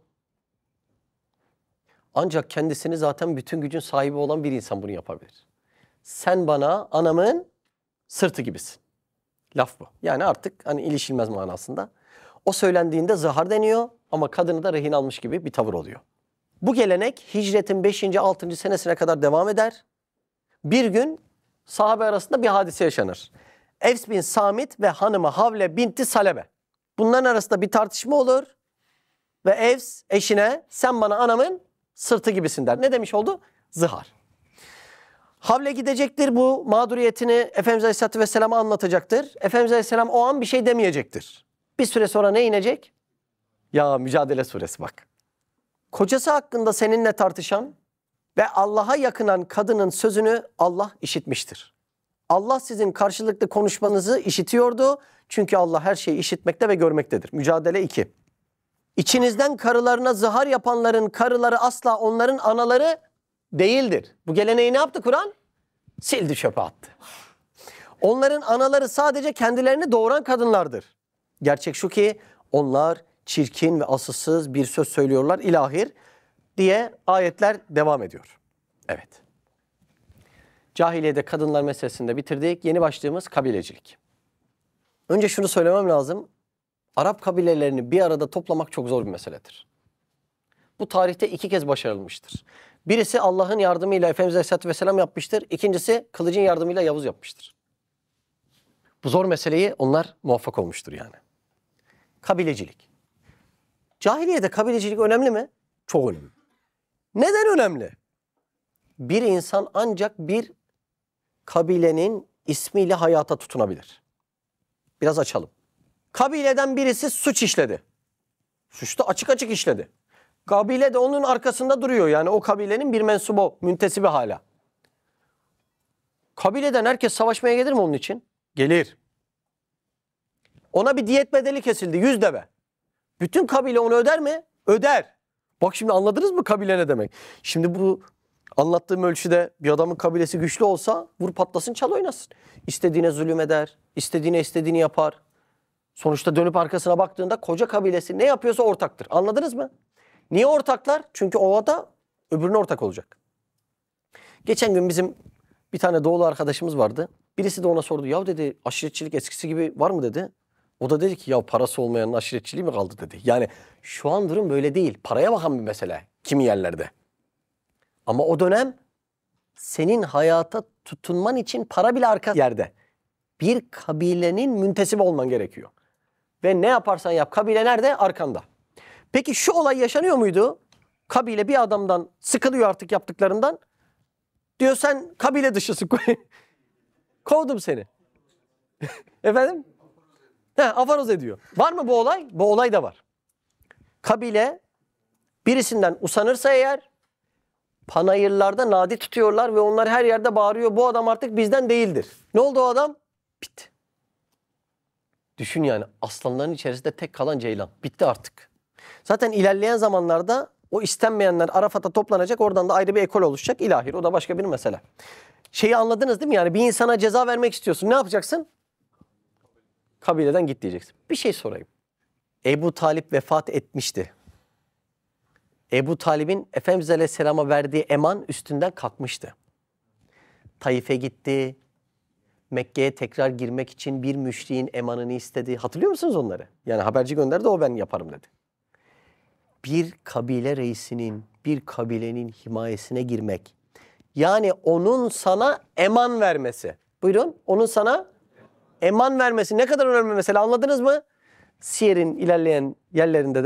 Ancak kendisini zaten bütün gücün sahibi olan bir insan bunu yapabilir. Sen bana anamın sırtı gibisin. Laf bu. Yani artık hani ilişilmez manasında. O söylendiğinde zihar deniyor ama kadını da rehin almış gibi bir tavır oluyor. Bu gelenek hicretin beşinci altıncı senesine kadar devam eder. Bir gün sahabe arasında bir hadise yaşanır. Evs bin Samit ve hanımı Havle binti Salebe. Bunların arasında bir tartışma olur ve Evs eşine sen bana anamın sırtı gibisin der. Ne demiş oldu? Zihar. Havle gidecektir, bu mağduriyetini Efendimiz Aleyhisselatü Vesselam'a anlatacaktır. Efendimiz Aleyhisselam o an bir şey demeyecektir. Bir süre sonra ne inecek? Ya Mücadele Suresi bak. Kocası hakkında seninle tartışan ve Allah'a yakınan kadının sözünü Allah işitmiştir. Allah sizin karşılıklı konuşmanızı işitiyordu. Çünkü Allah her şeyi işitmekte ve görmektedir. Mücadele iki. İçinizden karılarına zihar yapanların karıları asla onların anaları değildir. Bu geleneği ne yaptı Kur'an? Sildi, çöpe attı. Onların anaları sadece kendilerini doğuran kadınlardır. Gerçek şu ki onlar çirkin ve asılsız bir söz söylüyorlar ilahir diye ayetler devam ediyor. Evet. Cahiliyede kadınlar meselesinde bitirdik. Yeni başlığımız kabilecilik. Önce şunu söylemem lazım. Arap kabilelerini bir arada toplamak çok zor bir meseledir. Bu tarihte iki kez başarılmıştır. Birisi Allah'ın yardımıyla Efendimiz Aleyhisselatü Vesselam yapmıştır. İkincisi kılıcın yardımıyla Yavuz yapmıştır. Bu zor meseleyi onlar muvaffak olmuştur yani. Kabilecilik. Cahiliyede kabilecilik önemli mi? Çok önemli. Neden önemli? Bir insan ancak bir kabilenin ismiyle hayata tutunabilir. Biraz açalım. Kabileden birisi suç işledi. Suçta açık açık işledi. Kabile de onun arkasında duruyor. Yani o kabilenin bir mensubu, müntesibi hala. Kabileden herkes savaşmaya gelir mi onun için? Gelir. Ona bir diyet bedeli kesildi. Yüz deve. Bütün kabile onu öder mi? Öder. Bak şimdi anladınız mı kabile ne demek? Şimdi bu anlattığım ölçüde bir adamın kabilesi güçlü olsa vur patlasın çal oynasın. İstediğine zulüm eder. İstediğine istediğini yapar. Sonuçta dönüp arkasına baktığında koca kabilesi ne yapıyorsa ortaktır. Anladınız mı? Niye ortaklar? Çünkü o da öbürüne ortak olacak. Geçen gün bizim bir tane doğulu arkadaşımız vardı. Birisi de ona sordu. Ya dedi aşiretçilik eskisi gibi var mı dedi. O da dedi ki ya parası olmayanın aşiretçiliği mi kaldı dedi. Yani şu an durum böyle değil. Paraya bakan bir mesele kimi yerlerde. Ama o dönem senin hayata tutunman için para bile arka yerde. Bir kabilenin müntesibi olman gerekiyor. Ve ne yaparsan yap kabile nerede? Arkanda. Peki şu olay yaşanıyor muydu? Kabile bir adamdan sıkılıyor artık yaptıklarından. Diyor sen kabile dışısın. Kovdum seni. Efendim? He, afaroz ediyor. Var mı bu olay? Bu olay da var. Kabile birisinden usanırsa eğer panayırlarda nadi tutuyorlar ve onlar her yerde bağırıyor. Bu adam artık bizden değildir. Ne oldu o adam? Bitti. Düşün yani aslanların içerisinde tek kalan ceylan. Bitti artık. Zaten ilerleyen zamanlarda o istenmeyenler Arafat'a toplanacak. Oradan da ayrı bir ekol oluşacak. İlahir. O da başka bir mesele. Şeyi anladınız değil mi? Yani bir insana ceza vermek istiyorsun. Ne yapacaksın? Kabileden git diyeceksin. Bir şey sorayım. Ebu Talip vefat etmişti. Ebu Talib'in Efendimiz Aleyhisselam'a verdiği eman üstünden kalkmıştı. Taif'e gitti. Mekke'ye tekrar girmek için bir müşriğin emanını istedi. Hatırlıyor musunuz onları? Yani haberci gönderdi, o ben yaparım dedi. Bir kabile reisinin, bir kabilenin himayesine girmek. Yani onun sana eman vermesi. Buyurun, onun sana eman vermesi ne kadar önemli mesela, anladınız mı? Siyer'in ilerleyen yerlerinde de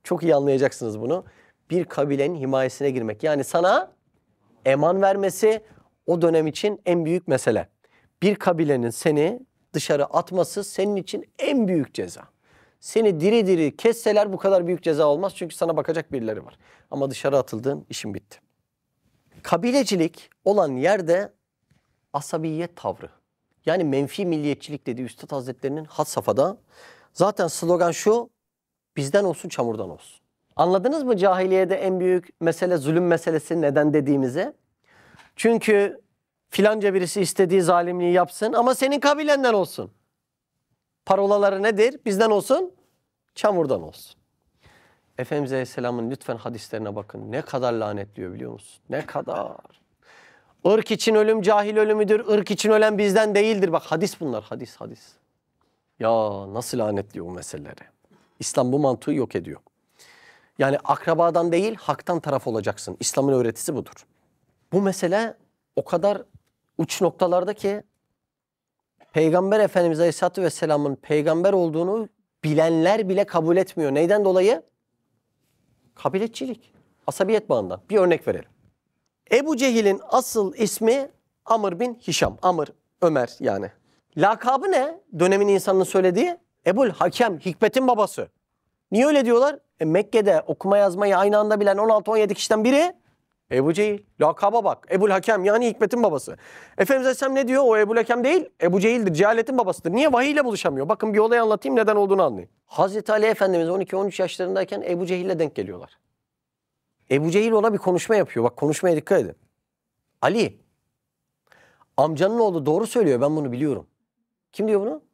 Çok iyi anlayacaksınız bunu. Bir kabilenin himayesine girmek. Yani sana eman vermesi o dönem için en büyük mesele. Bir kabilenin seni dışarı atması senin için en büyük ceza. Seni diri diri kesseler bu kadar büyük ceza olmaz. Çünkü sana bakacak birileri var. Ama dışarı atıldığın işin bitti. Kabilecilik olan yerde asabiyet tavrı. Yani menfi milliyetçilik dediği Üstad Hazretleri'nin had safhada. Zaten slogan şu, bizden olsun çamurdan olsun. Anladınız mı cahiliyede en büyük mesele zulüm meselesi neden dediğimizi? Çünkü filanca birisi istediği zalimliği yapsın ama senin kabilenden olsun. Parolaları nedir? Bizden olsun, çamurdan olsun. Efendimiz Aleyhisselam'ın lütfen hadislerine bakın. Ne kadar lanetliyor biliyor musun? Ne kadar. Irk için ölüm cahil ölümüdür. Irk için ölen bizden değildir. Bak hadis bunlar. Hadis hadis. Ya nasıl lanetliyor bu meseleleri. İslam bu mantığı yok ediyor. Yani akrabadan değil haktan taraf olacaksın. İslam'ın öğretisi budur. Bu mesele o kadar uç noktalarda ki Peygamber Efendimiz Aleyhisselatü Vesselam'ın peygamber olduğunu bilenler bile kabul etmiyor. Neyden dolayı? Kabiletçilik. Asabiyet bağından. Bir örnek verelim. Ebu Cehil'in asıl ismi Amr bin Hişam. Amr, Ömer yani. Lakabı ne? Dönemin insanının söylediği Ebul Hakem, Hikmet'in babası. Niye öyle diyorlar? E Mekke'de okuma yazmayı aynı anda bilen on altı on yedi kişiden biri Ebu Cehil. Lakaba bak. Ebul Hakem yani Hikmet'in babası. Efendimiz Aleyhisselam ne diyor? O Ebul Hakem değil, Ebu Cehil'dir. Cehaletin babasıdır. Niye? Vahiy ile buluşamıyor. Bakın bir olay anlatayım neden olduğunu anlayın. Hazreti Ali Efendimiz on iki on üç yaşlarındayken Ebu Cehil'le denk geliyorlar. Ebu Cehil ona bir konuşma yapıyor. Bak konuşmaya dikkat edin. Ali, amcanın oğlu doğru söylüyor ben bunu biliyorum. Kim diyor bunu?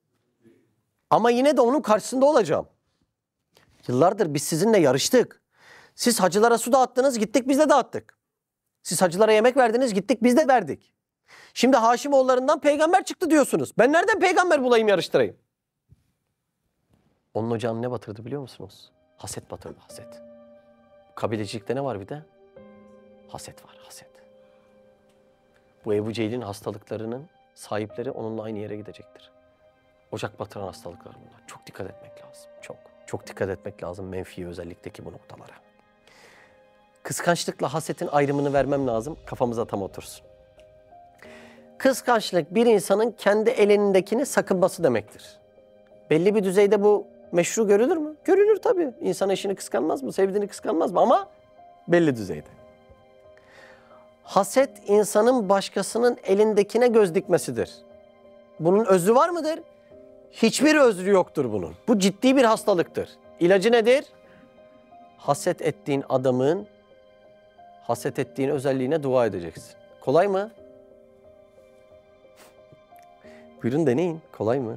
Ama yine de onun karşısında olacağım. Yıllardır biz sizinle yarıştık. Siz hacılara su dağıttınız, gittik biz de dağıttık. Siz hacılara yemek verdiniz, gittik biz de verdik. Şimdi Haşimoğullarından peygamber çıktı diyorsunuz. Ben nereden peygamber bulayım yarıştırayım? Onun ocağını ne batırdı biliyor musunuz? Haset batırdı, haset. Kabilecilikte ne var bir de? Haset var, haset. Bu Ebu Cehil'in hastalıklarının sahipleri onunla aynı yere gidecektir. Ocak batıran hastalıklar bunlar. Çok dikkat etmek lazım, çok. Çok dikkat etmek lazım menfi özellikteki bu noktalara. Kıskançlıkla hasetin ayrımını vermem lazım, kafamıza tam otursun. Kıskançlık bir insanın kendi elindekini sakınması demektir. Belli bir düzeyde bu meşru görülür mü? Görülür tabii. İnsan eşini kıskanmaz mı? Sevdiğini kıskanmaz mı? Ama belli düzeyde. Haset insanın başkasının elindekine göz dikmesidir. Bunun özrü var mıdır? Hiçbir özrü yoktur bunun. Bu ciddi bir hastalıktır. İlacı nedir? Haset ettiğin adamın haset ettiğin özelliğine dua edeceksin. Kolay mı? Buyurun deneyin. Kolay mı?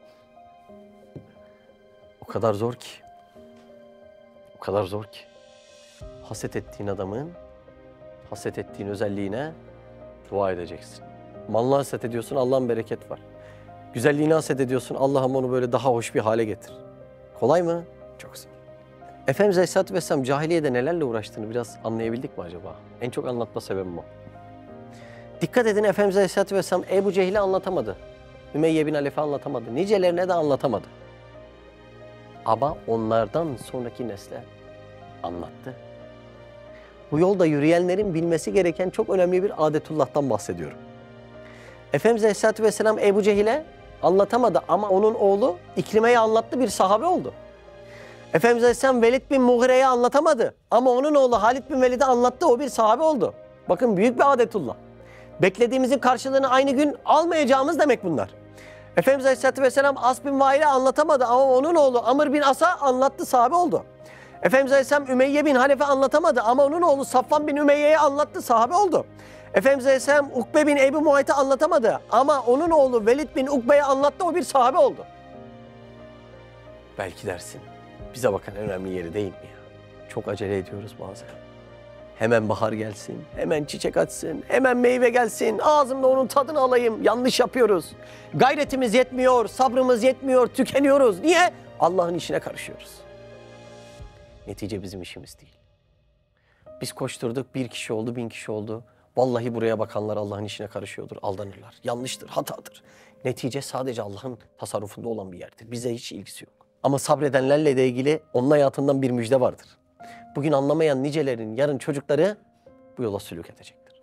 O kadar zor ki. O kadar zor ki. Haset ettiğin adamın haset ettiğin özelliğine dua edeceksin. Malına haset ediyorsun, Allah'ın bereket var. Güzelliğini haset ediyorsun, Allah'ım onu böyle daha hoş bir hale getir. Kolay mı? Çok zor. Efendimiz Aleyhisselatü Vesselam cahiliyede nelerle uğraştığını biraz anlayabildik mi acaba? En çok anlatma sebebim o. Dikkat edin Efendimiz Aleyhisselatü Vesselam Ebu Cehil'i anlatamadı. Ümeyye bin Halef'i anlatamadı. Nicelerine de anlatamadı. Ama onlardan sonraki nesle anlattı. Bu yolda yürüyenlerin bilmesi gereken çok önemli bir adetullah'tan bahsediyorum. Efendimiz Aleyhisselatü Vesselam Ebu Cehil'e anlatamadı ama onun oğlu İkrime'ye anlattı, bir sahabe oldu. Efendimiz Aleyhisselam Velid bin Mughire'ye anlatamadı ama onun oğlu Halid bin Velid'e anlattı, o bir sahabe oldu. Bakın büyük bir adetullah. Beklediğimizin karşılığını aynı gün almayacağımız demek bunlar. Efendimiz Aleyhisselatü Vesselam As bin Vail'e anlatamadı ama onun oğlu Amr bin As'a anlattı, sahabe oldu. Efendimiz Aleyhisselam Ümeyye bin Halef'e anlatamadı ama onun oğlu Safvan bin Ümeyye'ye anlattı, sahabe oldu. Efendimiz Aleyhisselam Ukbe bin Ebu Muayt'e anlatamadı ama onun oğlu Velid bin Ukbe'ye anlattı, o bir sahabe oldu. Belki dersin, bize bakan en önemli yeri değil mi ya? Çok acele ediyoruz bazen. Hemen bahar gelsin, hemen çiçek açsın, hemen meyve gelsin, ağzımda onun tadını alayım. Yanlış yapıyoruz. Gayretimiz yetmiyor, sabrımız yetmiyor, tükeniyoruz. Niye? Allah'ın işine karışıyoruz. Netice bizim işimiz değil. Biz koşturduk, bir kişi oldu, bin kişi oldu. Vallahi buraya bakanlar Allah'ın işine karışıyordur, aldanırlar. Yanlıştır, hatadır. Netice sadece Allah'ın tasarrufunda olan bir yerdir. Bize hiç ilgisi yok. Ama sabredenlerle de ilgili onun hayatından bir müjde vardır. Bugün anlamayan nicelerin yarın çocukları bu yola sülük edecektir.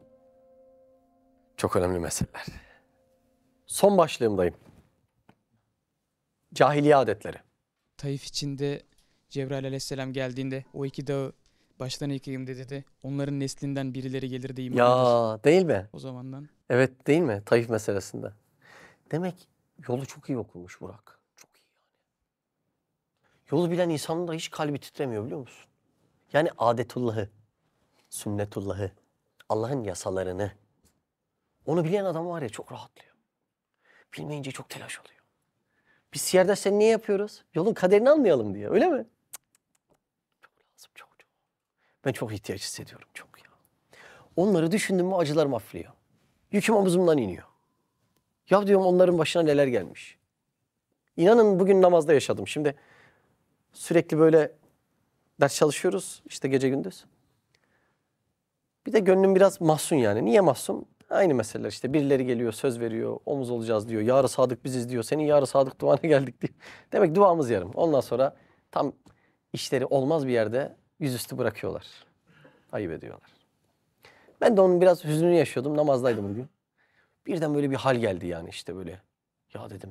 Çok önemli meseleler. Son başlığımdayım. Cahiliye adetleri. Taif içinde Cebrail aleyhisselam geldiğinde o iki dağı baştan yıkayayım dedi de onların neslinden birileri gelir de iman eder. Ya değil mi? O zamandan. Evet değil mi? Taif meselesinde. Demek yolu çok iyi okunmuş Burak. Çok iyi yani. Yolu bilen insanın da hiç kalbi titremiyor biliyor musun? Yani adetullahı, sünnetullahı, Allah'ın yasalarını. Onu bilen adam var ya çok rahatlıyor. Bilmeyince çok telaş oluyor. Biz siyer derslerini niye yapıyoruz? Yolun kaderini anlayalım diye öyle mi? Çok lazım çok çok. Ben çok ihtiyaç hissediyorum çok ya. Onları düşündüm mü acılarım hafifliyor. Yüküm omuzumdan iniyor. Ya diyorum onların başına neler gelmiş. İnanın bugün namazda yaşadım. Şimdi sürekli böyle ders çalışıyoruz işte gece gündüz. Bir de gönlüm biraz mahzun yani. Niye mahzun? Aynı meseleler işte birileri geliyor söz veriyor omuz olacağız diyor. Yarı sadık biziz diyor. Senin yarı sadık duana geldik diyor. Demek duamız yarım. Ondan sonra tam işleri olmaz bir yerde yüzüstü bırakıyorlar. Ayıp ediyorlar. Ben de onun biraz hüznünü yaşıyordum. Namazdaydım bugün. Birden böyle bir hal geldi yani işte böyle. Ya dedim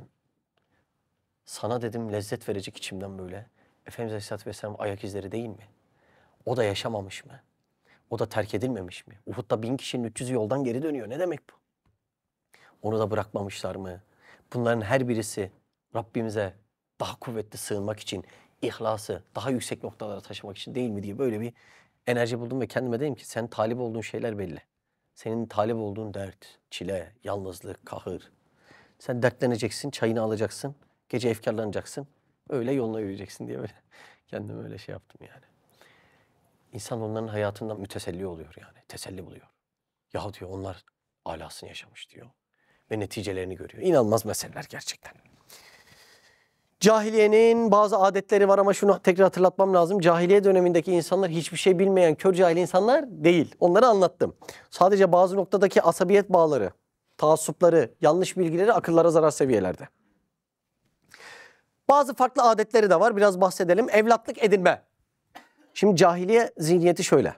sana dedim lezzet verecek içimden böyle. Efendimiz Aleyhisselatü Vesselam ayak izleri değil mi? O da yaşamamış mı? O da terk edilmemiş mi? Uhud'da bin kişinin üç yüzü yoldan geri dönüyor. Ne demek bu? Onu da bırakmamışlar mı? Bunların her birisi Rabbimize daha kuvvetli sığınmak için, ihlası daha yüksek noktalara taşımak için değil mi diye böyle bir enerji buldum ve kendime dedim ki sen talip olduğun şeyler belli. Senin talip olduğun dert, çile, yalnızlık, kahır. Sen dertleneceksin, çayını alacaksın, gece efkarlanacaksın. Öyle yoluna yürüyeceksin diye böyle kendime öyle şey yaptım yani. İnsan onların hayatından müteselli oluyor yani. Teselli buluyor. Yahu diyor onlar alasını yaşamış diyor. Ve neticelerini görüyor. İnanılmaz meseleler gerçekten. Cahiliyenin bazı adetleri var ama şunu tekrar hatırlatmam lazım. Cahiliye dönemindeki insanlar hiçbir şey bilmeyen kör cahil insanlar değil. Onları anlattım. Sadece bazı noktadaki asabiyet bağları, taassupları, yanlış bilgileri akıllara zarar seviyelerde. Bazı farklı adetleri de var. Biraz bahsedelim. Evlatlık edinme. Şimdi cahiliye zihniyeti şöyle.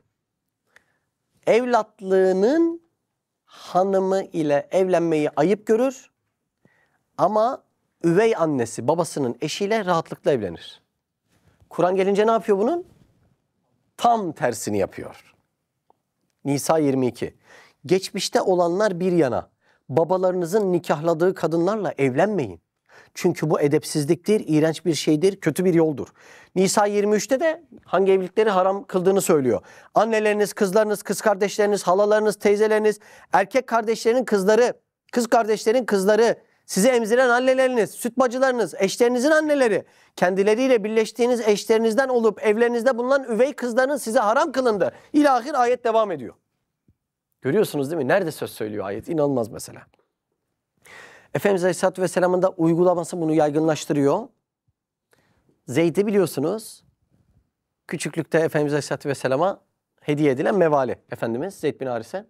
Evlatlığının hanımı ile evlenmeyi ayıp görür. Ama üvey annesi babasının eşiyle rahatlıkla evlenir. Kur'an gelince ne yapıyor bunun? Tam tersini yapıyor. Nisa yirmi iki. Geçmişte olanlar bir yana babalarınızın nikahladığı kadınlarla evlenmeyin. Çünkü bu edepsizliktir, iğrenç bir şeydir, kötü bir yoldur. Nisa yirmi üçte de hangi evlilikleri haram kıldığını söylüyor. Anneleriniz, kızlarınız, kız kardeşleriniz, halalarınız, teyzeleriniz, erkek kardeşlerin kızları, kız kardeşlerin kızları, sizi emziren anneleriniz, süt bacılarınız, eşlerinizin anneleri, kendileriyle birleştiğiniz eşlerinizden olup evlerinizde bulunan üvey kızların size haram kılındı. İlahir ayet devam ediyor. Görüyorsunuz değil mi? Nerede söz söylüyor ayet? İnanılmaz mesela. Efendimiz Aleyhisselatü Vesselam'ın da uygulaması bunu yaygınlaştırıyor. Zeyd'i biliyorsunuz. Küçüklükte Efendimiz Aleyhisselatü Vesselam'a hediye edilen mevali. Efendimiz Zeyd bin Harise.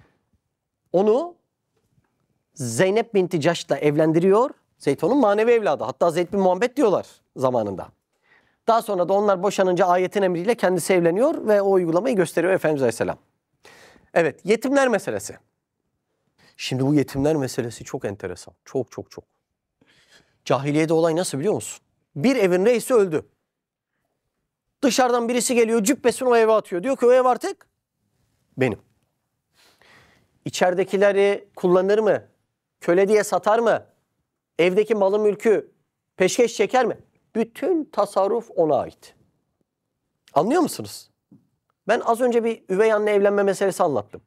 Onu Zeynep binti Caş'la evlendiriyor. Zeyd onun manevi evladı. Hatta Zeyd bin Muhammed diyorlar zamanında. Daha sonra da onlar boşanınca ayetin emriyle kendisi evleniyor ve o uygulamayı gösteriyor Efendimiz Aleyhisselam. Evet, yetimler meselesi. Şimdi bu yetimler meselesi çok enteresan. Çok çok çok. Cahiliyede olay nasıl biliyor musun? Bir evin reisi öldü. Dışarıdan birisi geliyor, cübbesini o eve atıyor. Diyor ki o ev artık benim. İçeridekileri kullanır mı? Köle diye satar mı? Evdeki malı mülkü peşkeş çeker mi? Bütün tasarruf ona ait. Anlıyor musunuz? Ben az önce bir üvey anne evlenme meselesi anlattım.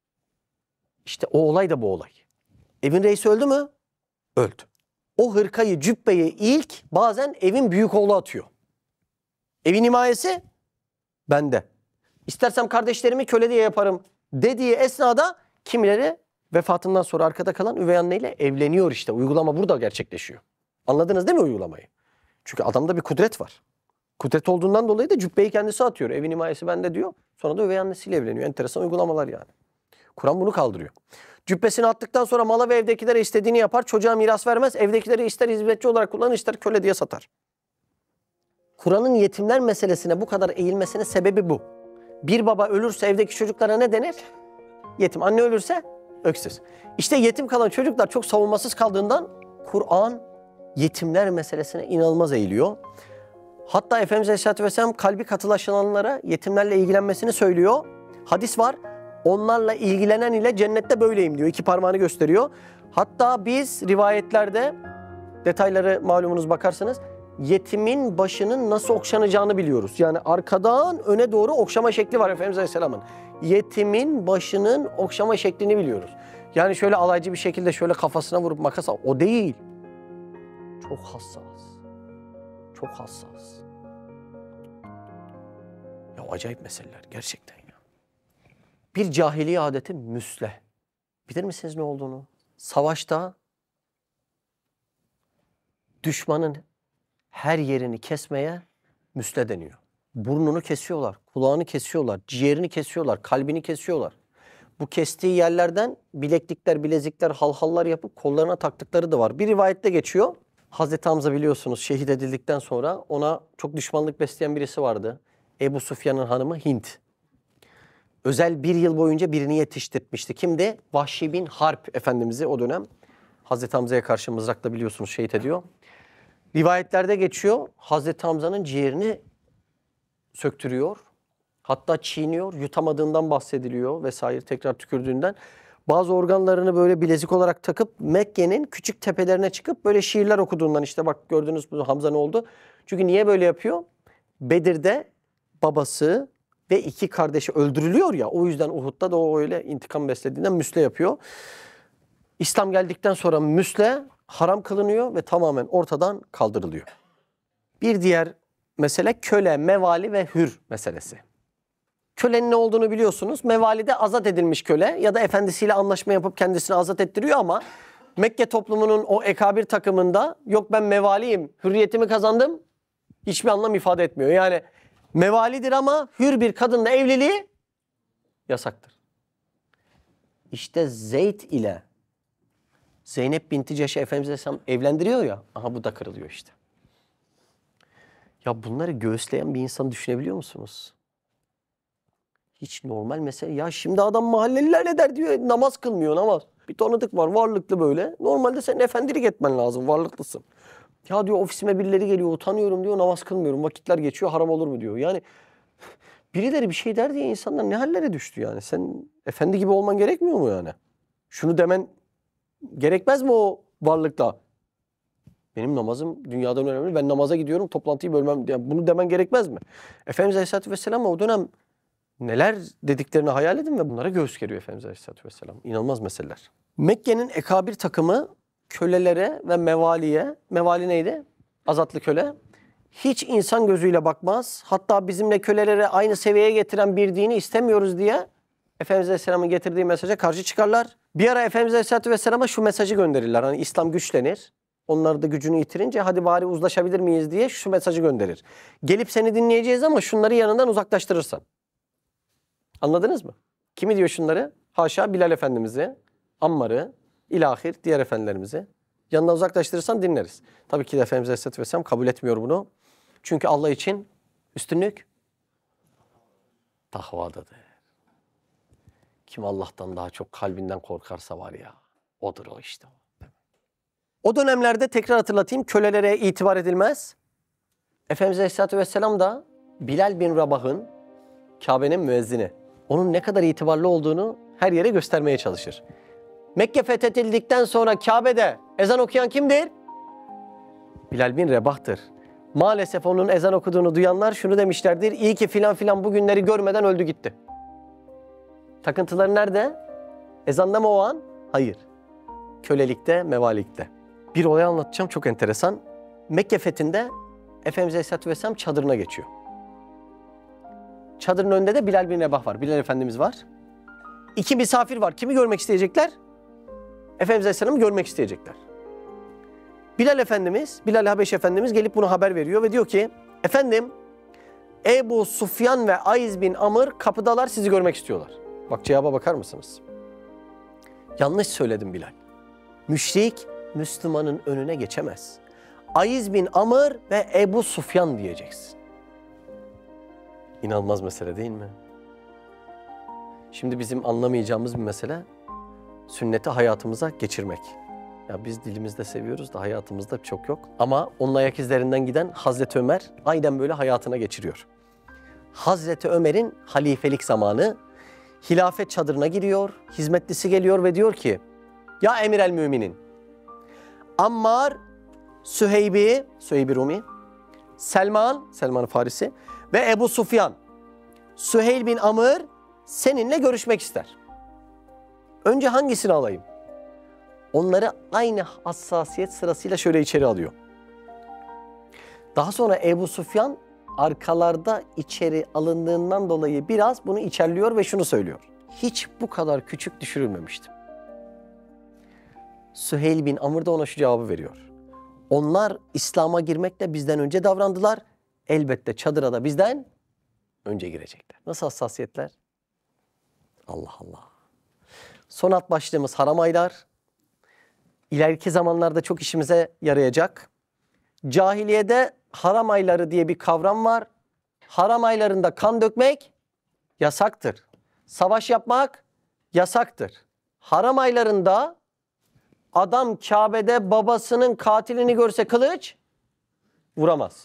İşte o olay da bu olay. Evin reisi öldü mü? Öldü. O hırkayı, cübbeyi ilk bazen evin büyük oğlu atıyor. Evin himayesi bende. İstersem kardeşlerimi köle diye yaparım dediği esnada kimileri vefatından sonra arkada kalan üvey anneyle evleniyor işte. Uygulama burada gerçekleşiyor. Anladınız değil mi uygulamayı? Çünkü adamda bir kudret var. Kudret olduğundan dolayı da cübbeyi kendisi atıyor. Evin himayesi bende diyor. Sonra da üvey annesiyle evleniyor. Enteresan uygulamalar yani. Kur'an bunu kaldırıyor. Cübbesini attıktan sonra mala ve evdekilere istediğini yapar. Çocuğa miras vermez. Evdekileri ister hizmetçi olarak kullanır, ister köle diye satar. Kur'an'ın yetimler meselesine bu kadar eğilmesinin sebebi bu. Bir baba ölürse evdeki çocuklara ne denir? Yetim. Anne ölürse öksüz. İşte yetim kalan çocuklar çok savunmasız kaldığından Kur'an yetimler meselesine inanılmaz eğiliyor. Hatta Efendimiz Aleyhisselatü Vesselam kalbi katılaşılanlara yetimlerle ilgilenmesini söylüyor. Hadis var. Onlarla ilgilenen ile cennette böyleyim diyor. İki parmağını gösteriyor. Hatta biz rivayetlerde detayları malumunuz bakarsınız. Yetimin başının nasıl okşanacağını biliyoruz. Yani arkadan öne doğru okşama şekli var Efendimiz Aleyhisselam'ın. Yetimin başının okşama şeklini biliyoruz. Yani şöyle alaycı bir şekilde şöyle kafasına vurup makas al. O değil. Çok hassas. Çok hassas. Ya acayip meseleler gerçekten ya. Bir cahiliye adeti müsleh. Bilir misiniz ne olduğunu? Savaşta düşmanın her yerini kesmeye müsle deniyor. Burnunu kesiyorlar, kulağını kesiyorlar, ciğerini kesiyorlar, kalbini kesiyorlar. Bu kestiği yerlerden bileklikler, bilezikler, halhallar yapıp kollarına taktıkları da var. Bir rivayette geçiyor. Hazreti Hamza biliyorsunuz şehit edildikten sonra ona çok düşmanlık besleyen birisi vardı. Ebu Sufyan'ın hanımı Hint. Özel bir yıl boyunca birini yetiştirmişti. Kimdi? Vahşi bin Harp Efendimiz'i o dönem Hazreti Hamza'ya karşı mızrakla biliyorsunuz şehit ediyor. Rivayetlerde geçiyor. Hazreti Hamza'nın ciğerini söktürüyor. Hatta çiğniyor. Yutamadığından bahsediliyor vesaire, tekrar tükürdüğünden. Bazı organlarını böyle bilezik olarak takıp Mekke'nin küçük tepelerine çıkıp böyle şiirler okuduğundan, işte bak gördünüz mü Hamza ne oldu? Çünkü niye böyle yapıyor? Bedir'de babası ve iki kardeşi öldürülüyor ya, o yüzden Uhud'da da o öyle intikam beslediğinden müsle yapıyor. İslam geldikten sonra müsle haram kılınıyor ve tamamen ortadan kaldırılıyor. Bir diğer mesele köle, mevali ve hür meselesi. Kölenin ne olduğunu biliyorsunuz. Mevali de azat edilmiş köle ya da efendisiyle anlaşma yapıp kendisini azat ettiriyor ama Mekke toplumunun o ekabir takımında yok ben mevaliyim, hürriyetimi kazandım hiçbir anlam ifade etmiyor. Yani mevalidir ama hür bir kadınla evliliği yasaktır. İşte Zeyd ile Zeynep binti Ceşe Efendimiz Aleyhisselam evlendiriyor ya, aha bu da kırılıyor işte. Ya bunları göğüsleyen bir insan düşünebiliyor musunuz? Hiç normal mesele. Ya şimdi adam mahalleliler ne der diyor, namaz kılmıyor namaz. Bir tanıdık var varlıklı böyle. Normalde senin efendilik etmen lazım, varlıklısın. Ya diyor ofisime birileri geliyor, utanıyorum diyor, namaz kılmıyorum. Vakitler geçiyor, haram olur mu diyor. Yani birileri bir şey der diye insanlar ne hallere düştü yani. Sen efendi gibi olman gerekmiyor mu yani? Şunu demen gerekmez mi o varlıkla? Benim namazım dünyadan önemli. Ben namaza gidiyorum, toplantıyı bölmem. Yani bunu demen gerekmez mi? Efendimiz Aleyhisselatü Vesselam o dönem neler dediklerini hayal edin ve bunlara göğüs geriyor Efendimiz Aleyhisselatü Vesselam. İnanılmaz meseleler. Mekke'nin ekabir takımı kölelere ve mevaliye, mevali neydi? Azatlı köle. Hiç insan gözüyle bakmaz. Hatta bizimle kölelere aynı seviyeye getiren bir dini istemiyoruz diye Efendimiz Aleyhisselam'ın getirdiği mesaja karşı çıkarlar. Bir ara Efendimiz Aleyhisselatü Vesselam'a şu mesajı gönderirler. Hani İslam güçlenir. Onlar da gücünü yitirince hadi bari uzlaşabilir miyiz diye şu mesajı gönderir. Gelip seni dinleyeceğiz ama şunları yanından uzaklaştırırsan. Anladınız mı? Kimi diyor şunları? Haşa Bilal Efendimiz'i, Ammar'ı, ilahir diğer efendilerimizi. Yanına uzaklaştırırsan dinleriz. Tabii ki de Efendimiz Aleyhisselatü Vesselam kabul etmiyor bunu. Çünkü Allah için üstünlük takvadadır. Kim Allah'tan daha çok kalbinden korkarsa var ya, odur o işte. O dönemlerde tekrar hatırlatayım, kölelere itibar edilmez. Efendimiz Aleyhisselatü Vesselam da Bilal bin Rabah'ın, Kabe'nin müezzini, onun ne kadar itibarlı olduğunu her yere göstermeye çalışır. Mekke fethedildikten sonra Kabe'de ezan okuyan kimdir? Bilal bin Rebah'tır. Maalesef onun ezan okuduğunu duyanlar şunu demişlerdir. İyi ki filan filan bu günleri görmeden öldü gitti. Takıntıları nerede? Ezanda mı o an? Hayır. Kölelikte, mevalikte. Bir olay anlatacağım çok enteresan. Mekke fethinde Efendimiz Aleyhisselatü Vesselam çadırına geçiyor. Çadırın önünde de Bilal bin Rebah var. Bilal Efendimiz var. İki misafir var. Kimi görmek isteyecekler? Efendimiz Aleyhisselam'ı görmek isteyecekler. Bilal Efendimiz, Bilal Habeşi Efendimiz gelip bunu haber veriyor ve diyor ki efendim Ebu Sufyan ve Ayz bin Amr kapıdalar, sizi görmek istiyorlar. Bak cevaba bakar mısınız? Yanlış söyledim Bilal. Müşrik Müslümanın önüne geçemez. Ayiz bin Amr ve Ebu Sufyan diyeceksin. İnanılmaz mesele değil mi? Şimdi bizim anlamayacağımız bir mesele sünneti hayatımıza geçirmek. Ya biz dilimizde seviyoruz da hayatımızda çok yok. Ama onun ayak izlerinden giden Hazreti Ömer aynen böyle hayatına geçiriyor. Hazreti Ömer'in halifelik zamanı, hilafet çadırına giriyor, hizmetlisi geliyor ve diyor ki, ya emir el müminin, Ammar, Süheybi, Süheybi Rumi, Selman, Selman Farisi ve Ebu Sufyan, Süheyl bin Amr seninle görüşmek ister. Önce hangisini alayım? Onları aynı hassasiyet sırasıyla şöyle içeri alıyor. Daha sonra Ebu Sufyan arkalarda içeri alındığından dolayı biraz bunu içerliyor ve şunu söylüyor. Hiç bu kadar küçük düşürülmemiştim. Süheyl bin Amr da ona şu cevabı veriyor. Onlar İslam'a girmekle bizden önce davrandılar. Elbette çadıra da bizden önce girecekler. Nasıl hassasiyetler? Allah Allah. Son alt başlığımız haram aylar. İleriki zamanlarda çok işimize yarayacak. Cahiliyede haram ayları diye bir kavram var. Haram aylarında kan dökmek yasaktır. Savaş yapmak yasaktır. Haram aylarında adam Kabe'de babasının katilini görse kılıç vuramaz.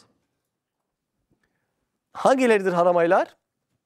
Hangileridir haram aylar?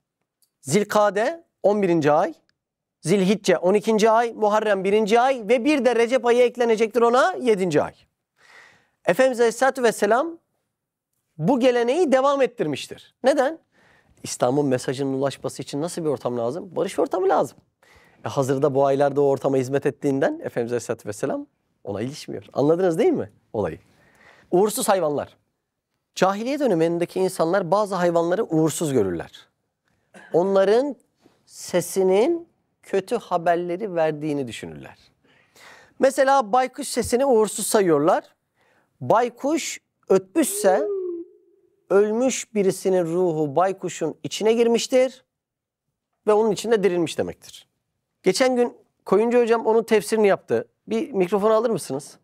Zilkade on birinci ay, Zilhicce on ikinci ay, Muharrem birinci ay ve bir de Recep ayı eklenecektir ona yedinci ay. Efendimiz Aleyhisselatü Vesselam bu geleneği devam ettirmiştir. Neden? İslam'ın mesajının ulaşması için nasıl bir ortam lazım? Barış ortamı lazım. E hazırda bu aylarda o ortama hizmet ettiğinden Efendimiz Aleyhisselatü Vesselam ona ilişmiyor. Anladınız değil mi olayı? Uğursuz hayvanlar. Cahiliye dönemindeki insanlar bazı hayvanları uğursuz görürler. Onların sesinin kötü haberleri verdiğini düşünürler. Mesela baykuş sesini uğursuz sayıyorlar. Baykuş ötmüşse ölmüş birisinin ruhu baykuşun içine girmiştir ve onun içinde dirilmiş demektir. Geçen gün Koyuncu Hocam onun tefsirini yaptı. Bir mikrofonu alır mısınız?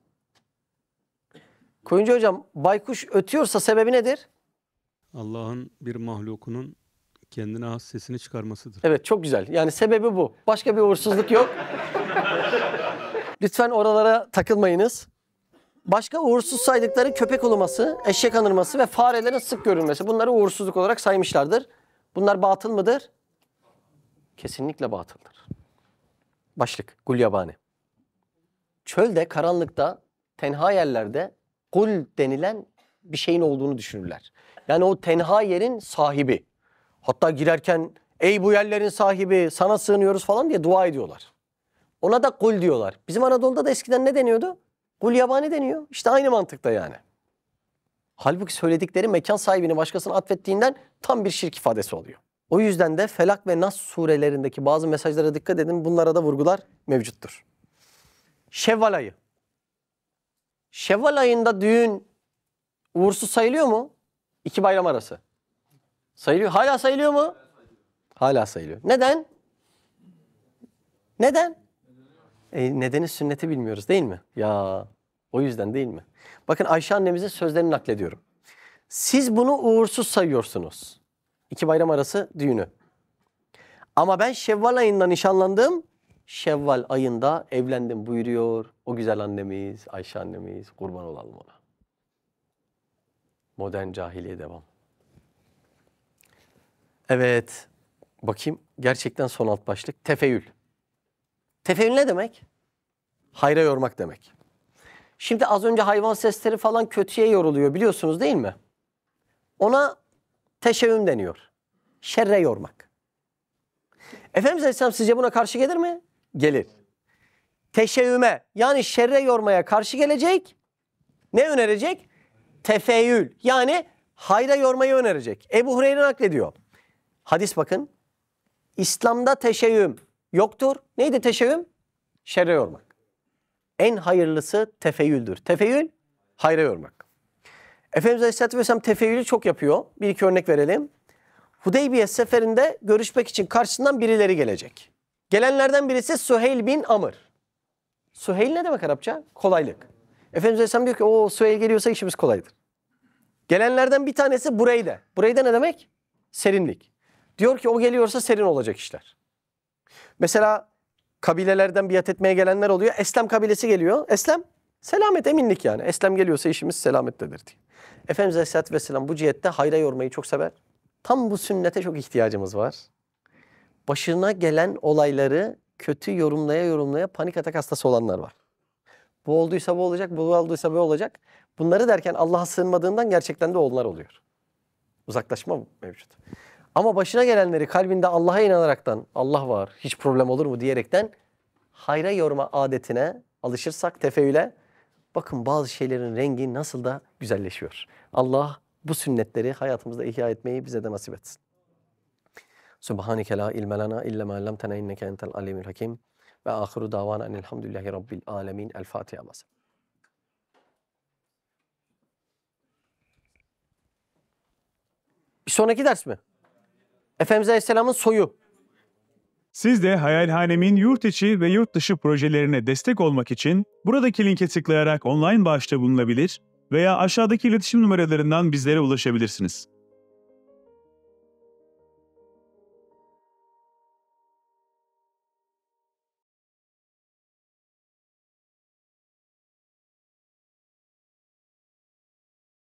Koyuncu Hocam, baykuş ötüyorsa sebebi nedir? Allah'ın bir mahlukunun kendine has sesini çıkarmasıdır. Evet, çok güzel. Yani sebebi bu. Başka bir uğursuzluk yok. Lütfen oralara takılmayınız. Başka uğursuz saydıkları köpek uluması, eşek anırması ve farelerin sık görülmesi. Bunları uğursuzluk olarak saymışlardır. Bunlar batıl mıdır? Kesinlikle batıldır. Başlık, gulyabani. Çölde, karanlıkta, tenha yerlerde gul denilen bir şeyin olduğunu düşünürler. Yani o tenha yerin sahibi. Hatta girerken ey bu yerlerin sahibi sana sığınıyoruz falan diye dua ediyorlar. Ona da gul diyorlar. Bizim Anadolu'da da eskiden ne deniyordu? Gulyabani deniyor. İşte aynı mantıkta yani. Halbuki söyledikleri mekan sahibini başkasına atfettiğinden tam bir şirk ifadesi oluyor. O yüzden de Felak ve Nas surelerindeki bazı mesajlara dikkat edin. Bunlara da vurgular mevcuttur. Şevval ayı. Şevval ayında düğün uğursuz sayılıyor mu? İki bayram arası. Sayılıyor. Hala sayılıyor mu? Hala sayılıyor. Neden? Neden? E, nedeni sünneti bilmiyoruz değil mi? Ya o yüzden değil mi? Bakın Ayşe annemizin sözlerini naklediyorum. Siz bunu uğursuz sayıyorsunuz. İki bayram arası düğünü. Ama ben Şevval ayında nişanlandım. Şevval ayında evlendim buyuruyor o güzel annemiz, Ayşe annemiz. Kurban olalım ona. Modern cahiliye devam. Evet. Bakayım. Gerçekten son alt başlık. Tefeül. Tefeül ne demek? Hayra yormak demek. Şimdi az önce hayvan sesleri falan kötüye yoruluyor biliyorsunuz değil mi? Ona teşeğüm deniyor. Şerre yormak. Efendimiz Aleyhisselam sizce buna karşı gelir mi? Gelir. Teşeğüme yani şerre yormaya karşı gelecek. Ne önerecek? Tefeül yani hayra yormayı önerecek. Ebu Hureyre naklediyor. Hadis bakın. İslam'da teşeğüm yoktur. Neydi teşeğüm? Şerre yormak. En hayırlısı tefeyyüldür. Tefeyyül, hayra yormak. Efendimiz Aleyhisselatü Vesselam tefeyyülü çok yapıyor. Bir iki örnek verelim. Hudeybiye seferinde görüşmek için karşısından birileri gelecek. Gelenlerden birisi Süheyl bin Amr. Süheyl ne demek Arapça? Kolaylık. Efendimiz Aleyhisselam diyor ki o su el geliyorsa işimiz kolaydır. Gelenlerden bir tanesi Bureyde. Bureyde ne demek? Serinlik. Diyor ki o geliyorsa serin olacak işler. Mesela kabilelerden biat etmeye gelenler oluyor. Eslem kabilesi geliyor. Eslem selamet, eminlik yani. Eslem geliyorsa işimiz selamettedir diye. Efendimiz Aleyhisselatü Vesselam bu cihette hayra yormayı çok sever. Tam bu sünnete çok ihtiyacımız var. Başına gelen olayları kötü yorumlaya yorumlaya panik atak hastası olanlar var. Bu olduysa bu olacak, bu olduysa bu olacak. Bunları derken Allah'a sığınmadığından gerçekten de onlar oluyor. Uzaklaşma mevcut. Ama başına gelenleri kalbinde Allah'a inanaraktan, Allah var, hiç problem olur mu diyerekten hayra yorma adetine alışırsak tefeüle, bakın bazı şeylerin rengi nasıl da güzelleşiyor. Allah bu sünnetleri hayatımızda ihya etmeyi bize de nasip etsin. Subhaneke la ilme lana illa ma allamtena inneke entel alimul hakim ve ahiru davana enelhamdülillahi rabbil alemin. El Fatiha. Bir sonraki ders mi? Efendimiz Aleyhisselam'ın soyu. Siz de Hayalhanem'in yurt içi ve yurt dışı projelerine destek olmak için buradaki linke tıklayarak online bağışta bulunabilir veya aşağıdaki iletişim numaralarından bizlere ulaşabilirsiniz.